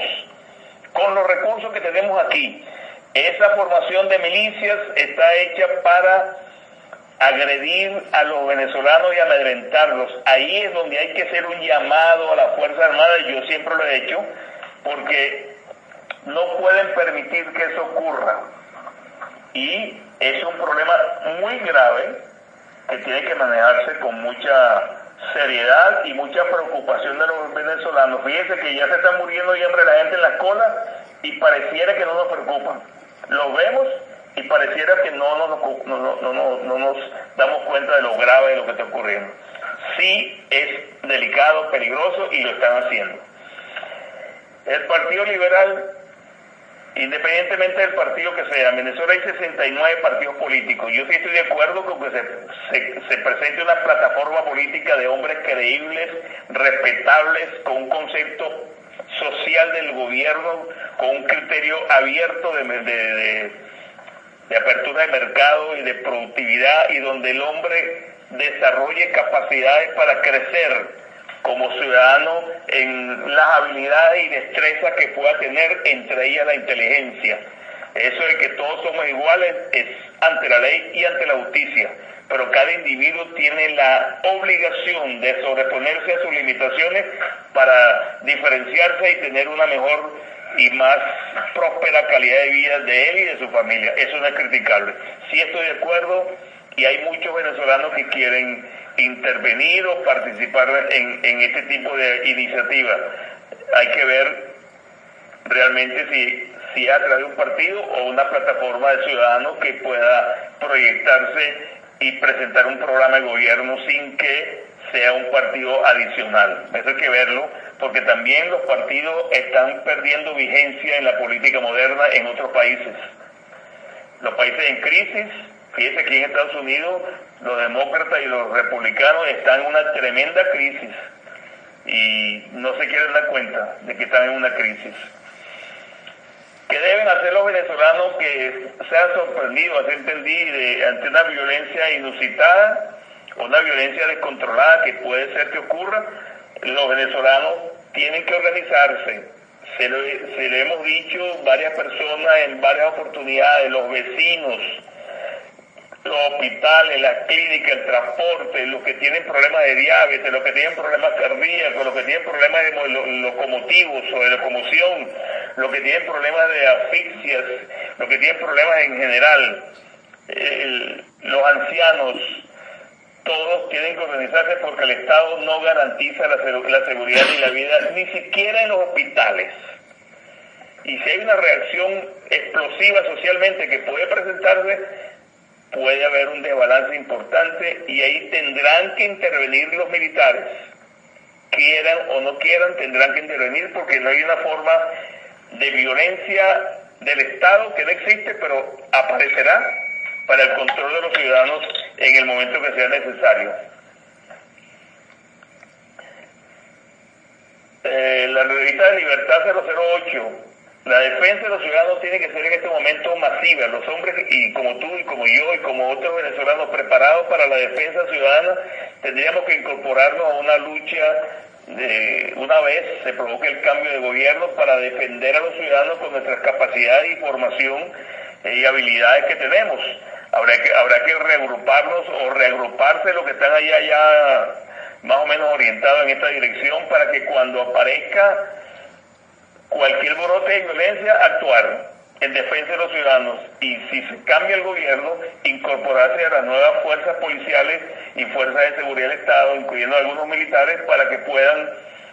aquí. Esa formación de milicias está hecha para agredir a los venezolanos y amedrentarlos. Ahí es donde hay que hacer un llamado a las Fuerzas Armadas, y yo siempre lo he hecho, porque no pueden permitir que eso ocurra. Y es un problema muy grave que tiene que manejarse con mucha seriedad y mucha preocupación de los venezolanos. Fíjense que ya se está muriendo ya la gente en la cola y pareciera que no nos preocupan. Lo vemos y pareciera que no nos damos cuenta de lo grave de lo que está ocurriendo. Sí es delicado, peligroso, y lo están haciendo. El Partido Liberal, independientemente del partido que sea, en Venezuela hay 69 partidos políticos. Yo sí estoy de acuerdo con que se presente una plataforma política de hombres creíbles, respetables, con un concepto social del gobierno, con un criterio abierto de apertura de mercado y de productividad, y donde el hombre desarrolle capacidades para crecer como ciudadano en las habilidades y destrezas que pueda tener, entre ellas la inteligencia. Eso de que todos somos iguales es ante la ley y ante la justicia, pero cada individuo tiene la obligación de sobreponerse a sus limitaciones para diferenciarse y tener una mejor y más próspera calidad de vida de él y de su familia. Eso no es criticable. Sí estoy de acuerdo, y hay muchos venezolanos que quieren intervenir o participar en este tipo de iniciativas. Hay que ver realmente si a través de un partido o una plataforma de ciudadanos que pueda proyectarse y presentar un programa de gobierno sin que sea un partido adicional. Eso hay que verlo, porque también los partidos están perdiendo vigencia en la política moderna en otros países. Los países en crisis, fíjense aquí en Estados Unidos, los demócratas y los republicanos están en una tremenda crisis y no se quieren dar cuenta de que están en una crisis. ¿Qué deben hacer los venezolanos que sean sorprendidos, ante una violencia inusitada, una violencia descontrolada que puede ser que ocurra? Los venezolanos tienen que organizarse. Se lo hemos dicho varias personas en varias oportunidades, los vecinos, los hospitales, las clínicas, el transporte, los que tienen problemas de diabetes, los que tienen problemas cardíacos, los que tienen problemas de locomotivos o de locomoción, los que tienen problemas de asfixias, los que tienen problemas en general, los ancianos, todos tienen que organizarse, porque el Estado no garantiza la seguridad ni la vida, ni siquiera en los hospitales. Y si hay una reacción explosiva socialmente que puede presentarse, puede haber un desbalance importante, y ahí tendrán que intervenir los militares. Quieran o no quieran, tendrán que intervenir, porque no hay una forma de violencia del Estado que no existe, pero aparecerá para el control de los ciudadanos en el momento que sea necesario. La revista de Libertad 008, la defensa de los ciudadanos tiene que ser en este momento masiva. Los hombres, y como tú y como yo y como otros venezolanos preparados para la defensa ciudadana, tendríamos que incorporarnos a una alguna vez se provoque el cambio de gobierno para defender a los ciudadanos con nuestras capacidades y formación y habilidades que tenemos. Habrá que reagruparnos o reagruparse los que están allá ya más o menos orientados en esta dirección para que cuando aparezca cualquier brote de violencia, actuar en defensa de los ciudadanos, y si se cambia el gobierno, incorporarse a las nuevas fuerzas policiales y fuerzas de seguridad del Estado, incluyendo algunos militares, para que puedan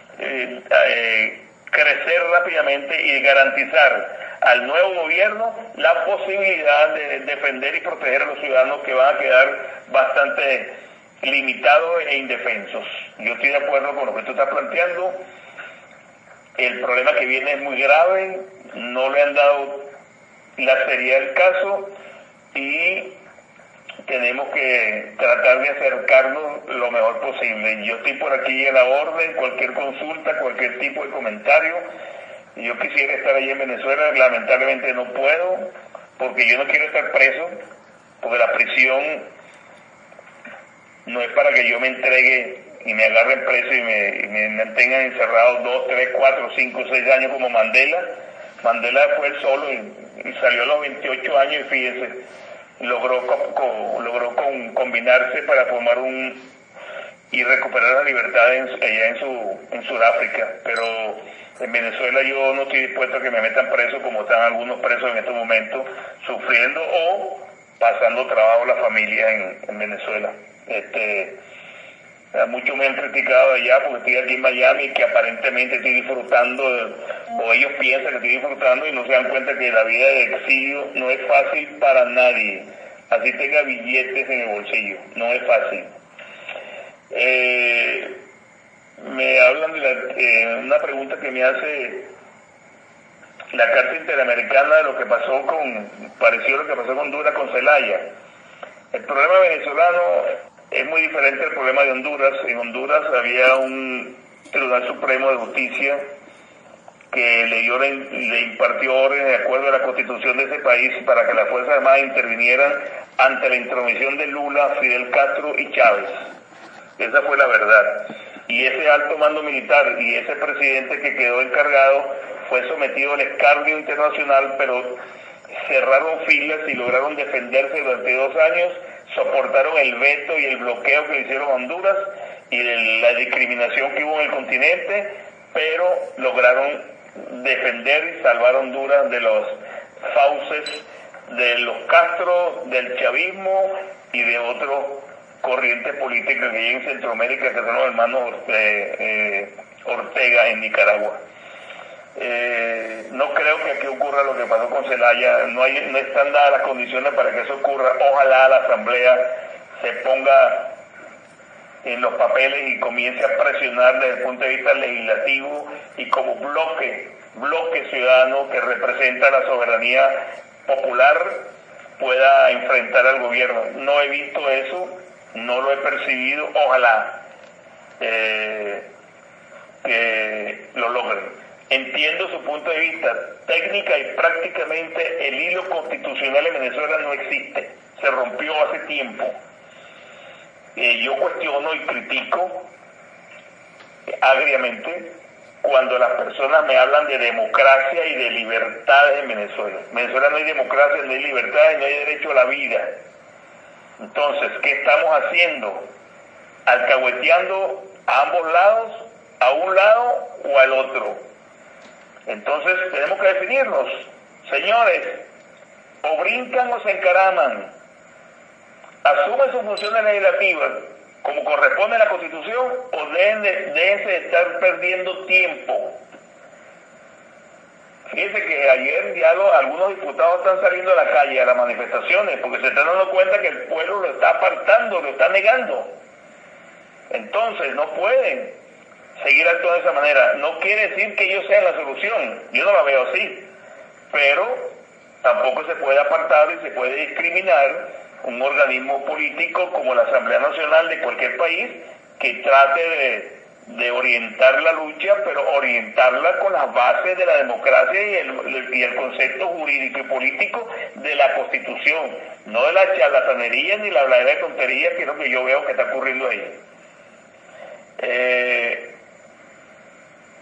crecer rápidamente y garantizar al nuevo gobierno la posibilidad de defender y proteger a los ciudadanos que van a quedar bastante limitados e indefensos. Yo estoy de acuerdo con lo que tú estás planteando. El problema que viene es muy grave, no le han dado la seriedad del caso y tenemos que tratar de acercarnos lo mejor posible. Yo estoy por aquí a la orden, cualquier consulta, cualquier tipo de comentario. Yo quisiera estar allí en Venezuela, lamentablemente no puedo, porque yo no quiero estar preso, porque la prisión no es para que yo me entregue y me agarren preso y me mantengan encerrado 2, 3, 4, 5, 6 años como Mandela. Mandela fue él solo y salió a los 28 años y fíjense, logró combinarse para formar y recuperar la libertad allá en Sudáfrica. Pero en Venezuela yo no estoy dispuesto a que me metan preso como están algunos presos en estos momentos, sufriendo o pasando trabajo la familia en Venezuela. Muchos me han criticado allá porque estoy aquí en Miami, que aparentemente estoy disfrutando, o ellos piensan que estoy disfrutando y no se dan cuenta que la vida de exilio no es fácil para nadie, así tenga billetes en el bolsillo, no es fácil. Me hablan de una pregunta que me hace la Carta Interamericana de lo que pasó pareció lo que pasó con Honduras con Zelaya. El problema venezolano es muy diferente al problema de Honduras. En Honduras había un Tribunal Supremo de Justicia que le impartió órdenes de acuerdo a la Constitución de ese país para que las Fuerzas Armadas intervinieran ante la intromisión de Lula, Fidel Castro y Chávez. Esa fue la verdad. Y ese alto mando militar y ese presidente que quedó encargado fue sometido al escarnio internacional, pero cerraron filas y lograron defenderse durante 2 años, soportaron el veto y el bloqueo que le hicieron a Honduras y la discriminación que hubo en el continente, pero lograron defender y salvar a Honduras de los fauces de los Castro, del chavismo y de otros corrientes políticas que hay en Centroamérica, que son los hermanos Ortega en Nicaragua. No creo que aquí ocurra lo que pasó con Zelaya, no están dadas las condiciones para que eso ocurra. Ojalá la Asamblea se ponga en los papeles y comience a presionar desde el punto de vista legislativo y como bloque ciudadano que representa la soberanía popular pueda enfrentar al gobierno. No he visto eso, no lo he percibido, ojalá que lo logren. Entiendo su punto de vista. Técnica y prácticamente el hilo constitucional en Venezuela no existe. Se rompió hace tiempo. Yo cuestiono y critico agriamente cuando las personas me hablan de democracia y de libertades en Venezuela. En Venezuela no hay democracia, no hay libertades, no hay derecho a la vida. Entonces, ¿qué estamos haciendo? Alcahueteando a ambos lados, a un lado o al otro. Entonces tenemos que definirnos, señores, o brincan o se encaraman, asumen sus funciones legislativas como corresponde a la Constitución o déjense de estar perdiendo tiempo. Fíjense que ayer ya algunos diputados están saliendo a la calle a las manifestaciones porque se están dando cuenta que el pueblo lo está apartando, lo está negando. Entonces no pueden seguir actuando de esa manera. No quiere decir que ellos sean la solución, yo no la veo así, pero tampoco se puede apartar y se puede discriminar un organismo político como la Asamblea Nacional de cualquier país que trate de orientar la lucha, pero orientarla con las bases de la democracia y el concepto jurídico y político de la Constitución, no de la charlatanería ni la habladera de tonterías, que es lo que yo veo que está ocurriendo ahí.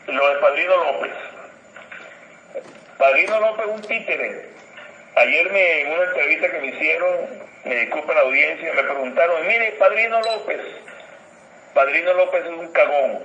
lo de Padrino López. Padrino López es un títere. Ayer en una entrevista que me hicieron, me disculpa la audiencia, me preguntaron, mire, Padrino López es un cagón.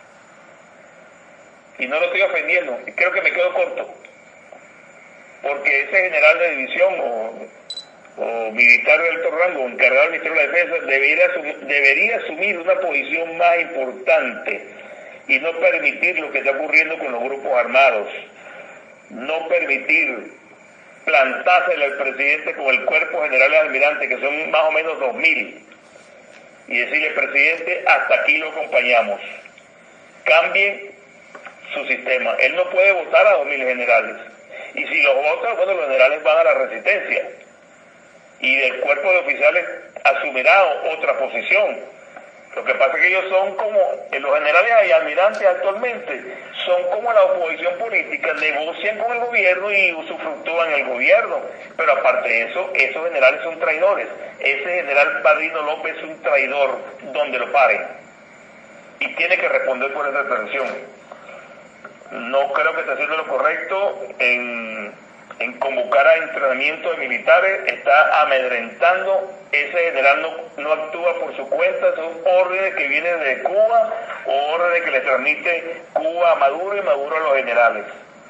Y no lo estoy ofendiendo, creo que me quedo corto. Porque ese general de división o militar de alto rango, encargado del Ministerio de la Defensa, debería asumir una posición más importante y no permitir lo que está ocurriendo con los grupos armados. No permitir plantársele al presidente con el cuerpo general de almirante, que son más o menos 2.000, y decirle, presidente, hasta aquí lo acompañamos. Cambie su sistema. Él no puede votar a 2.000 generales. Y si los vota, bueno, los generales van a la resistencia. Y del cuerpo de oficiales asumirá otra posición. Lo que pasa es que ellos son como, los generales y almirantes actualmente, son como la oposición política, negocian con el gobierno y usufructúan el gobierno. Pero aparte de eso, esos generales son traidores. Ese general Padrino López es un traidor donde lo paren. Y tiene que responder por esa traición. No creo que esté haciendo lo correcto en convocar a entrenamiento de militares, está amedrentando. Ese general no actúa por su cuenta, son órdenes que vienen de Cuba o órdenes que le transmite Cuba a Maduro y Maduro a los generales.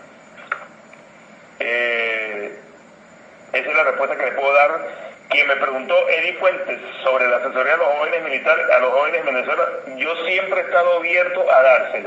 Esa es la respuesta que le puedo dar. Quien me preguntó, Eddie Fuentes, sobre la asesoría a los jóvenes militares, a los jóvenes en Venezuela, yo siempre he estado abierto a dársela.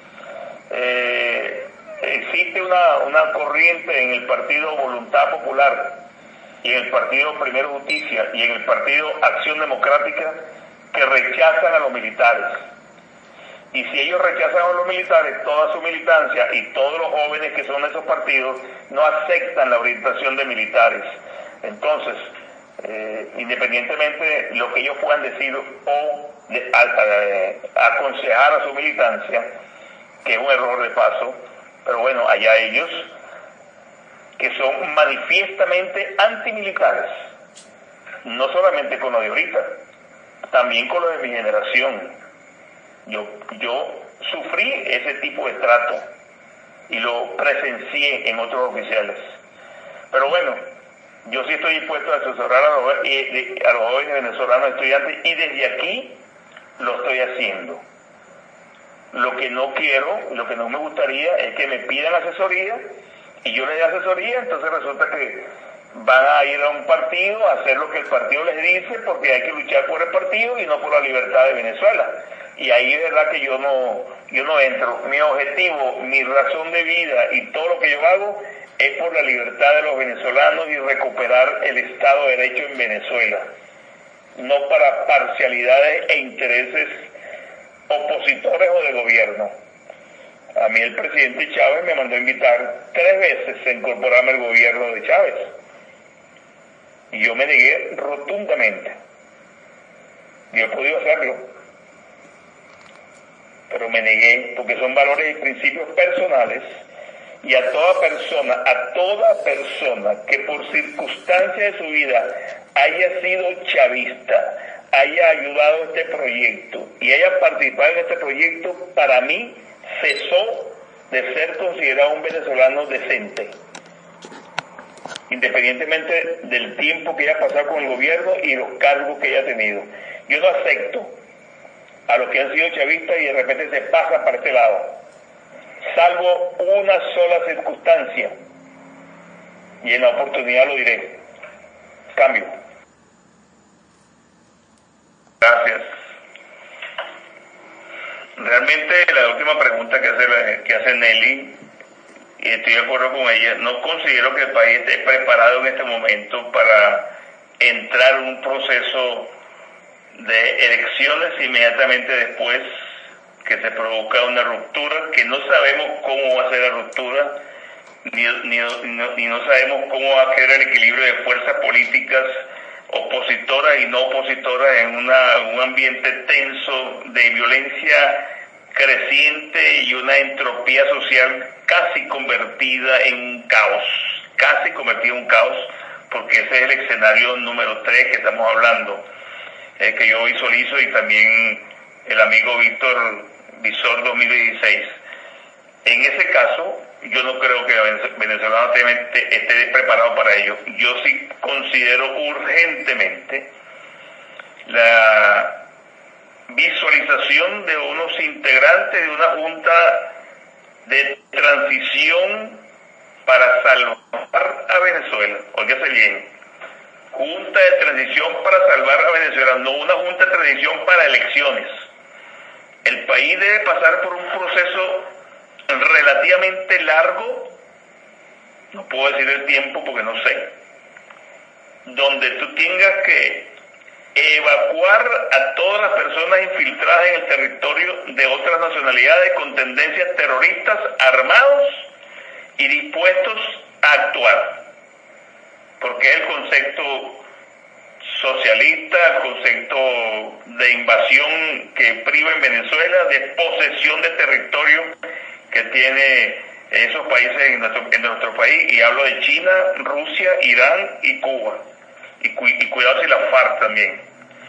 Existe una corriente en el partido Voluntad Popular y en el partido Primero Justicia y en el partido Acción Democrática que rechazan a los militares. Y si ellos rechazan a los militares, toda su militancia y todos los jóvenes que son de esos partidos no aceptan la orientación de militares. Entonces, independientemente de lo que ellos puedan decir o aconsejar a su militancia, que es un error de paso, pero bueno, allá ellos, que son manifiestamente antimilitares, no solamente con lo de ahorita, también con lo de mi generación. Yo sufrí ese tipo de trato y lo presencié en otros oficiales. Pero bueno, yo sí estoy dispuesto a asesorar a los jóvenes venezolanos estudiantes y desde aquí lo estoy haciendo. Lo que no quiero, lo que no me gustaría es que me pidan asesoría y yo les dé asesoría, entonces resulta que van a ir a un partido a hacer lo que el partido les dice porque hay que luchar por el partido y no por la libertad de Venezuela. Y ahí es verdad que yo no entro. Mi objetivo, mi razón de vida y todo lo que yo hago es por la libertad de los venezolanos y recuperar el Estado de Derecho en Venezuela, no para parcialidades e intereses opositores o de gobierno. A mí el presidente Chávez me mandó a invitar 3 veces a incorporarme al gobierno de Chávez y yo me negué rotundamente. Yo he podido hacerlo, pero me negué porque son valores y principios personales, y a toda persona que por circunstancias de su vida haya sido chavista, haya ayudado a este proyecto y haya participado en este proyecto, para mí cesó de ser considerado un venezolano decente, independientemente del tiempo que haya pasado con el gobierno y los cargos que haya tenido. Yo no acepto a los que han sido chavistas y de repente se pasan para este lado, salvo una sola circunstancia, y en la oportunidad lo diré. Cambio. Gracias. Realmente la última pregunta que hace Nelly, y estoy de acuerdo con ella, no considero que el país esté preparado en este momento para entrar en un proceso de elecciones inmediatamente después que se produzca una ruptura, que no sabemos cómo va a ser la ruptura, ni no sabemos cómo va a quedar el equilibrio de fuerzas políticas opositoras y no opositoras en un ambiente tenso de violencia creciente y una entropía social casi convertida en un caos, porque ese es el escenario número 3 que estamos hablando, que yo visualizo, y también el amigo Víctor Visor 2016. En ese caso, yo no creo que Venezuela esté preparado para ello. Yo sí considero urgentemente la visualización de unos integrantes de una junta de transición para salvar a Venezuela. Óigase bien, junta de transición para salvar a Venezuela, no una junta de transición para elecciones. El país debe pasar por un proceso relativamente largo, no puedo decir el tiempo porque no sé, donde tú tengas que evacuar a todas las personas infiltradas en el territorio de otras nacionalidades con tendencias terroristas, armados y dispuestos a actuar, porque es el concepto socialista, el concepto de invasión que priva en Venezuela, de posesión de territorio que tiene esos países en nuestro país, y hablo de China, Rusia, Irán y Cuba, y cuidado si la FARC también,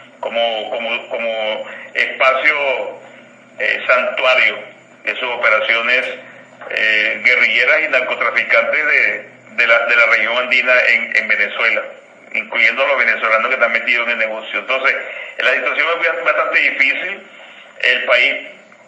como espacio santuario de sus operaciones guerrilleras y narcotraficantes de la región andina en Venezuela, incluyendo a los venezolanos que están metidos en el negocio. Entonces, la situación es bastante difícil. El país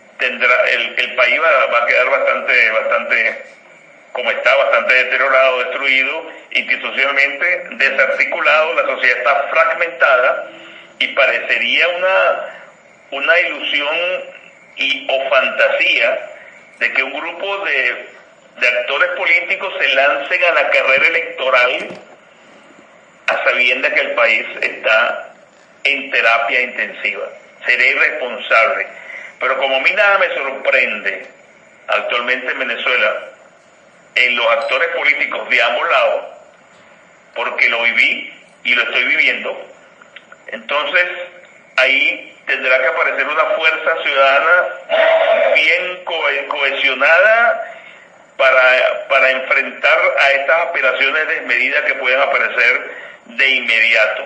va a quedar bastante como está, bastante deteriorado, destruido, institucionalmente desarticulado. La sociedad está fragmentada y parecería una ilusión o fantasía de que un grupo de actores políticos se lancen a la carrera electoral a sabiendas que el país está en terapia intensiva. Sería irresponsable. Pero como a mí nada me sorprende actualmente en Venezuela, en los actores políticos de ambos lados, porque lo viví y lo estoy viviendo, entonces ahí tendrá que aparecer una fuerza ciudadana bien cohesionada para enfrentar a estas aspiraciones desmedidas que pueden aparecer de inmediato.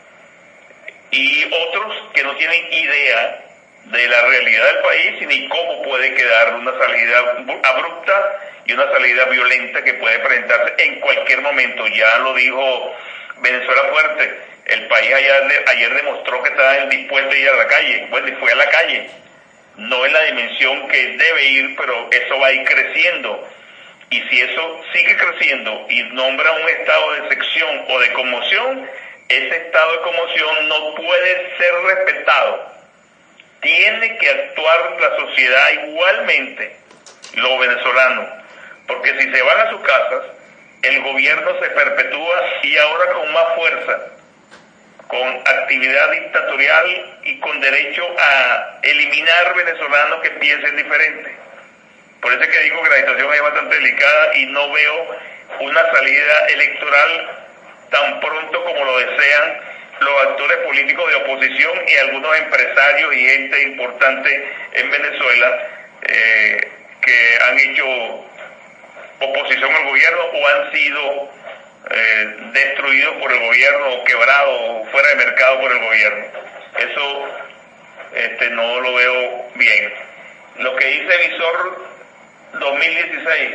Y otros que no tienen idea de la realidad del país ni cómo puede quedar una salida abrupta y una salida violenta que puede presentarse en cualquier momento. Ya lo dijo Venezuela Fuerte, el país ayer demostró que estaba dispuesto a ir a la calle. Bueno, y fue a la calle, no en la dimensión que debe ir, pero eso va a ir creciendo. Y si eso sigue creciendo y nombra un estado de sección o de conmoción, ese estado de conmoción no puede ser respetado. Tiene que actuar la sociedad igualmente, los venezolanos, porque si se van a sus casas, el gobierno se perpetúa y ahora con más fuerza, con actividad dictatorial y con derecho a eliminar venezolanos que piensen diferente. Por eso es que digo que la situación es bastante delicada y no veo una salida electoral tan pronto como lo desean los actores políticos de oposición y algunos empresarios y gente importante en Venezuela que han hecho oposición al gobierno o han sido destruidos por el gobierno o quebrados o fuera de mercado por el gobierno. Eso no lo veo bien. Lo que dice Visor 2016,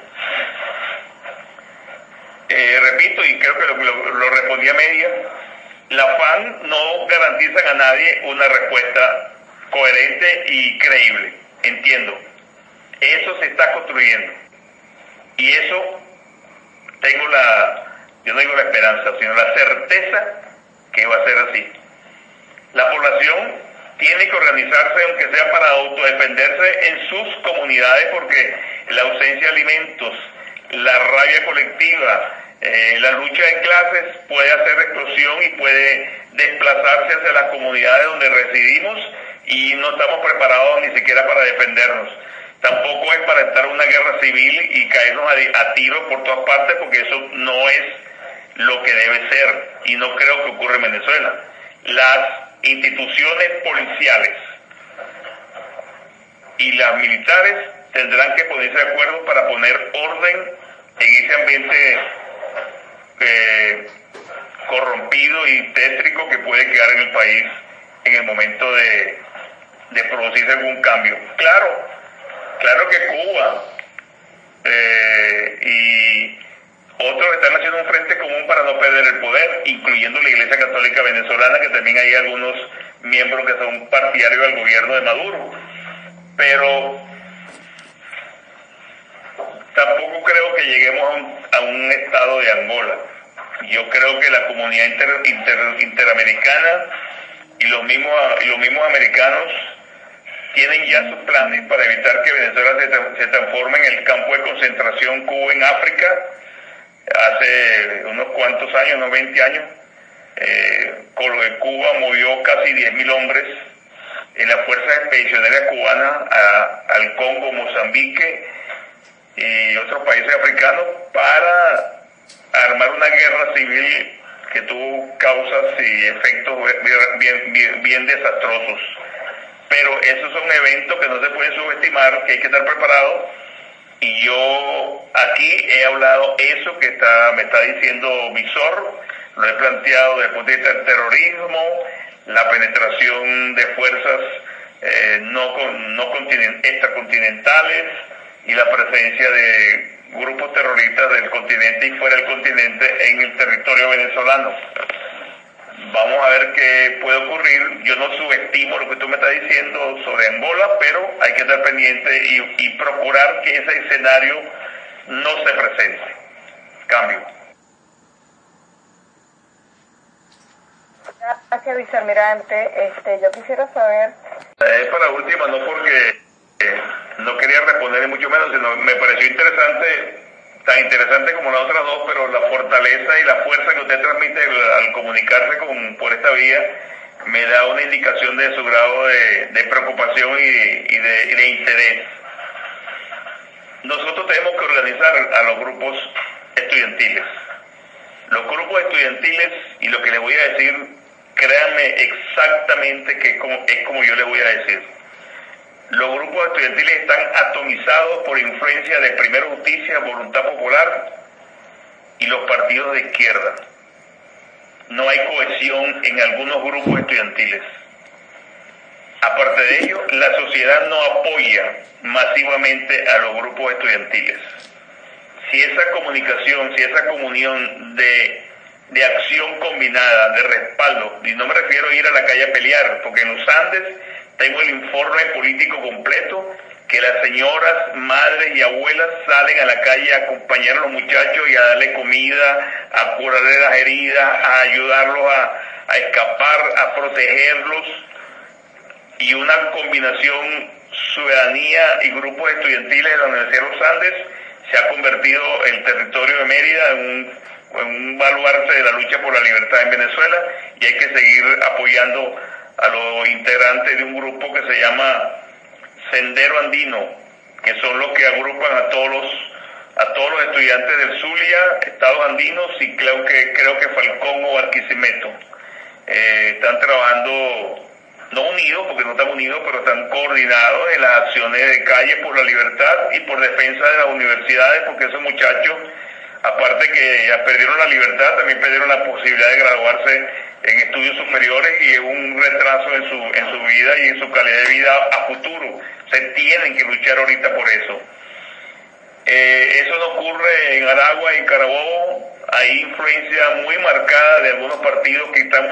repito, y creo que lo respondí a media, la FAN no garantizan a nadie una respuesta coherente y creíble. Entiendo. Eso se está construyendo. Y eso yo no digo la esperanza, sino la certeza que va a ser así. La población tiene que organizarse, aunque sea para autodefenderse en sus comunidades, porque la ausencia de alimentos, la rabia colectiva, la lucha de clases puede hacer explosión y puede desplazarse hacia las comunidades donde residimos y no estamos preparados ni siquiera para defendernos. Tampoco es para estar en una guerra civil y caernos a tiros por todas partes, porque eso no es lo que debe ser y no creo que ocurra en Venezuela. Las instituciones policiales y las militares tendrán que ponerse de acuerdo para poner orden en ese ambiente corrompido y tétrico que puede quedar en el país en el momento de producirse algún cambio. Claro Claro que Cuba y otros están haciendo un frente común para no perder el poder, incluyendo la Iglesia Católica Venezolana, que también hay algunos miembros que son partidarios del gobierno de Maduro. Pero tampoco creo que lleguemos a un estado de Angola. Yo creo que la comunidad interamericana y los mismos americanos tienen ya sus planes para evitar que Venezuela se transforme en el campo de concentración Cuba en África. Hace unos cuantos años, unos 20 años, Cuba movió casi 10.000 hombres en las fuerzas expedicionarias cubanas al Congo, Mozambique y otros países africanos para armar una guerra civil que tuvo causas y efectos bien desastrosos. Pero esos son eventos que no se pueden subestimar, que hay que estar preparados. Y yo aquí he hablado eso que me está diciendo Visor, lo he planteado desde el punto de vista del terrorismo, la penetración de fuerzas extracontinentales y la presencia de grupos terroristas del continente y fuera del continente en el territorio venezolano. Vamos a ver qué puede ocurrir. Yo no subestimo lo que tú me estás diciendo sobre Angola, pero hay que estar pendiente y procurar que ese escenario no se presente. Cambio. Gracias, vicealmirante. Yo quisiera saber... Es para la última, no porque no quería responder mucho menos, sino me pareció interesante, tan interesante como las otras dos, pero la fortaleza y la fuerza que usted transmite al comunicarse por esta vía me da una indicación de su grado de preocupación y de interés. Nosotros tenemos que organizar a los grupos estudiantiles. Los grupos estudiantiles, y lo que les voy a decir, créanme exactamente que es como yo les voy a decir. Los grupos estudiantiles están atomizados por influencia de Primero Justicia, Voluntad Popular y los partidos de izquierda. No hay cohesión en algunos grupos estudiantiles. Aparte de ello, la sociedad no apoya masivamente a los grupos estudiantiles. Si esa comunicación, si esa comunión de acción combinada, de respaldo, y no me refiero a ir a la calle a pelear, porque en los Andes tengo el informe político completo, que las señoras, madres y abuelas salen a la calle a acompañar a los muchachos y a darle comida, a curarle las heridas, a ayudarlos a escapar, a protegerlos, y una combinación ciudadanía y grupos estudiantiles de la Universidad de los Andes se ha convertido el territorio de Mérida en un baluarte de la lucha por la libertad en Venezuela, y hay que seguir apoyando a los integrantes de un grupo que se llama Sendero Andino, que son los que agrupan a todos los estudiantes del Zulia, Estados Andinos y creo que Falcón o Barquisimeto. Están trabajando, no unidos, porque no están unidos, pero están coordinados en las acciones de calle por la libertad y por defensa de las universidades, porque esos muchachos, aparte que ya perdieron la libertad, también perdieron la posibilidad de graduarse en estudios superiores, y es un retraso en su vida y en su calidad de vida a futuro. Se tienen que luchar ahorita por eso. Eso no ocurre en Aragua y en Carabobo. Hay influencia muy marcada de algunos partidos que están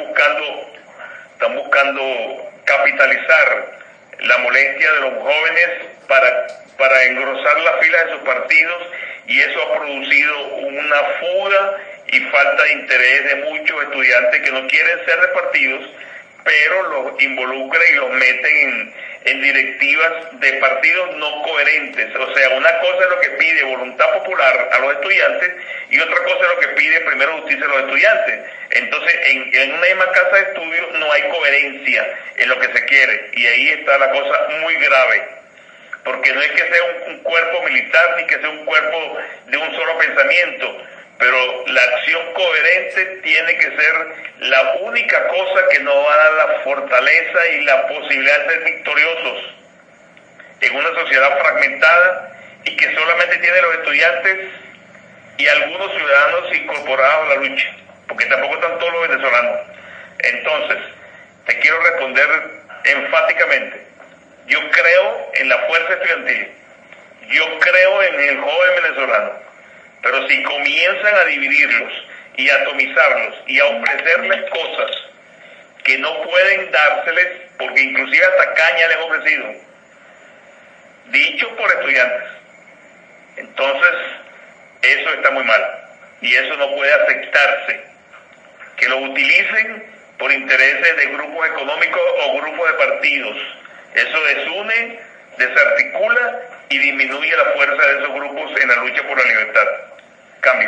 buscando capitalizar la molestia de los jóvenes para engrosar las filas de sus partidos, y eso ha producido una fuga y falta de interés de muchos estudiantes que no quieren ser de partidos, pero los involucran y los meten en directivas de partidos no coherentes. O sea, una cosa es lo que pide Voluntad Popular a los estudiantes y otra cosa es lo que pide Primero Justicia a los estudiantes. Entonces, en una misma casa de estudio no hay coherencia en lo que se quiere, y ahí está la cosa muy grave, porque no es que sea un cuerpo militar ni que sea un cuerpo de un solo pensamiento, pero la acción coherente tiene que ser la única cosa que nos va a dar la fortaleza y la posibilidad de ser victoriosos en una sociedad fragmentada y que solamente tiene los estudiantes y algunos ciudadanos incorporados a la lucha, porque tampoco están todos los venezolanos. Entonces, te quiero responder enfáticamente. Yo creo en la fuerza estudiantil, Yo creo en el joven venezolano, pero si comienzan a dividirlos y a atomizarlos y a ofrecerles cosas que no pueden dárseles, porque inclusive hasta caña les han ofrecido, dicho por estudiantes, entonces eso está muy mal y eso no puede aceptarse, que lo utilicen por intereses de grupos económicos o grupos de partidos. Eso desune, desarticula y disminuye la fuerza de esos grupos en la lucha por la libertad. Cambio.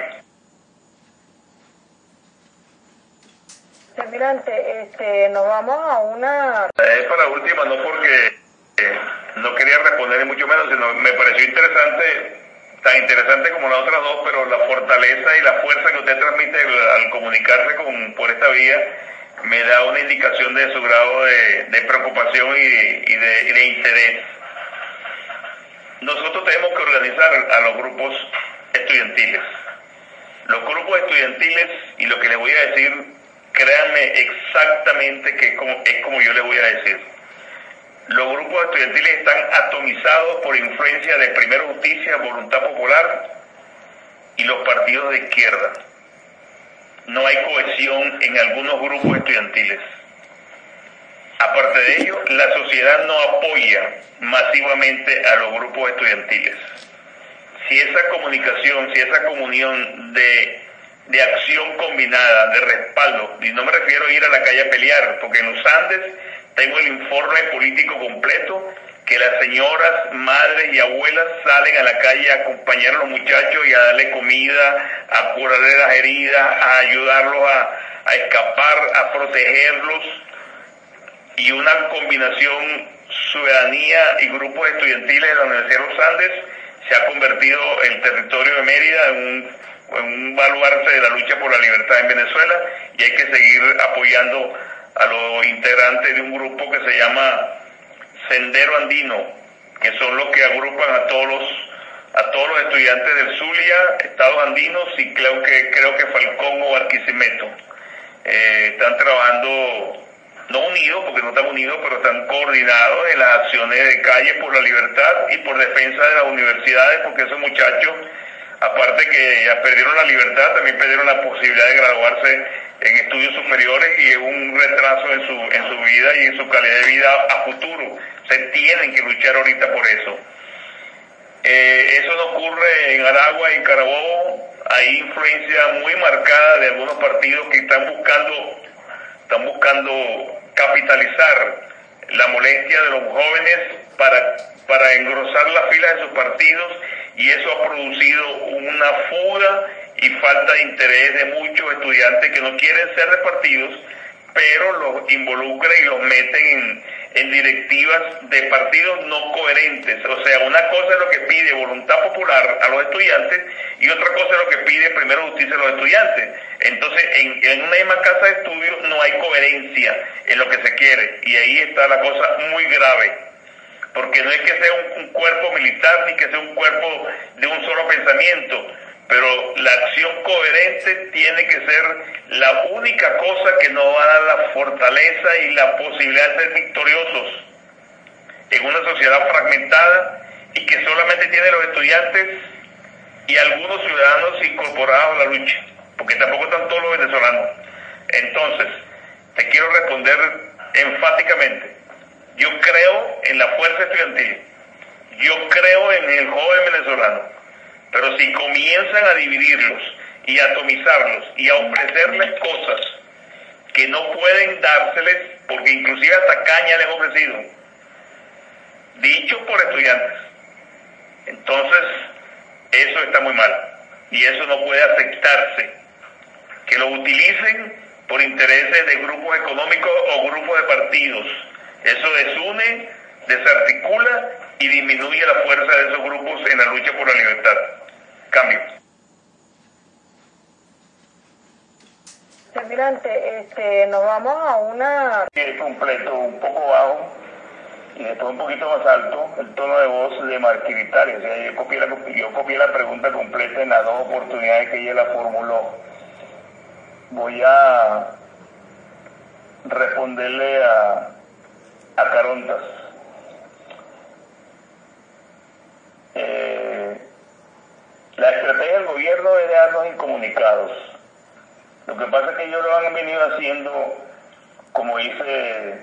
Almirante, nos vamos a una... Es para la última, no porque no quería responder ni mucho menos, sino me pareció interesante, tan interesante como las otras dos, pero la fortaleza y la fuerza que usted transmite al comunicarse por esta vía me da una indicación de su grado de preocupación y de interés. Nosotros tenemos que organizar a los grupos estudiantiles. Los grupos estudiantiles, y lo que les voy a decir, créanme exactamente que es como yo les voy a decir. Los grupos estudiantiles están atomizados por influencia de Primero Justicia, Voluntad Popular y los partidos de izquierda. No hay cohesión en algunos grupos estudiantiles. Aparte de ello, la sociedad no apoya masivamente a los grupos estudiantiles. Si esa comunicación, si esa comunión de acción combinada, de respaldo, y no me refiero a ir a la calle a pelear, porque en los Andes tengo el informe político completo, que las señoras, madres y abuelas salen a la calle a acompañar a los muchachos y a darle comida, a curarle las heridas, a ayudarlos a escapar, a protegerlos, y una combinación ciudadanía y grupos estudiantiles de la Universidad de los Andes se ha convertido el territorio de Mérida en un baluarte de la lucha por la libertad en Venezuela, y hay que seguir apoyando a los integrantes de un grupo que se llama Sendero Andino, que son los que agrupan a todos los estudiantes del Zulia, Estados Andinos y creo que Falcón o Barquisimeto. Están trabajando, no unidos, porque no están unidos, pero están coordinados en las acciones de calle por la libertad y por defensa de las universidades, porque esos muchachos, aparte que ya perdieron la libertad, también perdieron la posibilidad de graduarse en estudios superiores, y es un retraso en su vida y en su calidad de vida a futuro. Se tienen que luchar ahorita por eso. Eso no ocurre en Aragua y en Carabobo. Hay influencia muy marcada de algunos partidos que están buscando capitalizar la molestia de los jóvenes para engrosar las filas de sus partidos, y eso ha producido una fuga y falta de interés de muchos estudiantes que no quieren ser de partidos, pero los involucran y los meten en directivas de partidos no coherentes. O sea, una cosa es lo que pide Voluntad Popular a los estudiantes y otra cosa es lo que pide Primero Justicia a los estudiantes. Entonces, en una misma casa de estudio no hay coherencia en lo que se quiere, y ahí está la cosa muy grave, porque no es que sea un cuerpo militar ni que sea un cuerpo de un solo pensamiento, pero la acción coherente tiene que ser la única cosa que nos va a dar la fortaleza y la posibilidad de ser victoriosos en una sociedad fragmentada y que solamente tiene los estudiantes y algunos ciudadanos incorporados a la lucha, porque tampoco están todos los venezolanos. Entonces, te quiero responder enfáticamente: yo creo en la fuerza estudiantil, yo creo en el joven venezolano, pero si comienzan a dividirlos y a atomizarlos y a ofrecerles cosas que no pueden dárseles, porque inclusive hasta caña les han ofrecido, dicho por estudiantes, entonces eso está muy mal y eso no puede aceptarse, que lo utilicen por intereses de grupos económicos o grupos de partidos. Eso desune, desarticula y disminuye la fuerza de esos grupos en la lucha por la libertad. Cambio. Almirante, nos vamos a una... Completo, un poco bajo y después un poquito más alto, el tono de voz de Marquiritaria. O sea, yo copié la pregunta completa en las dos oportunidades que ella la formuló. Voy a responderle a Carontas. La estrategia del gobierno es dejarnos incomunicados. Lo que pasa es que ellos lo han venido haciendo, como dice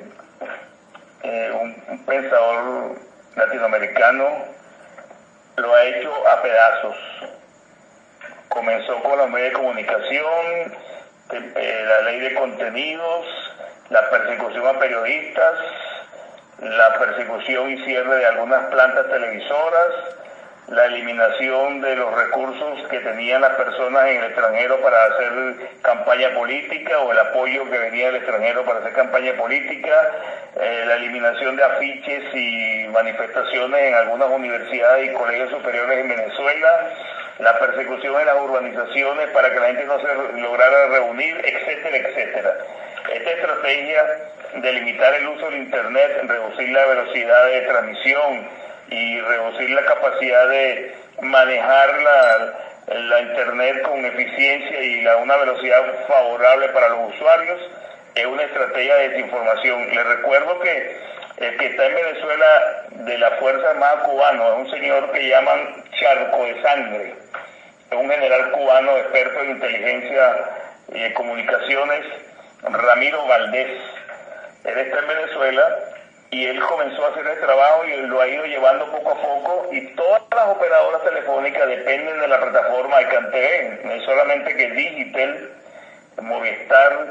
un pensador latinoamericano, lo ha hecho a pedazos. Comenzó con los medios de comunicación, la ley de contenidos, la persecución a periodistas, la persecución y cierre de algunas plantas televisoras, la eliminación de los recursos que tenían las personas en el extranjero para hacer campaña política o el apoyo que venía del extranjero para hacer campaña política, la eliminación de afiches y manifestaciones en algunas universidades y colegios superiores en Venezuela, la persecución en las urbanizaciones para que la gente no se lograra reunir, etcétera, etcétera. Esta estrategia de limitar el uso del Internet, reducir la velocidad de transmisión y reducir la capacidad de manejar la Internet con eficiencia y una velocidad favorable para los usuarios, es una estrategia de desinformación. Les recuerdo que el que está en Venezuela de la Fuerza Armada cubana es un señor que llaman Charco de Sangre, es un general cubano experto en inteligencia y comunicaciones, Ramiro Valdés. Él está en Venezuela y él comenzó a hacer el trabajo y lo ha ido llevando poco a poco, y todas las operadoras telefónicas dependen de la plataforma de CanTV, no es solamente que Digitel, Movistar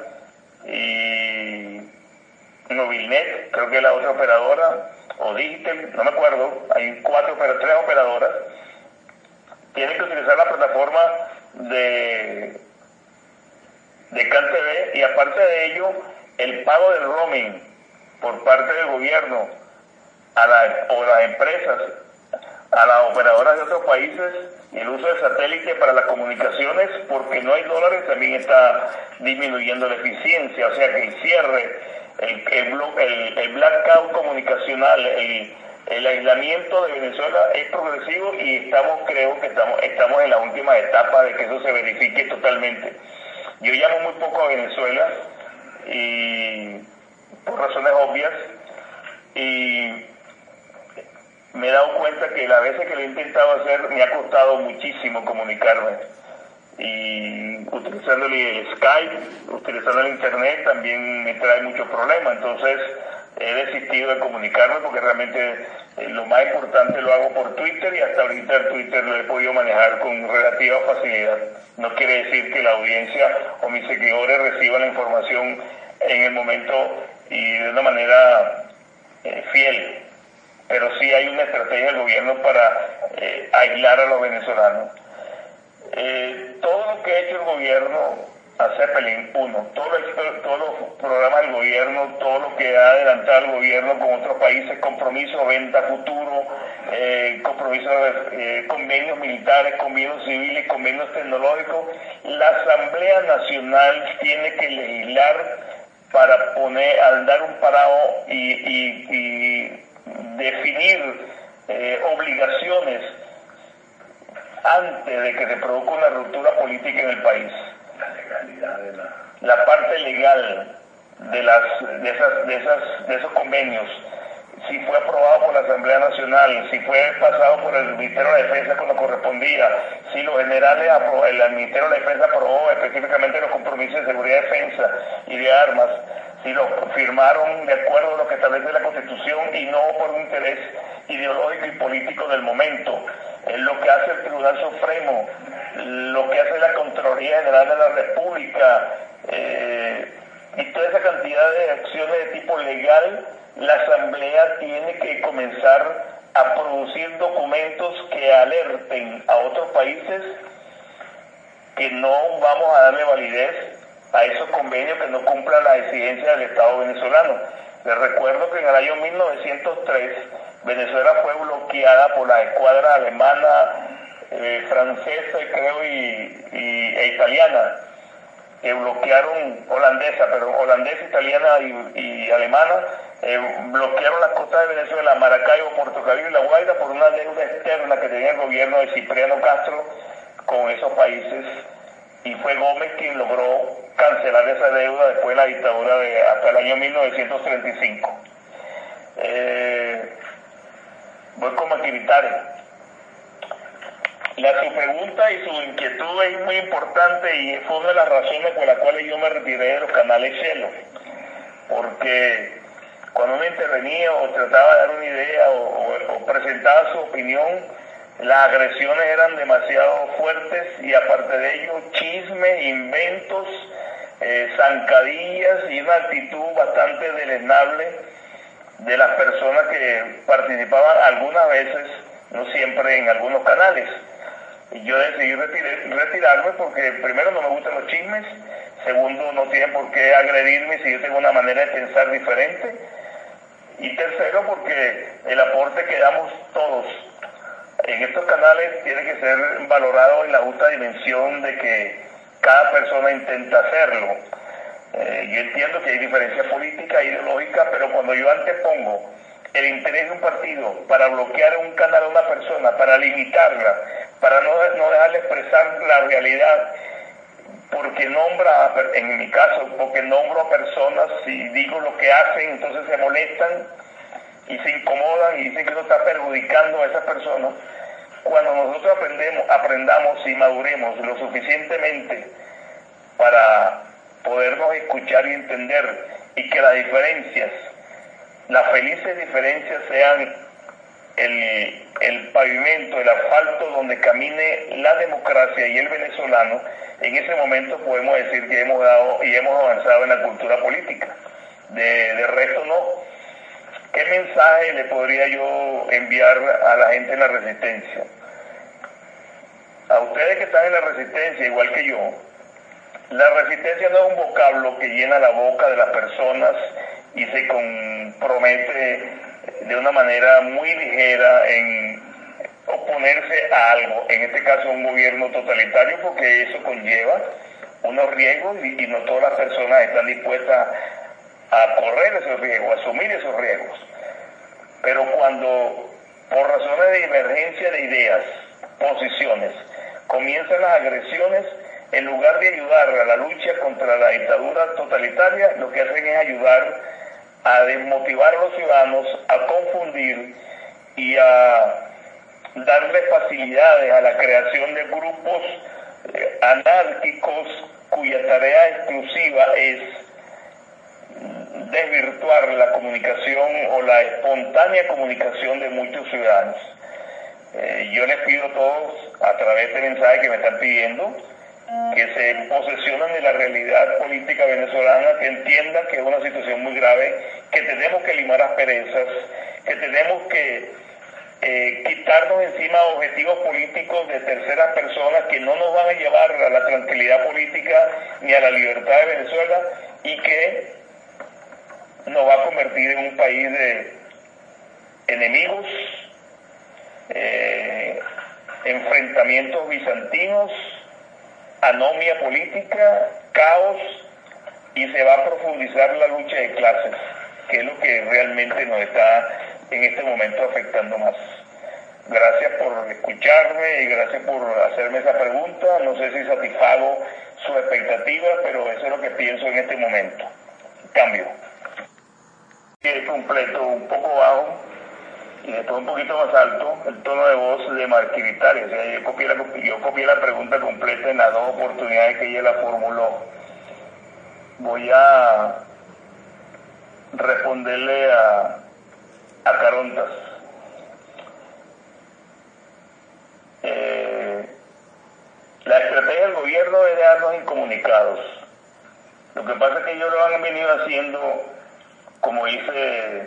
y Movilnet, creo que es la otra operadora, o Digitel, no me acuerdo, hay tres operadoras, tienen que utilizar la plataforma de CanTV, y aparte de ello, el pago del roaming por parte del gobierno o las empresas, a las operadoras de otros países, y el uso de satélite para las comunicaciones, porque no hay dólares, también está disminuyendo la eficiencia. O sea que el cierre, el blackout comunicacional, el aislamiento de Venezuela es progresivo, y creo que estamos en la última etapa de que eso se verifique totalmente. Yo llamo muy poco a Venezuela, y por razones obvias, y me he dado cuenta que las veces que lo he intentado hacer me ha costado muchísimo comunicarme, y utilizando el Skype, utilizando el Internet también me trae muchos problemas. Entonces he desistido de comunicarme, porque realmente lo más importante lo hago por Twitter, y hasta ahorita el Twitter lo he podido manejar con relativa facilidad. No quiere decir que la audiencia o mis seguidores reciban la información en el momento y de una manera fiel, pero sí hay una estrategia del gobierno para aislar a los venezolanos. Todo lo que ha hecho el gobierno a Zeppelin 1, todos los programas del gobierno, todo lo que ha adelantado el gobierno con otros países, compromisos, venta futuro, compromisos, convenios militares, convenios civiles, convenios tecnológicos, la Asamblea Nacional tiene que legislar para al dar un parado y definir obligaciones antes de que se produzca una ruptura política en el país. La legalidad la parte legal de esos convenios, si fue aprobado por la Asamblea Nacional, si fue pasado por el Ministerio de la Defensa cuando correspondía, si los generales el Ministerio de la Defensa aprobó específicamente los compromisos de seguridad y defensa y de armas, si los firmaron de acuerdo a lo que establece la Constitución y no por un interés ideológico y político del momento, lo que hace el Tribunal Supremo, lo que hace la Contraloría General de la República, y toda esa cantidad de acciones de tipo legal, la Asamblea tiene que comenzar a producir documentos que alerten a otros países que no vamos a darle validez a esos convenios que no cumplan las exigencias del Estado venezolano. Les recuerdo que en el año 1903 Venezuela fue bloqueada por las escuadras alemana, francesa, creo, e italiana, que bloquearon, holandesa, italiana y alemana, bloquearon las costas de Venezuela, Maracaibo, Puerto Cabello y La Guaira, por una deuda externa que tenía el gobierno de Cipriano Castro con esos países, y fue Gómez quien logró cancelar esa deuda después de la dictadura hasta el año 1935. Voy con Maquiritare. Su pregunta y su inquietud es muy importante y fue una de las razones por las cuales yo me retiré de los canales Cielo, porque cuando uno intervenía o trataba de dar una idea o presentaba su opinión, las agresiones eran demasiado fuertes y aparte de ello chismes, inventos, zancadillas y una actitud bastante deleznable de las personas que participaban algunas veces, no siempre, en algunos canales. Y yo decidí retirarme porque primero no me gustan los chismes, segundo no tienen por qué agredirme si yo tengo una manera de pensar diferente, y tercero porque el aporte que damos todos en estos canales tiene que ser valorado en la justa dimensión de que cada persona intenta hacerlo. Yo entiendo que hay diferencias políticas, ideológicas, pero cuando yo antepongo el interés de un partido para bloquear un canal a una persona, para limitarla, para no dejarle expresar la realidad, porque nombra, en mi caso, porque nombro a personas y digo lo que hacen, entonces se molestan y se incomodan y dicen que eso está perjudicando a esas personas. Cuando nosotros aprendamos y maduremos lo suficientemente para podernos escuchar y entender, y que las diferencias, las felices diferencias, sean el pavimento, el asfalto donde camine la democracia y el venezolano, en ese momento podemos decir que hemos dado y hemos avanzado en la cultura política. De resto no. ¿Qué mensaje le podría yo enviar a la gente en la resistencia? A ustedes que están en la resistencia, igual que yo, la resistencia no es un vocablo que llena la boca de las personas y se compromete de una manera muy ligera en oponerse a algo, en este caso un gobierno totalitario, porque eso conlleva unos riesgos y no todas las personas están dispuestas a correr esos riesgos, a asumir esos riesgos. Pero cuando, por razones de divergencia de ideas, posiciones, comienzan las agresiones, en lugar de ayudar a la lucha contra la dictadura totalitaria, lo que hacen es ayudar a desmotivar a los ciudadanos, a confundir y a darle facilidades a la creación de grupos anárquicos cuya tarea exclusiva es desvirtuar la comunicación o la espontánea comunicación de muchos ciudadanos. Yo les pido a todos, a través de mensaje que me están pidiendo, que se posesionen de la realidad política venezolana, que entiendan que es una situación muy grave, que tenemos que limar asperezas, que tenemos que quitarnos encima objetivos políticos de terceras personas que no nos van a llevar a la tranquilidad política ni a la libertad de Venezuela, y que nos va a convertir en un país de enemigos, enfrentamientos bizantinos, anomia política, caos, y se va a profundizar la lucha de clases, que es lo que realmente nos está en este momento afectando más. Gracias por escucharme y gracias por hacerme esa pregunta. No sé si satisfago sus expectativas, pero eso es lo que pienso en este momento. Cambio. Es completo, un poco bajo y después un poquito más alto, el tono de voz de Marquiritaria. O sea, yo copié la pregunta completa en las dos oportunidades que ella la formuló. Voy a responderle a Carontas. La estrategia del gobierno es dejarnos incomunicados. Lo que pasa es que ellos lo han venido haciendo, como dice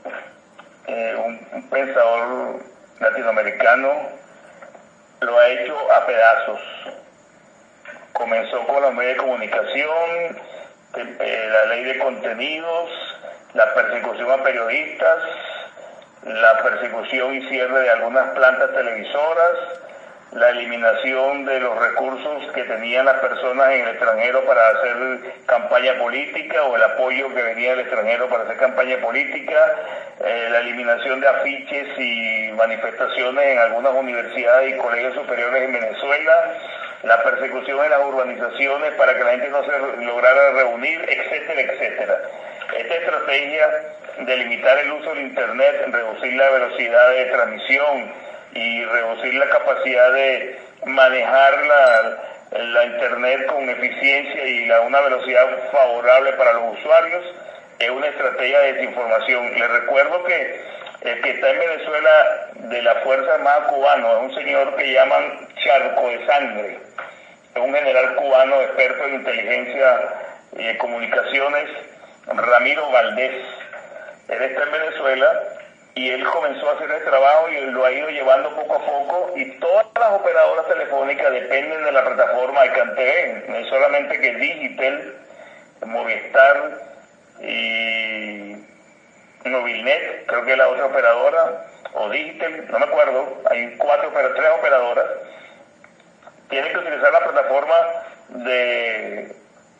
un pensador latinoamericano, lo ha hecho a pedazos. Comenzó con los medios de comunicación, la ley de contenidos, la persecución a periodistas, la persecución y cierre de algunas plantas televisoras, la eliminación de los recursos que tenían las personas en el extranjero para hacer campaña política, o el apoyo que venía del extranjero para hacer campaña política, la eliminación de afiches y manifestaciones en algunas universidades y colegios superiores en Venezuela, la persecución en las urbanizaciones para que la gente no se lograra reunir, etcétera, etcétera. Esta estrategia de limitar el uso del Internet, reducir la velocidad de transmisión, y reducir la capacidad de manejar la internet con eficiencia y una velocidad favorable para los usuarios, es una estrategia de desinformación. Les recuerdo que el que está en Venezuela de la Fuerza Armada cubana es un señor que llaman Charco de Sangre, es un general cubano experto en inteligencia y de comunicaciones, Ramiro Valdés. Él está en Venezuela y él comenzó a hacer el trabajo y lo ha ido llevando poco a poco, y todas las operadoras telefónicas dependen de la plataforma de CanTV, no es solamente que Digitel, Movistar y Novilnet, creo que es la otra operadora, o Digitel, no me acuerdo, hay tres operadoras, tienen que utilizar la plataforma de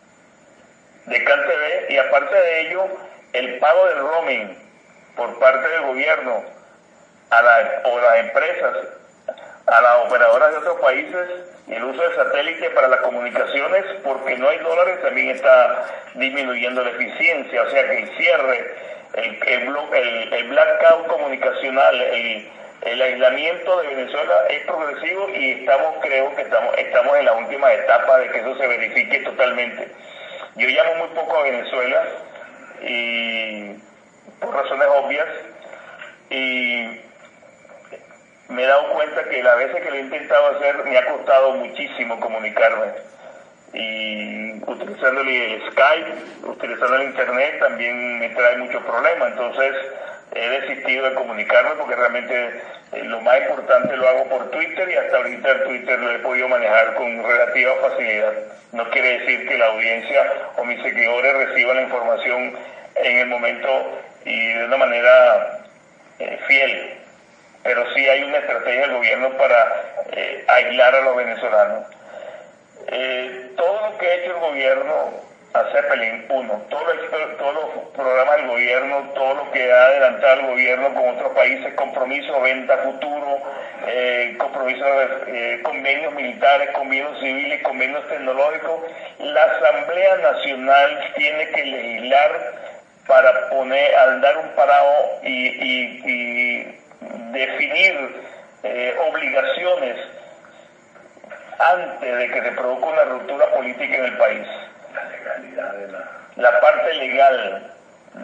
CanTV, y aparte de ello, el pago del roaming por parte del gobierno o las empresas a las operadoras de otros países, y el uso de satélite para las comunicaciones, porque no hay dólares, también está disminuyendo la eficiencia. O sea que el cierre, el blackout comunicacional, el aislamiento de Venezuela es progresivo, y creo que estamos en la última etapa de que eso se verifique totalmente. Yo llamo muy poco a Venezuela, y por razones obvias, y me he dado cuenta que las veces que lo he intentado hacer me ha costado muchísimo comunicarme, y utilizando el Skype, utilizando el internet también me trae muchos problemas. Entonces he desistido de comunicarme, porque realmente lo más importante lo hago por Twitter, y hasta ahorita el Twitter lo he podido manejar con relativa facilidad. No quiere decir que la audiencia o mis seguidores reciban la información en el momento y de una manera fiel, pero sí hay una estrategia del gobierno para aislar a los venezolanos. Todo lo que ha hecho el gobierno a Zeppelin 1, todos los programas del gobierno, todo lo que ha adelantado el gobierno con otros países, compromisos, venta futuro, compromisos, convenios militares, convenios civiles, convenios tecnológicos, la Asamblea Nacional tiene que legislar para al dar un parado y definir obligaciones antes de que se produzca una ruptura política en el país. La parte legal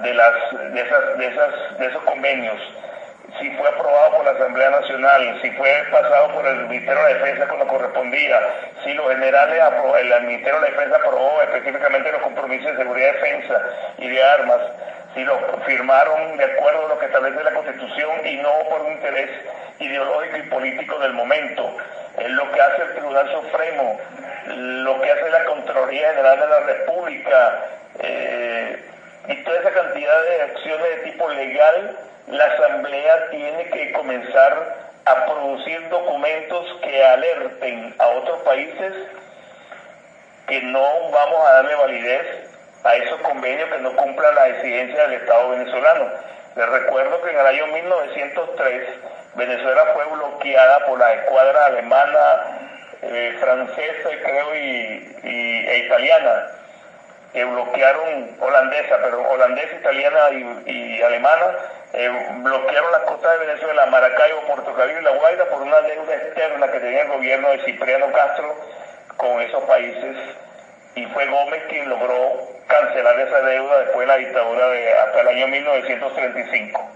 de esos convenios, si fue aprobado por la Asamblea Nacional, si fue pasado por el Ministerio de la Defensa cuando correspondía, si los generales, el Ministerio de la Defensa aprobó específicamente los compromisos de seguridad, defensa y de armas, si los firmaron de acuerdo a lo que establece la Constitución y no por un interés ideológico y político del momento, lo que hace el Tribunal Supremo, lo que hace la Contraloría General de la República, y toda esa cantidad de acciones de tipo legal, la Asamblea tiene que comenzar a producir documentos que alerten a otros países que no vamos a darle validez a esos convenios que no cumplan las exigencias del Estado venezolano. Les recuerdo que en el año 1903 Venezuela fue bloqueada por las escuadras alemana, francesa, creo, e italiana, que bloquearon, holandesa, italiana y alemana, bloquearon las costas de Venezuela, Maracaibo, Puerto Cabello y La Guaira, por una deuda externa que tenía el gobierno de Cipriano Castro con esos países, y fue Gómez quien logró cancelar esa deuda después de la dictadura hasta el año 1935.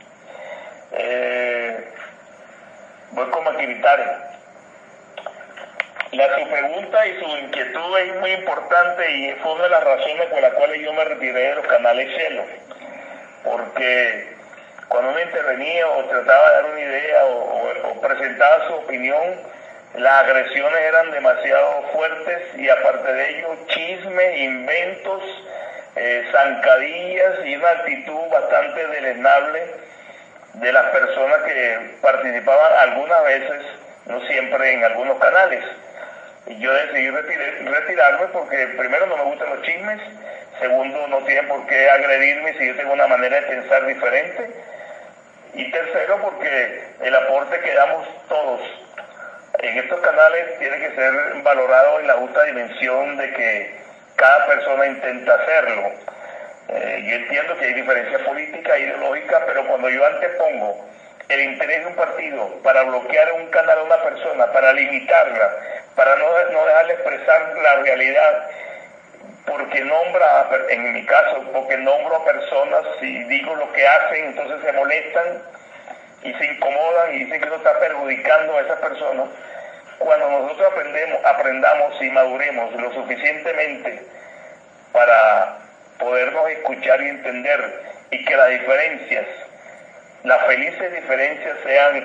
Voy con Maquivitare. Su pregunta y su inquietud es muy importante, y fue una de las razones por las cuales yo me retiré de los canales Cielo, porque cuando uno intervenía o trataba de dar una idea o presentaba su opinión, las agresiones eran demasiado fuertes, y aparte de ello chismes, inventos, zancadillas y una actitud bastante deleznable de las personas que participaban algunas veces, no siempre, en algunos canales. Y yo decidí retirarme porque primero no me gustan los chismes, segundo no tienen por qué agredirme si yo tengo una manera de pensar diferente, y tercero porque el aporte que damos todos en estos canales tiene que ser valorado en la justa dimensión de que cada persona intenta hacerlo. Yo entiendo que hay diferencias políticas, ideológicas, pero cuando yo antepongo el interés de un partido para bloquear un canal a una persona, para limitarla, para no dejarle expresar la realidad, porque nombra, en mi caso, porque nombro a personas y digo lo que hacen, entonces se molestan y se incomodan y dicen que eso está perjudicando a esas personas. Cuando nosotros aprendamos y maduremos lo suficientemente para podernos escuchar y entender, y que las diferencias, las felices diferencias, sean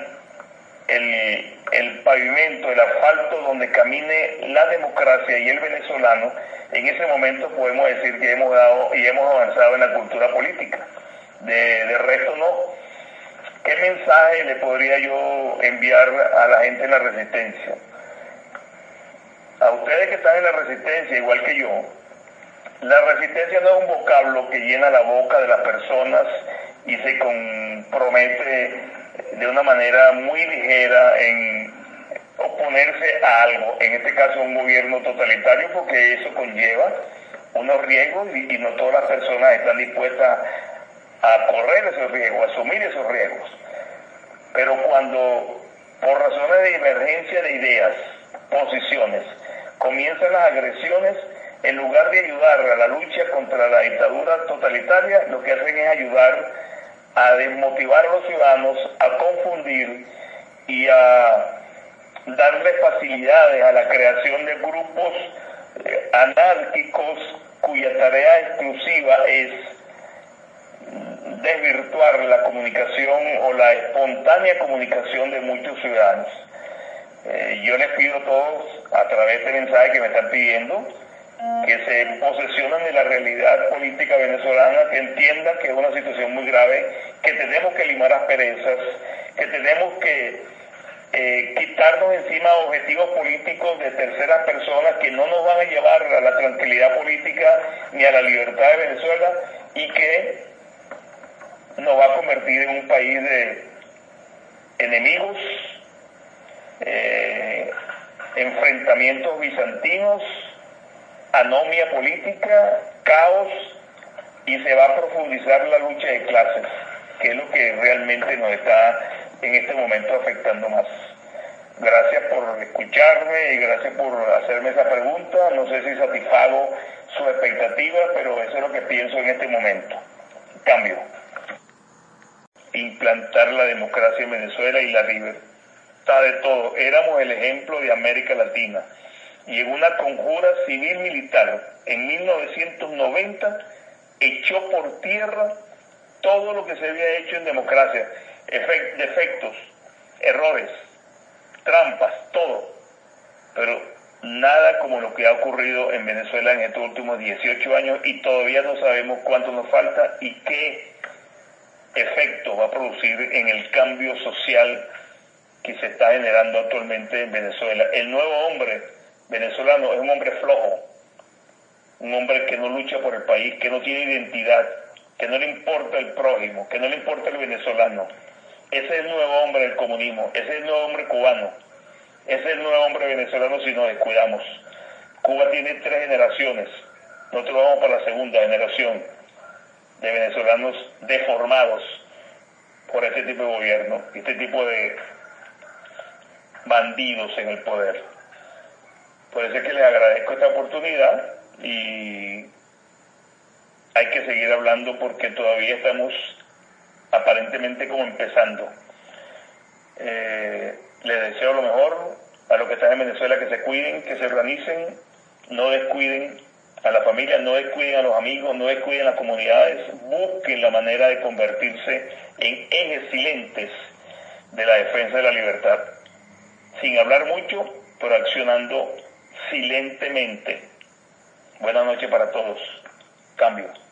el pavimento, el asfalto donde camine la democracia y el venezolano, en ese momento podemos decir que hemos dado y hemos avanzado en la cultura política. De resto no. ¿Qué mensaje le podría yo enviar a la gente en la resistencia? A ustedes que están en la resistencia, igual que yo, la resistencia no es un vocablo que llena la boca de las personas y se compromete de una manera muy ligera en oponerse a algo, en este caso un gobierno totalitario, porque eso conlleva unos riesgos y no todas las personas están dispuestas a correr esos riesgos, a asumir esos riesgos. Pero cuando, por razones de divergencia de ideas, posiciones, comienzan las agresiones, en lugar de ayudar a la lucha contra la dictadura totalitaria, lo que hacen es ayudar a desmotivar a los ciudadanos, a confundir y a darle facilidades a la creación de grupos anárquicos cuya tarea exclusiva es desvirtuar la comunicación o la espontánea comunicación de muchos ciudadanos. Yo les pido a todos, a través de este mensaje que me están pidiendo, que se posesionen de la realidad política venezolana, que entiendan que es una situación muy grave, que tenemos que limar asperezas, que tenemos que quitarnos encima objetivos políticos de terceras personas que no nos van a llevar a la tranquilidad política ni a la libertad de Venezuela, y que nos va a convertir en un país de enemigos, enfrentamientos bizantinos, anomia política, caos, y se va a profundizar la lucha de clases, que es lo que realmente nos está en este momento afectando más. Gracias por escucharme y gracias por hacerme esa pregunta. No sé si satisfago sus expectativas, pero eso es lo que pienso en este momento. Cambio. Implantar la democracia en Venezuela y la libertad de todos. Éramos el ejemplo de América Latina. Y en una conjura civil-militar en 1990 echó por tierra todo lo que se había hecho en democracia. Defectos, errores, trampas, todo. Pero nada como lo que ha ocurrido en Venezuela en estos últimos 18 años, y todavía no sabemos cuánto nos falta y qué efecto va a producir en el cambio social que se está generando actualmente en Venezuela. El nuevo hombre venezolano es un hombre flojo, un hombre que no lucha por el país, que no tiene identidad, que no le importa el prójimo, que no le importa el venezolano. Ese es el nuevo hombre del comunismo, ese es el nuevo hombre cubano, ese es el nuevo hombre venezolano si nos descuidamos. Cuba tiene 3 generaciones, nosotros vamos para la segunda generación de venezolanos deformados por este tipo de gobierno, este tipo de bandidos en el poder. Por eso es que les agradezco esta oportunidad y hay que seguir hablando porque todavía estamos aparentemente como empezando. Les deseo lo mejor a los que están en Venezuela, que se cuiden, que se organicen, no descuiden a la familia, no descuiden a los amigos, no descuiden a las comunidades, busquen la manera de convertirse en ejes silentes de la defensa de la libertad, sin hablar mucho, pero accionando silentemente. Buenas noches para todos. Cambio.